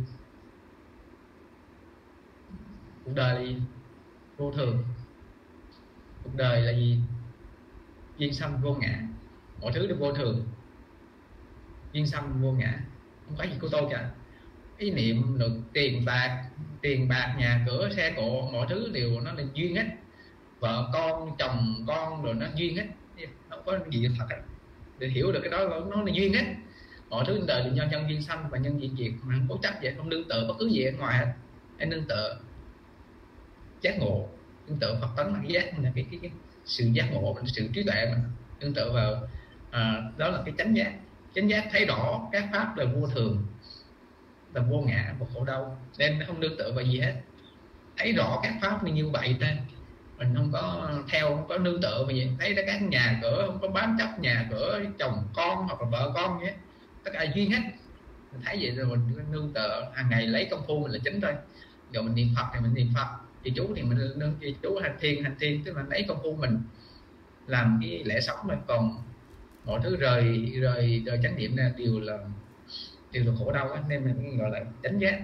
Cuộc đời là gì? Vô thường. Cuộc đời là gì? Duyên sanh vô ngã. Mọi thứ đều vô thường, duyên sanh vô ngã, không có gì của tôi cả. Ý niệm được tiền bạc, tiền bạc, nhà cửa, xe cộ, mọi thứ đều nó là duyên hết. Vợ con, chồng con rồi nó duyên hết, không có gì thật hết. Để hiểu được cái đó nó là duyên hết. Mọi thứ trên đời là do nhân duyên sanh và nhân duyên diệt, mà không cố chấp vậy, không nương tựa bất cứ gì ở ngoài hết. hay nương tựa giác ngộ. Nương tựa Phật tánh là cái giác, là cái, cái, cái sự giác ngộ mình, sự trí tuệ mình. Nương tựa vào à, đó là cái chánh giác. Chánh giác thấy rõ các pháp là vô thường, là vô ngã và khổ đau, nên không nương tựa vào gì hết. Thấy rõ các pháp như như vậy thôi, mình không có theo, không có nương tựa vào gì. Thấy đó các nhà cửa, không có bám chấp nhà cửa, chồng con hoặc là vợ con nhé, tất cả duyên hết. Mình thấy vậy rồi mình nương tựa, hàng ngày lấy công phu mình là chính thôi. Rồi mình niệm Phật thì mình niệm Phật, thì chú thì mình nương thì chú hành thiền, hành thiền tức là lấy công phu mình làm cái lẽ sống thôi. Còn mọi thứ rời rời rời chánh niệm này đều là đều là khổ đau ấy, nên mình gọi là chánh giác.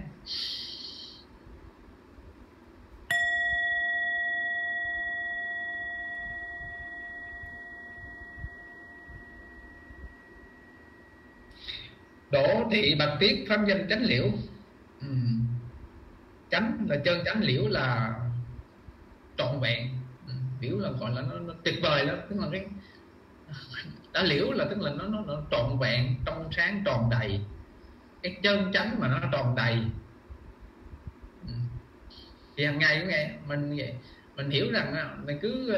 Đỗ thị bạch tuyết pháp danh chánh liễu. Ừ. Chánh là chân chánh, liễu là trọn vẹn. Ừ. Liễu là gọi là nó, nó tuyệt vời lắm, tức là cái đã liễu là tức là nó, nó, nó trọn vẹn, trong sáng, tròn đầy. Cái chân chánh mà nó tròn đầy. Ừ. Thì hàng ngày cũng nghe mình mình hiểu rằng mình cứ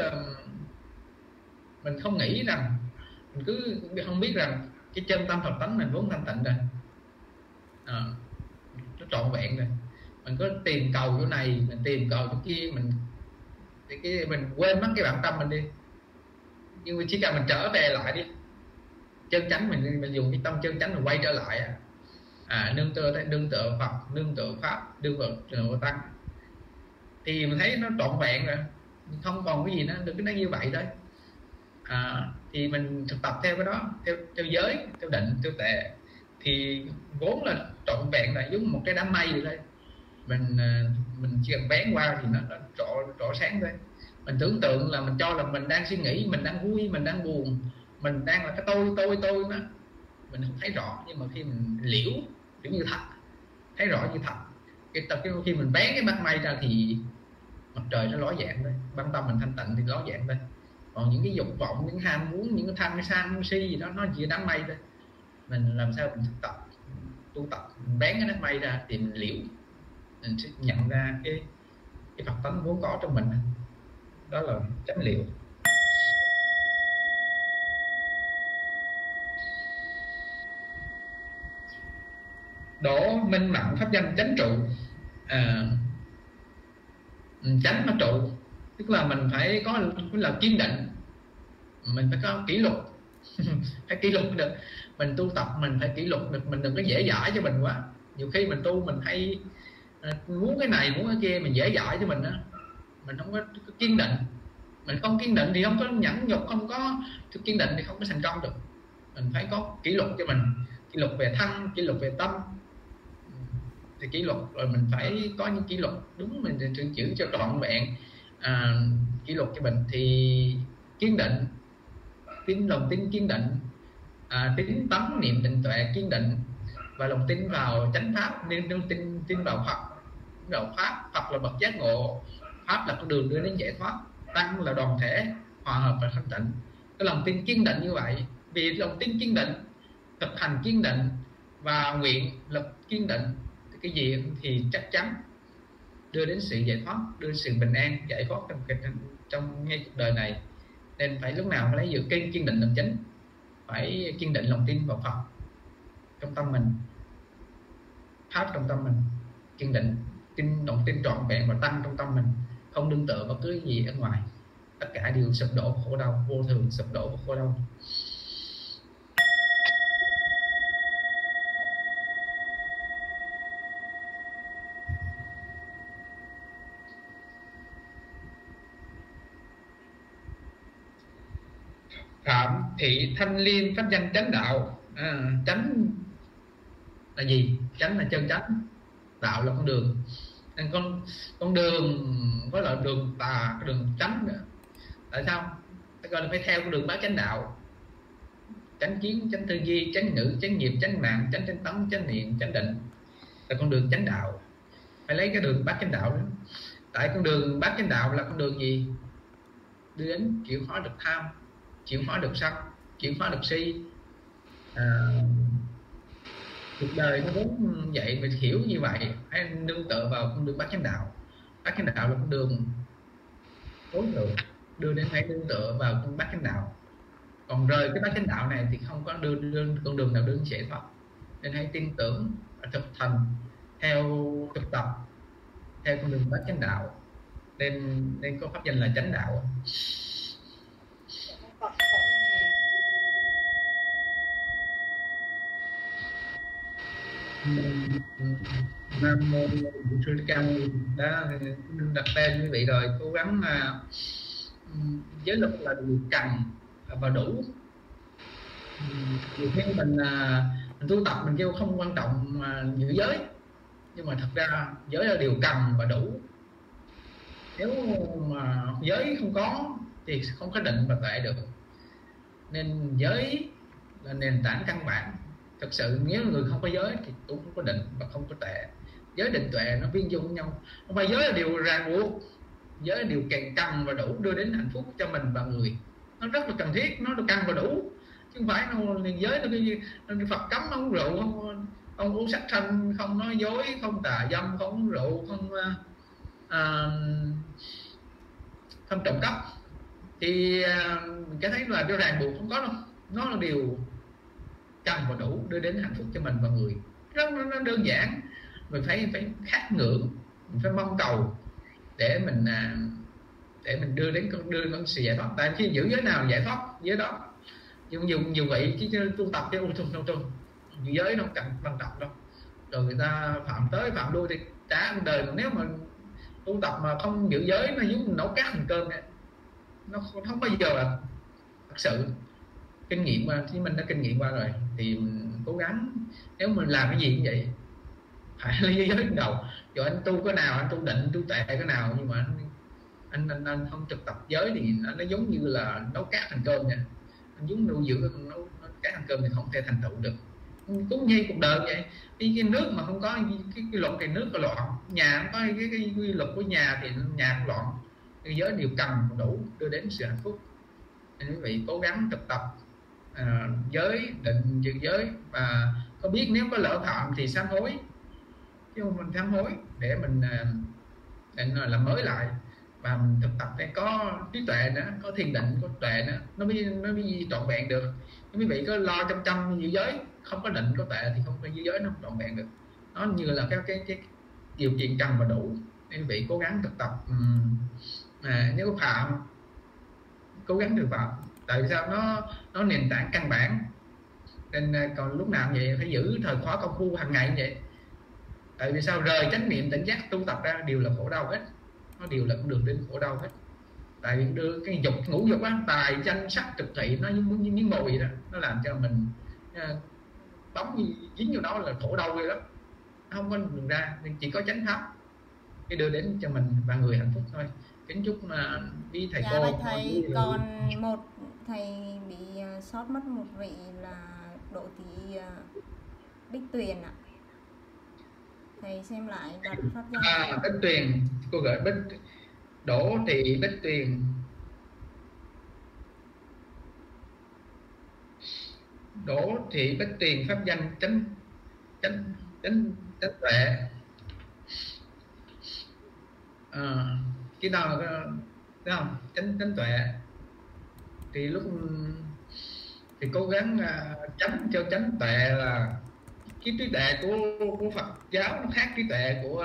mình không nghĩ rằng, mình cứ không biết rằng cái chân tâm Phật tánh mình vốn thanh tịnh rồi, à, nó trọn vẹn rồi. Mình có tìm cầu chỗ này, mình tìm cầu chỗ kia, mình thì cái mình quên mất cái bản tâm mình đi. Nhưng mà chỉ cần mình trở về lại đi chân chánh, mình mình dùng cái tâm chân chánh mình quay trở lại, à, nương tựa nương tựa Phật, nương tựa pháp, nương tựa tăng, thì mình thấy nó trọn vẹn rồi, không còn cái gì nữa, đừng cứ nói như vậy thôi. À, thì mình thực tập theo cái đó, theo theo giới, theo định, theo tệ, thì vốn là trọn vẹn, là giống một cái đám mây vậy thôi. Mình mình chỉ cần bén qua thì nó, nó rõ rõ sáng thôi. Mình tưởng tượng là mình cho là mình đang suy nghĩ, mình đang vui, mình đang buồn, mình đang là cái tôi tôi tôi đó, mình không thấy rõ. Nhưng mà khi mình liễu liễu như thật, thấy rõ như thật, cái tập cái khi mình bén cái mắt mây ra thì mặt trời nó ló dạng thôi, bản tâm mình thanh tịnh thì ló dạng thôi. Còn những cái dục vọng, những ham muốn, những cái tham sang si gì đó, nó chỉ đám mây thôi. Mình làm sao mình thực tập, tu tập, mình bén cái đám mây ra thì mình liễu, mình sẽ nhận ra cái cái Phật tánh vốn có trong mình, đó là chánh liễu. Đỗ minh mặn pháp danh chánh trụ. À, chánh nó trụ, tức là mình phải có là kiên định, mình phải có kỷ luật. Phải kỷ luật được, mình tu tập mình phải kỷ luật được, mình đừng có dễ dãi cho mình quá. Nhiều khi mình tu mình hay muốn cái này muốn cái kia, mình dễ dãi cho mình đó, mình không có kiên định. Mình không kiên định thì không có nhẫn nhục, không có kiên định thì không có thành công được. Mình phải có kỷ luật cho mình, kỷ luật về thân, kỷ luật về tâm. Thì kỷ luật rồi mình phải có những kỷ luật đúng, mình thì giữ cho trọn vẹn à, kỷ luật cho mình. Thì kiên định, tin lòng tin kiên định, à, tín tấn niệm định tuệ kiên định, và lòng tin vào chánh pháp, nên tin tin tin vào Phật, vào pháp. Phật là bậc giác ngộ, pháp là con đường đưa đến giải thoát, tăng là đoàn thể hòa hợp và thanh tịnh. Cái lòng tin kiên định như vậy, vì lòng tin kiên định, thực hành kiên định và nguyện lập kiên định, thì cái gì thì chắc chắn đưa đến sự giải thoát, đưa đến sự bình an, giải thoát trong trong ngay cuộc đời này. Nên phải lúc nào phải lấy giữ kiên kiên định làm chính, phải kiên định lòng tin vào Phật trong tâm mình, pháp trong tâm mình, kiên định tin lòng tin trọn vẹn và tăng trong tâm mình, không nương tựa vào cứ gì ở ngoài. Tất cả đều sụp đổ khổ đau, vô thường sụp đổ và khổ đau. Phạm thị thanh liên pháp danh chánh đạo. À, chánh là gì? Chánh là chân chánh, đạo là con đường. Nên con con đường có là đường tà, đường chánh nữa. Tại sao? Tại gọi là phải theo con đường bát chánh đạo. Chánh kiến, chánh tư duy, chánh ngữ, chánh nghiệp, chánh mạng, chánh tinh tấn, chánh niệm, chánh định là con đường chánh đạo. Phải lấy cái đường bát chánh đạo đó. Tại con đường bát chánh đạo là con đường gì? Đưa đến chịu hóa được tham, chịu hóa được sân, chịu hóa được si, à, cuộc đời nó vốn vậy, mình hiểu như vậy. Hãy nương tựa vào con đường bát chánh đạo. Bát chánh đạo là con đường tối thượng đưa đến, hãy nương tựa vào con bát chánh đạo. Còn rời cái bát chánh đạo này thì không có đưa, đưa con đường nào đưa giải thoát. Nên hãy tin tưởng và thực hành theo thực tập theo con đường bát chánh đạo, nên nên có pháp danh là chánh đạo. Nam mô Bổn Sư Thích Ca Mâu Ni đã đặt tên quý vị rồi, cố gắng mà giới luật là điều cần và đủ. Nhiều khi mình mình tu tập mình kêu không quan trọng mà giữ giới, nhưng mà thật ra giới là điều cần và đủ. Nếu mà giới không có thì không có định và tuệ được. Nên giới là nền tảng căn bản. Thật sự nếu người không có giới thì cũng không có định và không có tuệ. Giới định tuệ nó viên dung với nhau. Không phải giới là điều ràng buộc, giới là điều càng cần và đủ đưa đến hạnh phúc cho mình và người. Nó rất là cần thiết, nó được cần và đủ. Chứ không phải nó liền giới nó cái Phật cấm không uống rượu, không không uống sắc thanh, không nói dối, không tà dâm, không uống rượu, không à, không trộm cắp. Thì à, mình cảm thấy là điều ràng buộc không có đâu. Nó là điều cần và đủ đưa đến hạnh phúc cho mình và người. Rất nó đơn giản. Mình phải phải khát ngưỡng, mình phải mong cầu để mình để mình đưa đến đưa đến sự giải thoát. Tại khi giữ giới nào giải thoát giới đó. Nhưng nhiều nhiều vị chứ tu tập cái ung tung tung tung giới nó cần quan trọng đâu. Rồi người ta phạm tới phạm lui thì cả đời, nếu mà tu tập mà không giữ giới nó giống nấu cát thành cơm này. Nó không, không bao giờ là thật sự. Kinh nghiệm mà thì mình đã kinh nghiệm qua rồi thì mình cố gắng, nếu mình làm cái gì như vậy phải lấy giới lên đầu. Rồi anh tu cái nào, anh tu định, tu tệ cái nào, nhưng mà anh anh, anh, anh không thực tập giới thì nó giống như là nấu cát thành cơm nha. Anh giống nuôi dưỡng nấu cát thành cơm thì không thể thành tựu được. Cũng như cuộc đời vậy. Cái, cái nước mà không có cái, cái, cái luật thì nước có loạn, nhà không có cái, cái, cái quy luật của nhà thì nhà cũng loạn. Cái giới điều cần đủ đưa đến sự hạnh phúc. Nên quý vị cố gắng thực tập à, giới định giữ giới, và có biết nếu có lỡ phạm thì sám hối, chứ không mình sám hối để mình định làm mới lại. Và mình thực tập để có trí tuệ nữa, có thiền định, có tuệ nữa, nó mới nó mới trọn vẹn được. Nếu quý vị có lo chăm chăm giữ giới, không có định có tuệ thì không có giữ giới, nó không trọn vẹn được. Nó như là cái cái cái điều kiện cần và đủ. Nên quý vị cố gắng thực tập. À, nếu có phạm cố gắng thực tập. Tại vì sao? Nó nó nền tảng căn bản. Nên còn lúc nào vậy phải giữ thời khóa công phu hàng ngày như vậy. Tại vì sao? Rời chánh niệm tỉnh giác tu tập ra đều là khổ đau hết. Nó đều là con đường đến khổ đau hết. Tại vì đưa cái dục, ngũ dục á, tài danh sắc thực thị, nó giống như miếng mồi vậy đó. Nó làm cho mình uh, bóng dính vào đó là khổ đau vậy đó. Nó không có đường ra. Nên chỉ có chánh pháp cái đưa đến cho mình và người hạnh phúc thôi. Kính chúc mà đi thầy dạ, cô. Dạ thầy, còn một thầy bị sót mất một vị là Đỗ Thị Bích Tuyền ạ. Thầy xem lại đặt pháp danh. À, Bích Tuyền, cô gửi Bích Đỗ Thị Bích Tuyền. Đỗ Thị Bích Tuyền pháp danh chánh chánh chánh chánh tuệ. À, cái đó thấy không? Chánh chánh tuệ. Thì lúc thì cố gắng chánh cho chánh tuệ là cái trí tuệ của của Phật giáo nó khác trí tuệ của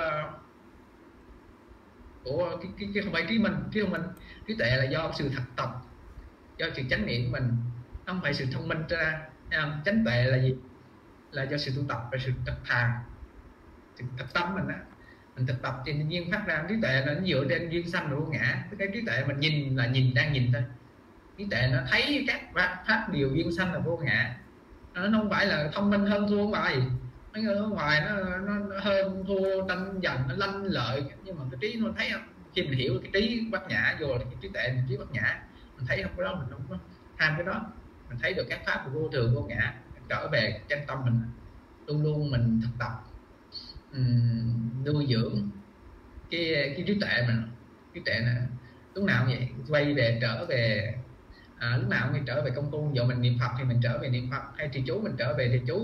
của cái, cái, cái không phải trí mình, trí thông minh. Trí tuệ là do sự thực tập, do sự chánh niệm của mình, không phải sự thông minh ra. Chánh tuệ là gì? Là do sự tu tập và sự thực thà, sự thực tâm mình á. Mình thực tập thì tự nhiên phát ra trí tuệ, là nó dựa trên duyên sanh và vô ngã. Cái trí tuệ mình nhìn là nhìn đang nhìn thôi. Trí tuệ nó thấy các pháp điều duyên sanh là vô ngã. Nó không phải là thông minh hơn thua, không phải. Nó ở ngoài nó, nó, nó hơn thua tranh giành, nó lanh lợi, nhưng mà cái trí nó thấy không? Khi mình hiểu cái trí bát nhã vô thì cái trí tuệ mình trí bát nhã, mình thấy không có đó, mình không có ham cái đó. Mình thấy được các pháp vô thường vô ngã, trở về chân tâm mình, luôn luôn mình thực tập um, nuôi dưỡng cái cái trí tuệ mình. Trí tuệ này lúc nào cũng vậy, quay về trở về à, lúc nào cũng trở về công phu. Giờ mình niệm Phật thì mình trở về niệm Phật, hay trì chú mình trở về trì chú,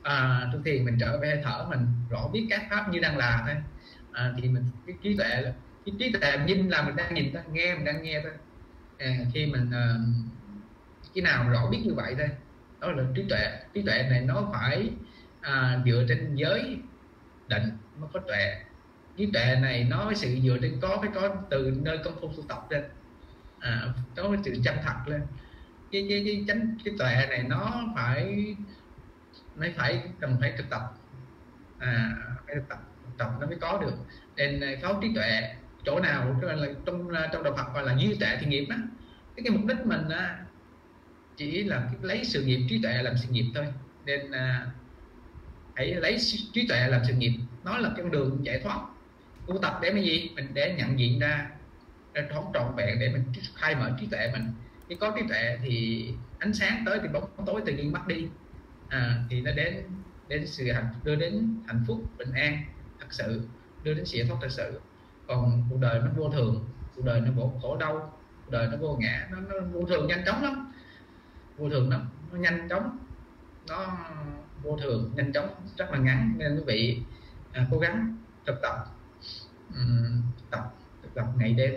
à, tu thiền mình trở về hơi thở, mình rõ biết các pháp như đang là thôi. À, thì mình cái trí tuệ là cái trí tuệ nhìn là mình đang nhìn thôi, nghe mình đang nghe thôi. À, khi mình à, khi nào rõ biết như vậy thôi, đó là trí tuệ. Trí tuệ này nó phải à, dựa trên giới định mới có tuệ. Trí tuệ này nó phải sự dựa trên có phải có từ nơi công phu tu tập lên, à, có cái sự chân thật lên. Cái cái cái chánh cái tuệ này nó phải nó phải cần phải thực tập, à, phải thực tập thực tập nó mới có được. Nên có trí tuệ chỗ nào là trong trong đạo Phật gọi là duy tuệ thì nghiệp đó. Cái, cái mục đích mình á, chỉ là cái lấy sự nghiệp trí tuệ làm sự nghiệp thôi. Nên à, hãy lấy trí tuệ làm sự nghiệp, nó là con đường giải thoát. Tu tập để cái gì? Mình để nhận diện ra để thoát trọn vẹn, để mình khai mở trí tuệ mình. Khi có trí tuệ thì ánh sáng tới thì bóng tối tự nhiên mất đi, à, thì nó đến đến sự hạnh, đưa đến hạnh phúc bình an thật sự, đưa đến sự giải thoát thật sự. Còn cuộc đời nó vô thường, cuộc đời nó vô khổ đau, cuộc đời nó vô ngã, nó, nó vô thường nhanh chóng lắm, vô thường lắm, nó nhanh chóng, nó vô thường nhanh chóng rất là ngắn. Nên quý vị à, cố gắng thực tập, um, tập thực tập ngày đêm.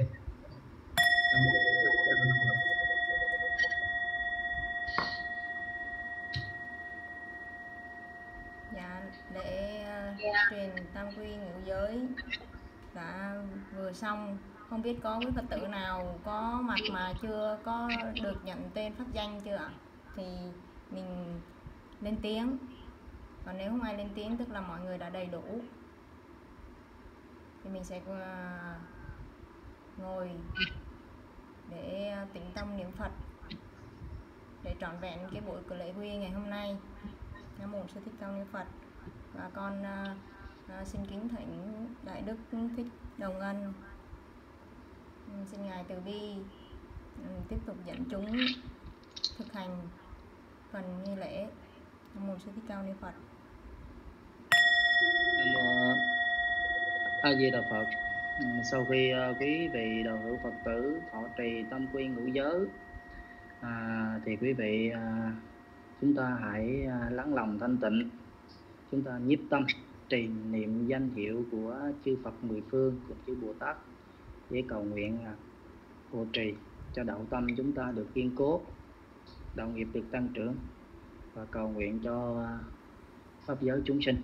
Dạ, lễ uh, truyền tam quy ngũ giới đã vừa xong. Không biết có quý Phật tử nào có mặt mà chưa có được nhận tên pháp danh chưa ạ? Thì mình lên tiếng. Còn nếu không ai lên tiếng tức là mọi người đã đầy đủ. Thì mình sẽ uh, ngồi để tĩnh tâm niệm Phật để trọn vẹn cái buổi của lễ quy ngày hôm nay. Nam mô Sư Thích Ca Mâu Ni Phật. Và con uh, uh, xin kính thỉnh Đại Đức Thích Đồng Ân, um, xin Ngài từ bi um, tiếp tục dẫn chúng thực hành phần nghi lễ. Nam mô Sư Thích Ca Mâu Ni Phật. Nam mô A Di Đà Phật. Sau khi uh, quý vị đạo hữu Phật tử thọ trì tam quy ngũ giới, à, thì quý vị uh, chúng ta hãy uh, lắng lòng thanh tịnh, chúng ta nhiếp tâm trì niệm danh hiệu của chư Phật mười phương, của chư Bồ Tát, để cầu nguyện uh, hộ trì cho đạo tâm chúng ta được kiên cố, đạo nghiệp được tăng trưởng, và cầu nguyện cho uh, pháp giới chúng sinh.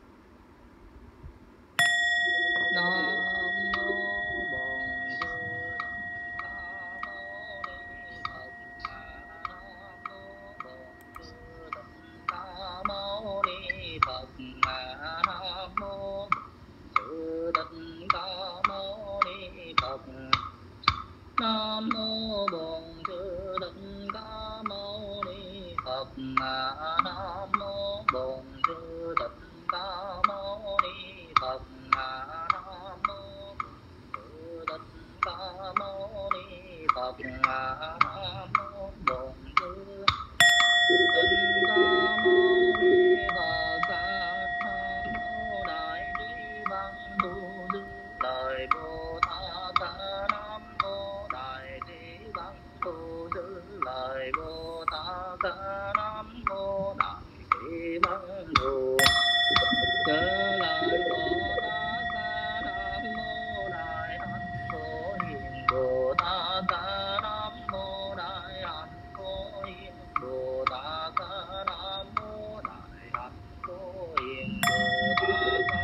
Nam mô Bổn Sư Thích Ca Mâu Ni Phật. Nam mô Bổn Sư Thích Ca Mâu Ni Phật. Nam mô Sư Thích Ca Mâu Ni Phật. Nam mô Bổn Sư Thích Ca Mâu Ni Phật. Nam mô Đại Trí Văn Tu Sư Lời Bồ Tát. Nam mô Đại Trí Văn Tu Sư Lời Bồ Tát. Nam mô Đại Trí Văn Tu Sư Lời Bồ Tát. Nam mô Đại Hạnh Phổ Hiền Bồ Tát. Nam mô Đại Hạnh Phổ Hiền Bồ Tát. Nam mô Đại Hạnh Phổ Hiền Bồ Tát.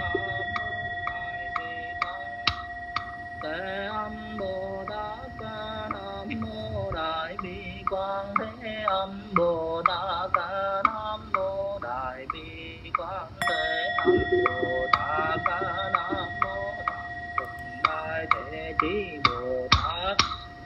Thế âm Bồ Tát. Nam mô Đại Bi Quang Thế Âm Bồ Tát. Nam mô Đại Bi Quang Thế Âm Bồ Tát. Nam mô Đại Thế Chí Bồ Tát.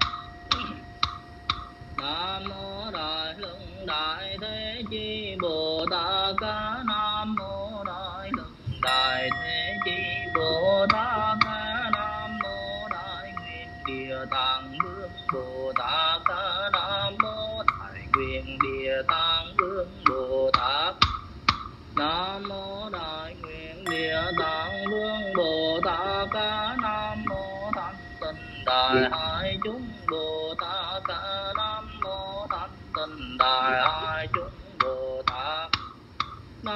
Nam mô Đại Lương Đại Thế Chí Bồ Tát. Nam mô Đại Lương Đại Thế Chí Bồ Tát. Nam mô Đại Nguyện Địa Tạng Vương Bồ Tát. Nam mô Đại Nguyện Địa Tạng Vương Bồ Tát. Nam mô Đại Nguyện Địa Tạng Vương Bồ Tát. Nam mô Thanh Tịnh Đại Hải Chúng Bồ Tát. Nam mô Thanh Tịnh Đại Hải Chúng Bồ Tát.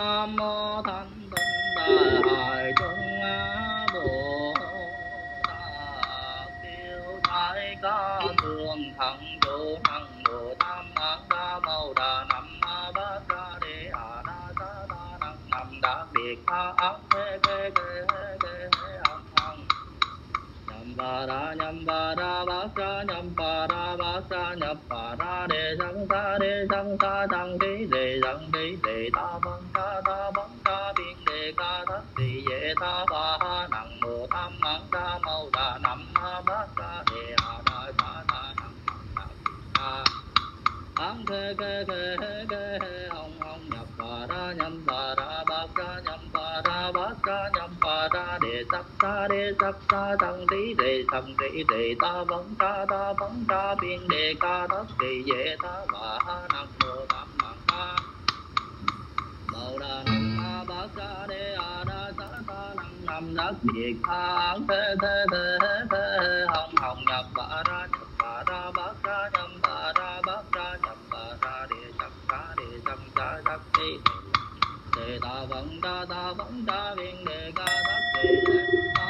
pa ra nham pa ra bát ra nham pa ra bát ra nhập pa ra đề sang sa đề sang sa tăng tí đề sang tí đề ta văn ta ta văn ta biên đề ca thất tỳ vệ ta ba ha nặng mô tam mắng ta mâu đà nam ma bát ra đề hà đa sa ta nặng nặng ta áng khê khê khê khê khê hong hong nhập pa ra nham pa ra bát ra nham pa ra bát ra nham pa ra đề sắc sa đề sắc sa tăng tí đề sang tí đề ta văn ta ta văn ta biên đề ca thất tỳ vệ ta ba ha nặng mô tam mắng ta mâu đà nam ma bát ra đề hà đa sa ta nặng nam đắc biệt áng khê khê khê khê hong hong nhập pa ra nhập pa ra bát ra nham pa ra bát ra nhập pa ra đề sắc sa đề sắc sa sắc tí đề ta văn ta ta văn ta biên đề ca thất tỳ vệ ta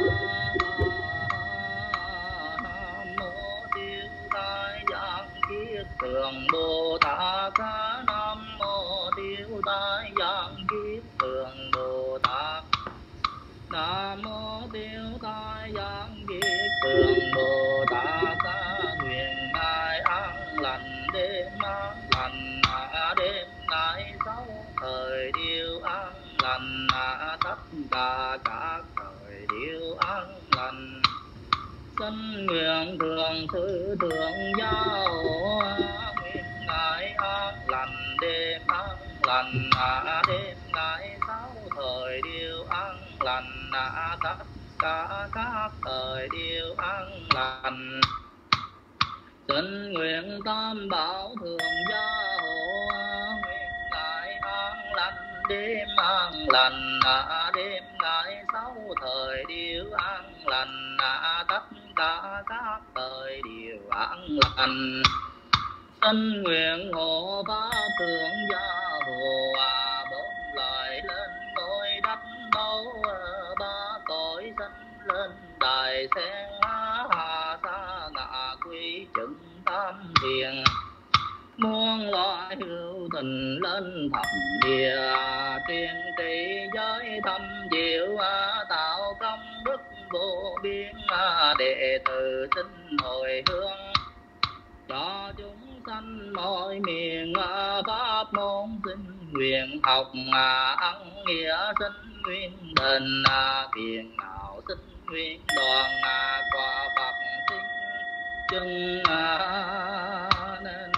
nam mô tiêu tai giang kiết tường Bồ Tát nam mô tiêu tai giang kiết tường Bồ Tát nam mô tiêu tai giang kiết tường Bồ Tát nguyện ngài an lành đêm an lành đêm ngài sáu thời điều an lành tất cả các thời điều an lành xin nguyện thường thứ thượng giáo nguyện ngài an lành đêm an lành đêm ngài sáu thời điều an lành tất cả các thời điều an lành xin nguyện tam bảo thường gia hộ nguyện ngài an lành đêm an lành đêm ngài sáu thời điều an lành tất cả các thời điều an lành xin nguyện hộ pháp thường gia hộ bốn loài lên ngôi đất báu ba cõi sinh lên đài sen hà sa ngạ quy chứng tam thiền muôn loài hữu tình lên thập địa truyền trì giới thâm diệu tạo công đức vô biên đệ tử xin hồi hướng cho chúng sanh mọi miền pháp môn xin nguyện học ăn nghĩa xin nguyên đền tiền nào xin nguyên đoàn qua Phật sinh chân nên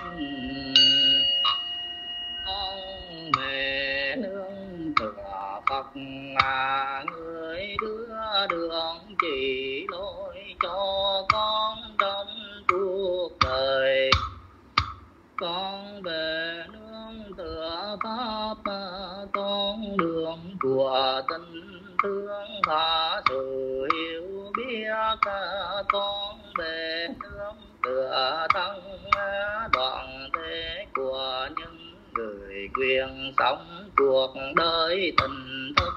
con về nương tựa Phật người đưa đường chỉ lối cho con trong cuộc đời con về nương tựa pháp con đường của tình thương tha sự hiểu biết con về nương tựa thân đoạn thế của những người quyền sống cuộc đời tình thức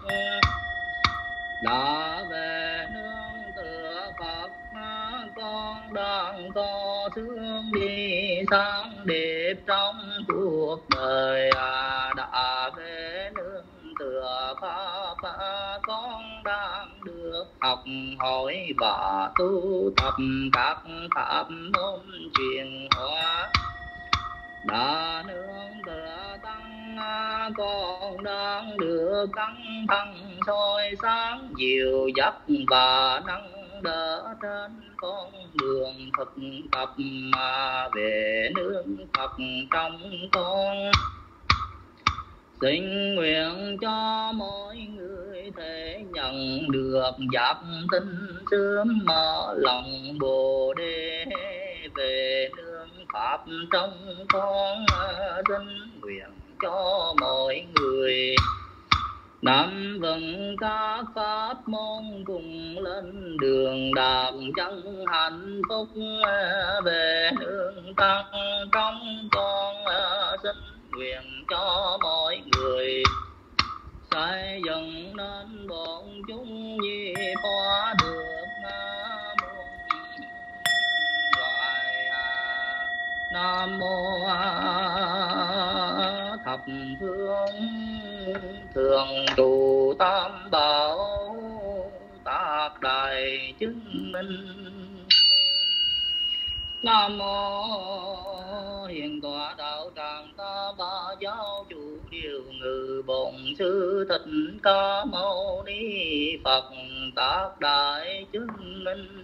đã về nương tựa Phật con đang có thương đi sáng đẹp trong cuộc đời đã về nương tựa Pháp con đang được học hỏi và tu tập các pháp môn truyền hóa đã nương tựa tăng con đang được căng thẳng soi sáng dìu dắt và nâng đỡ trên con đường thực tập mà về nương Phật trong con. Xin nguyện cho mỗi người thể nhận được giác tinh sớm mở lòng Bồ Đề về nương Pháp trong con. Xin nguyện cho mỗi người nắm vững các pháp môn cùng lên đường đạt chân hạnh phúc về nương tăng trong con. Xin nguyện cho mọi người xây dựng nên bọn chúng như hóa được loài. Nam mô thập phương thường trụ tam bảo tác đại đời chứng minh. Nam mô Hiền Tọa Đạo Tràng Ta Ba Giáo Chủ Điều Ngự Bổn Sư Thích Ca Mâu Ni Phật Tác Đại Chứng Minh.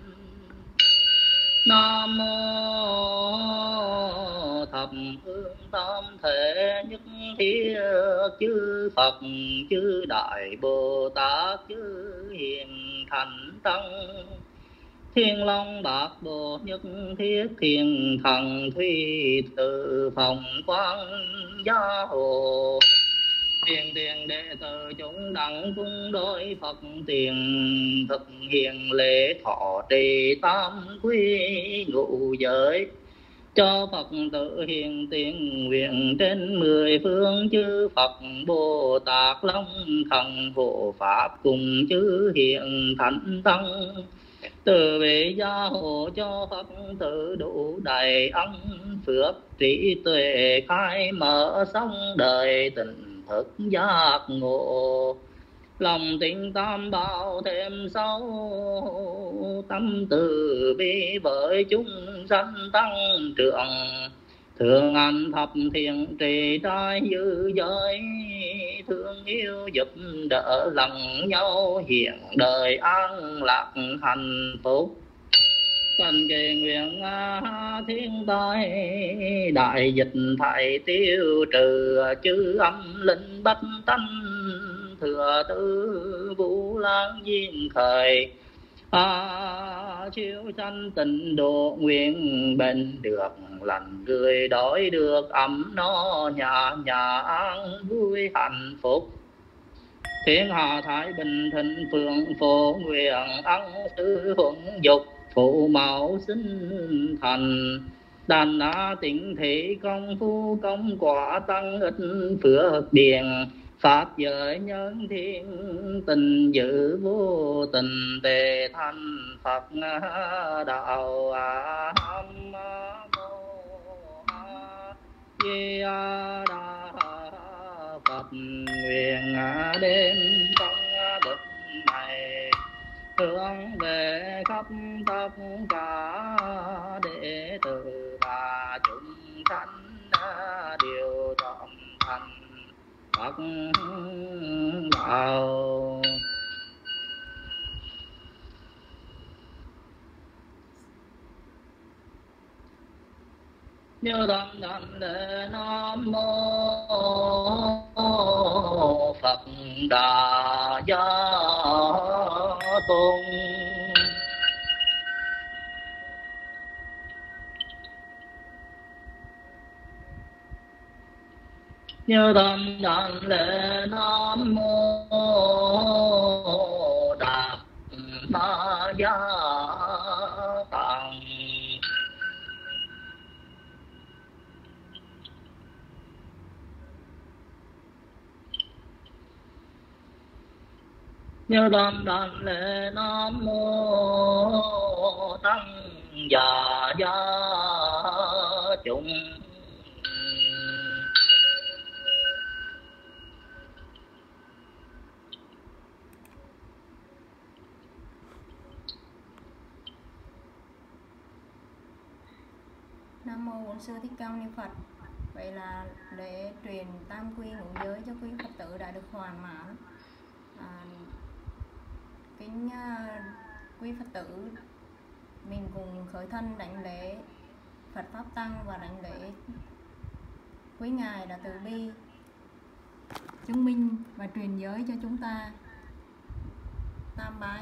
Nam mô Thập Phương Tam Thể Nhất Thiết Chư Phật Chư Đại Bồ Tát Chư Hiền Thánh Tăng Thiên Long Bạc Bộ Nhất Thiết Thiền Thần Thủy Tự Phòng Quang Gia Hộ Tiền tiền đệ tử chúng đẳng cung đối Phật tiền thực hiện lễ thọ trì tam quy ngũ giới cho Phật tử hiện tiền nguyện trên mười phương chư Phật Bồ Tát Long Thần hộ Pháp cùng chư hiện Thánh Tăng từ vị gia hộ cho Phật tử đủ đầy ân phước trí tuệ khai mở sông đời tình thức giác ngộ lòng tình tam bảo thêm sâu tâm từ bi với chúng sanh tăng trưởng thường ăn thập thiện trì trai dư giới thương yêu giúp đỡ lẫn nhau hiện đời an lạc hạnh phúc cần kỳ nguyện thiên tai đại dịch thải tiêu trừ chư âm linh bất tánh thừa tư vũ lang duyên khởi a chiếu sanh tịnh độ nguyện bệnh được lành người đói được ấm no nhà nhà an vui hạnh phúc thiên hạ thái bình thịnh phượng phổ nguyện ăn sư huấn dục phụ mẫu sinh thành đàn na tịnh thị công phu công quả tăng ích phước điền pháp giới nhân thiên tình giữ vô tình tề thanh Phật đạo a mô Di Đà Phật nguyện đêm trong bậc này hướng về khắp tất cả đệ tử và chúng sanh đều trọn thành Phật đạo. Như tâm thành lễ Nam mô Phật Đà Gia Tôn. Như tâm thành lễ Nam mô Đạt Ma Gia Tạng. Như tâm thành lễ Nam mô Tăng Già Gia Chúng. Nam mô Bổn Sư Thích Ca Mâu Ni Phật. Vậy là lễ truyền tam quy ngũ giới cho quý Phật tử đã được hoàn mãn. À, kính uh, quý Phật tử, mình cùng khởi thân đảnh lễ Phật Pháp Tăng và đảnh lễ quý ngài đã từ bi chứng minh và truyền giới cho chúng ta. Tam bái.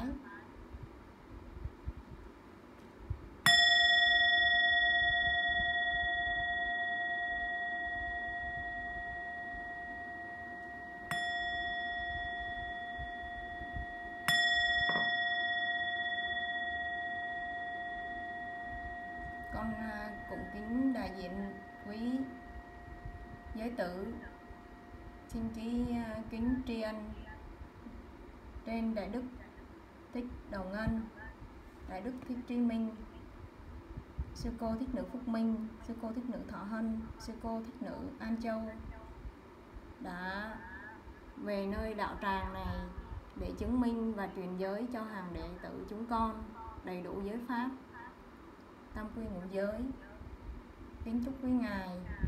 Con cũng kính đại diện quý giới tử xin ký kính tri ân trên Đại Đức Thích Đầu Ngân, Đại Đức Thích Trí Minh, Sư cô Thích Nữ Phúc Minh, Sư cô Thích Nữ Thọ Hân, Sư cô Thích Nữ An Châu đã về nơi đạo tràng này để chứng minh và truyền giới cho hàng đệ tử chúng con đầy đủ giới pháp, tam quy ngũ giới. Kính chúc quý ngài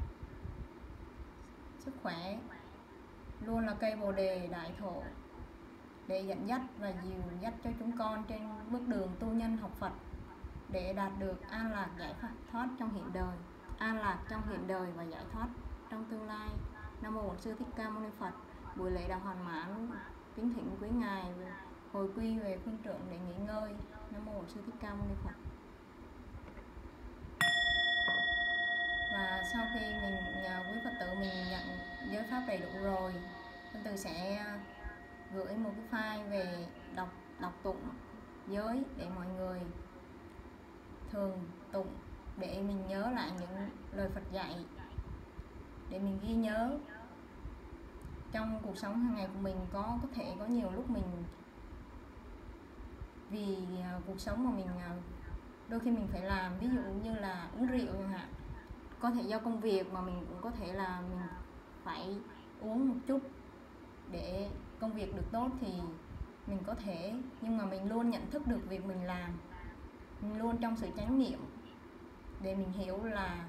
sức khỏe, luôn là cây bồ đề đại thụ để dẫn dắt và dìu dắt cho chúng con trên bước đường tu nhân học Phật, để đạt được an lạc giải thoát trong hiện đời, an lạc trong hiện đời và giải thoát trong tương lai. Nam mô Bổn Sư Thích Ca Mâu Ni Phật. Buổi lễ đã hoàn mãn, kính thỉnh quý ngài hồi quy về phương trượng để nghỉ ngơi. Nam mô Bổn Sư Thích Ca Mâu Ni Phật. Và sau khi mình quý Phật tử mình nhận giới pháp đầy đủ rồi, Phật tử sẽ gửi một cái file về đọc đọc tụng giới để mọi người thường tụng, để mình nhớ lại những lời Phật dạy, để mình ghi nhớ trong cuộc sống hàng ngày của mình. Có có thể có nhiều lúc mình vì cuộc sống mà mình đôi khi mình phải làm, ví dụ như là uống rượu chẳng hạn, có thể do công việc mà mình cũng có thể là mình phải uống một chút để công việc được tốt thì mình có thể, nhưng mà mình luôn nhận thức được việc mình làm, mình luôn trong sự chánh niệm để mình hiểu là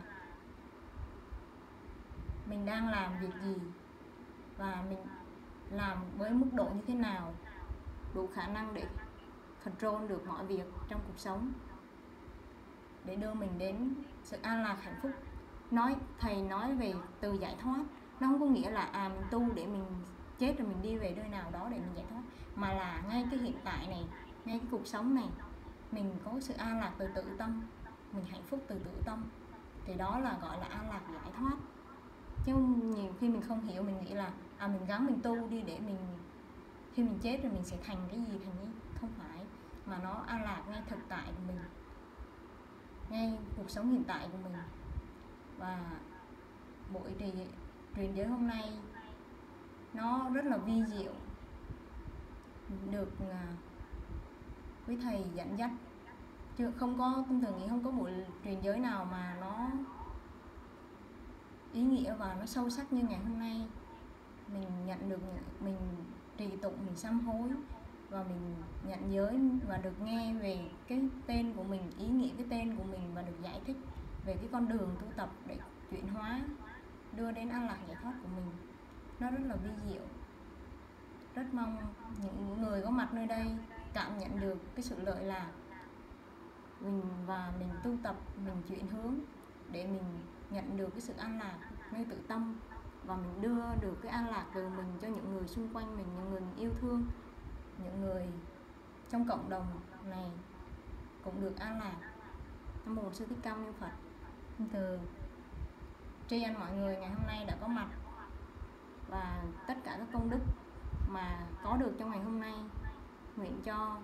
mình đang làm việc gì và mình làm với mức độ như thế nào, đủ khả năng để control được mọi việc trong cuộc sống, để đưa mình đến sự an lạc hạnh phúc. Nói thầy nói về từ giải thoát, nó không có nghĩa là à mình tu để mình chết rồi mình đi về nơi nào đó để mình giải thoát, mà là ngay cái hiện tại này, ngay cái cuộc sống này mình có sự an lạc từ tự tâm, mình hạnh phúc từ tự tâm, thì đó là gọi là an lạc giải thoát. Chứ nhiều khi mình không hiểu, mình nghĩ là à mình gắng mình tu đi để mình khi mình chết rồi mình sẽ thành cái gì thành cái, không phải, mà nó an lạc ngay thực tại của mình, ngay cuộc sống hiện tại của mình. Và buổi trì truyền giới hôm nay nó rất là vi diệu, được uh, quý thầy dẫn dắt, chứ không có, thông thường nghĩ không có buổi truyền giới nào mà nó ý nghĩa và nó sâu sắc như ngày hôm nay. Mình nhận được, mình trì tụng, mình sám hối và mình nhận giới và được nghe về cái tên của mình, ý nghĩa cái tên của mình, và được giải thích về cái con đường tu tập để chuyển hóa, đưa đến an lạc giải thoát của mình. Nó rất là vi diệu. Rất mong những người có mặt nơi đây cảm nhận được cái sự lợi lạc mình, và mình tu tập, mình chuyển hướng để mình nhận được cái sự an lạc nơi tự tâm, và mình đưa được cái an lạc từ mình cho những người xung quanh mình, những người mình yêu thương, những người trong cộng đồng này cũng được an lạc. Nam mô Bổn Sư Thích Ca Mâu Ni Phật. Từ tri ân mọi người ngày hôm nay đã có mặt, và tất cả các công đức mà có được trong ngày hôm nay, nguyện cho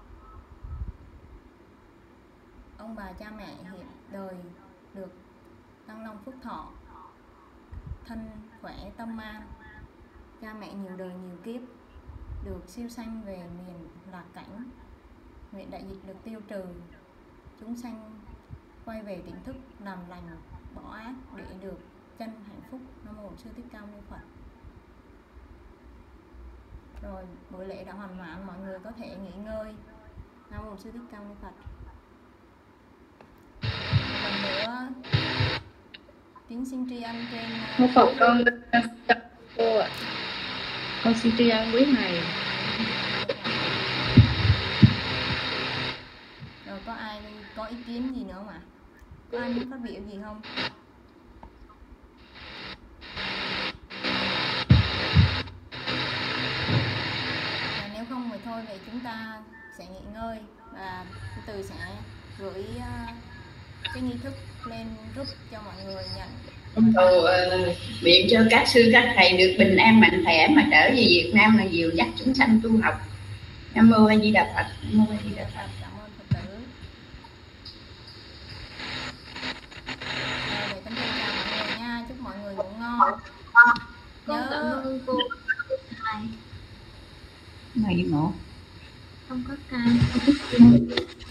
ông bà cha mẹ hiện đời được tăng long phúc thọ, thân khỏe tâm an, cha mẹ nhiều đời nhiều kiếp được siêu sanh về miền lạc cảnh. Nguyện đại dịch được tiêu trừ, chúng sanh quay về tỉnh thức làm lành bỏ ác để được chân hạnh phúc. Nam mô Bổn Sư Thích Ca Mâu Ni Phật. Rồi buổi lễ đã hoàn mãn, mọi người có thể nghỉ ngơi. Nam mô Bổn Sư Thích Ca Mâu Ni Phật. Một lần nữa kính xin tri ân trên Một Phật con cô ạ. Con xin tri ân quý thầy. Rồi có ai có ý kiến gì nữa không ạ? Có ai muốn phát biểu gì không? Và nếu không thì thôi, vậy chúng ta sẽ nghỉ ngơi và từ sẽ gửi uh, cái nghi thức lên group cho mọi người nhận. Con cầu uh, nguyện cho các sư các thầy được bình an mạnh khỏe mà trở về Việt Nam là dìu dắt chúng sanh tu học. Nam mô A Di Đà Phật. Nam mô A Di Đà Phật. Cảm ơn Phật tử. Rồi, để tâm chào mọi người nha, chúc mọi người ngủ ngon. Con Nhớ... cảm ơn cô thầy. Này ngộ. Không có ca.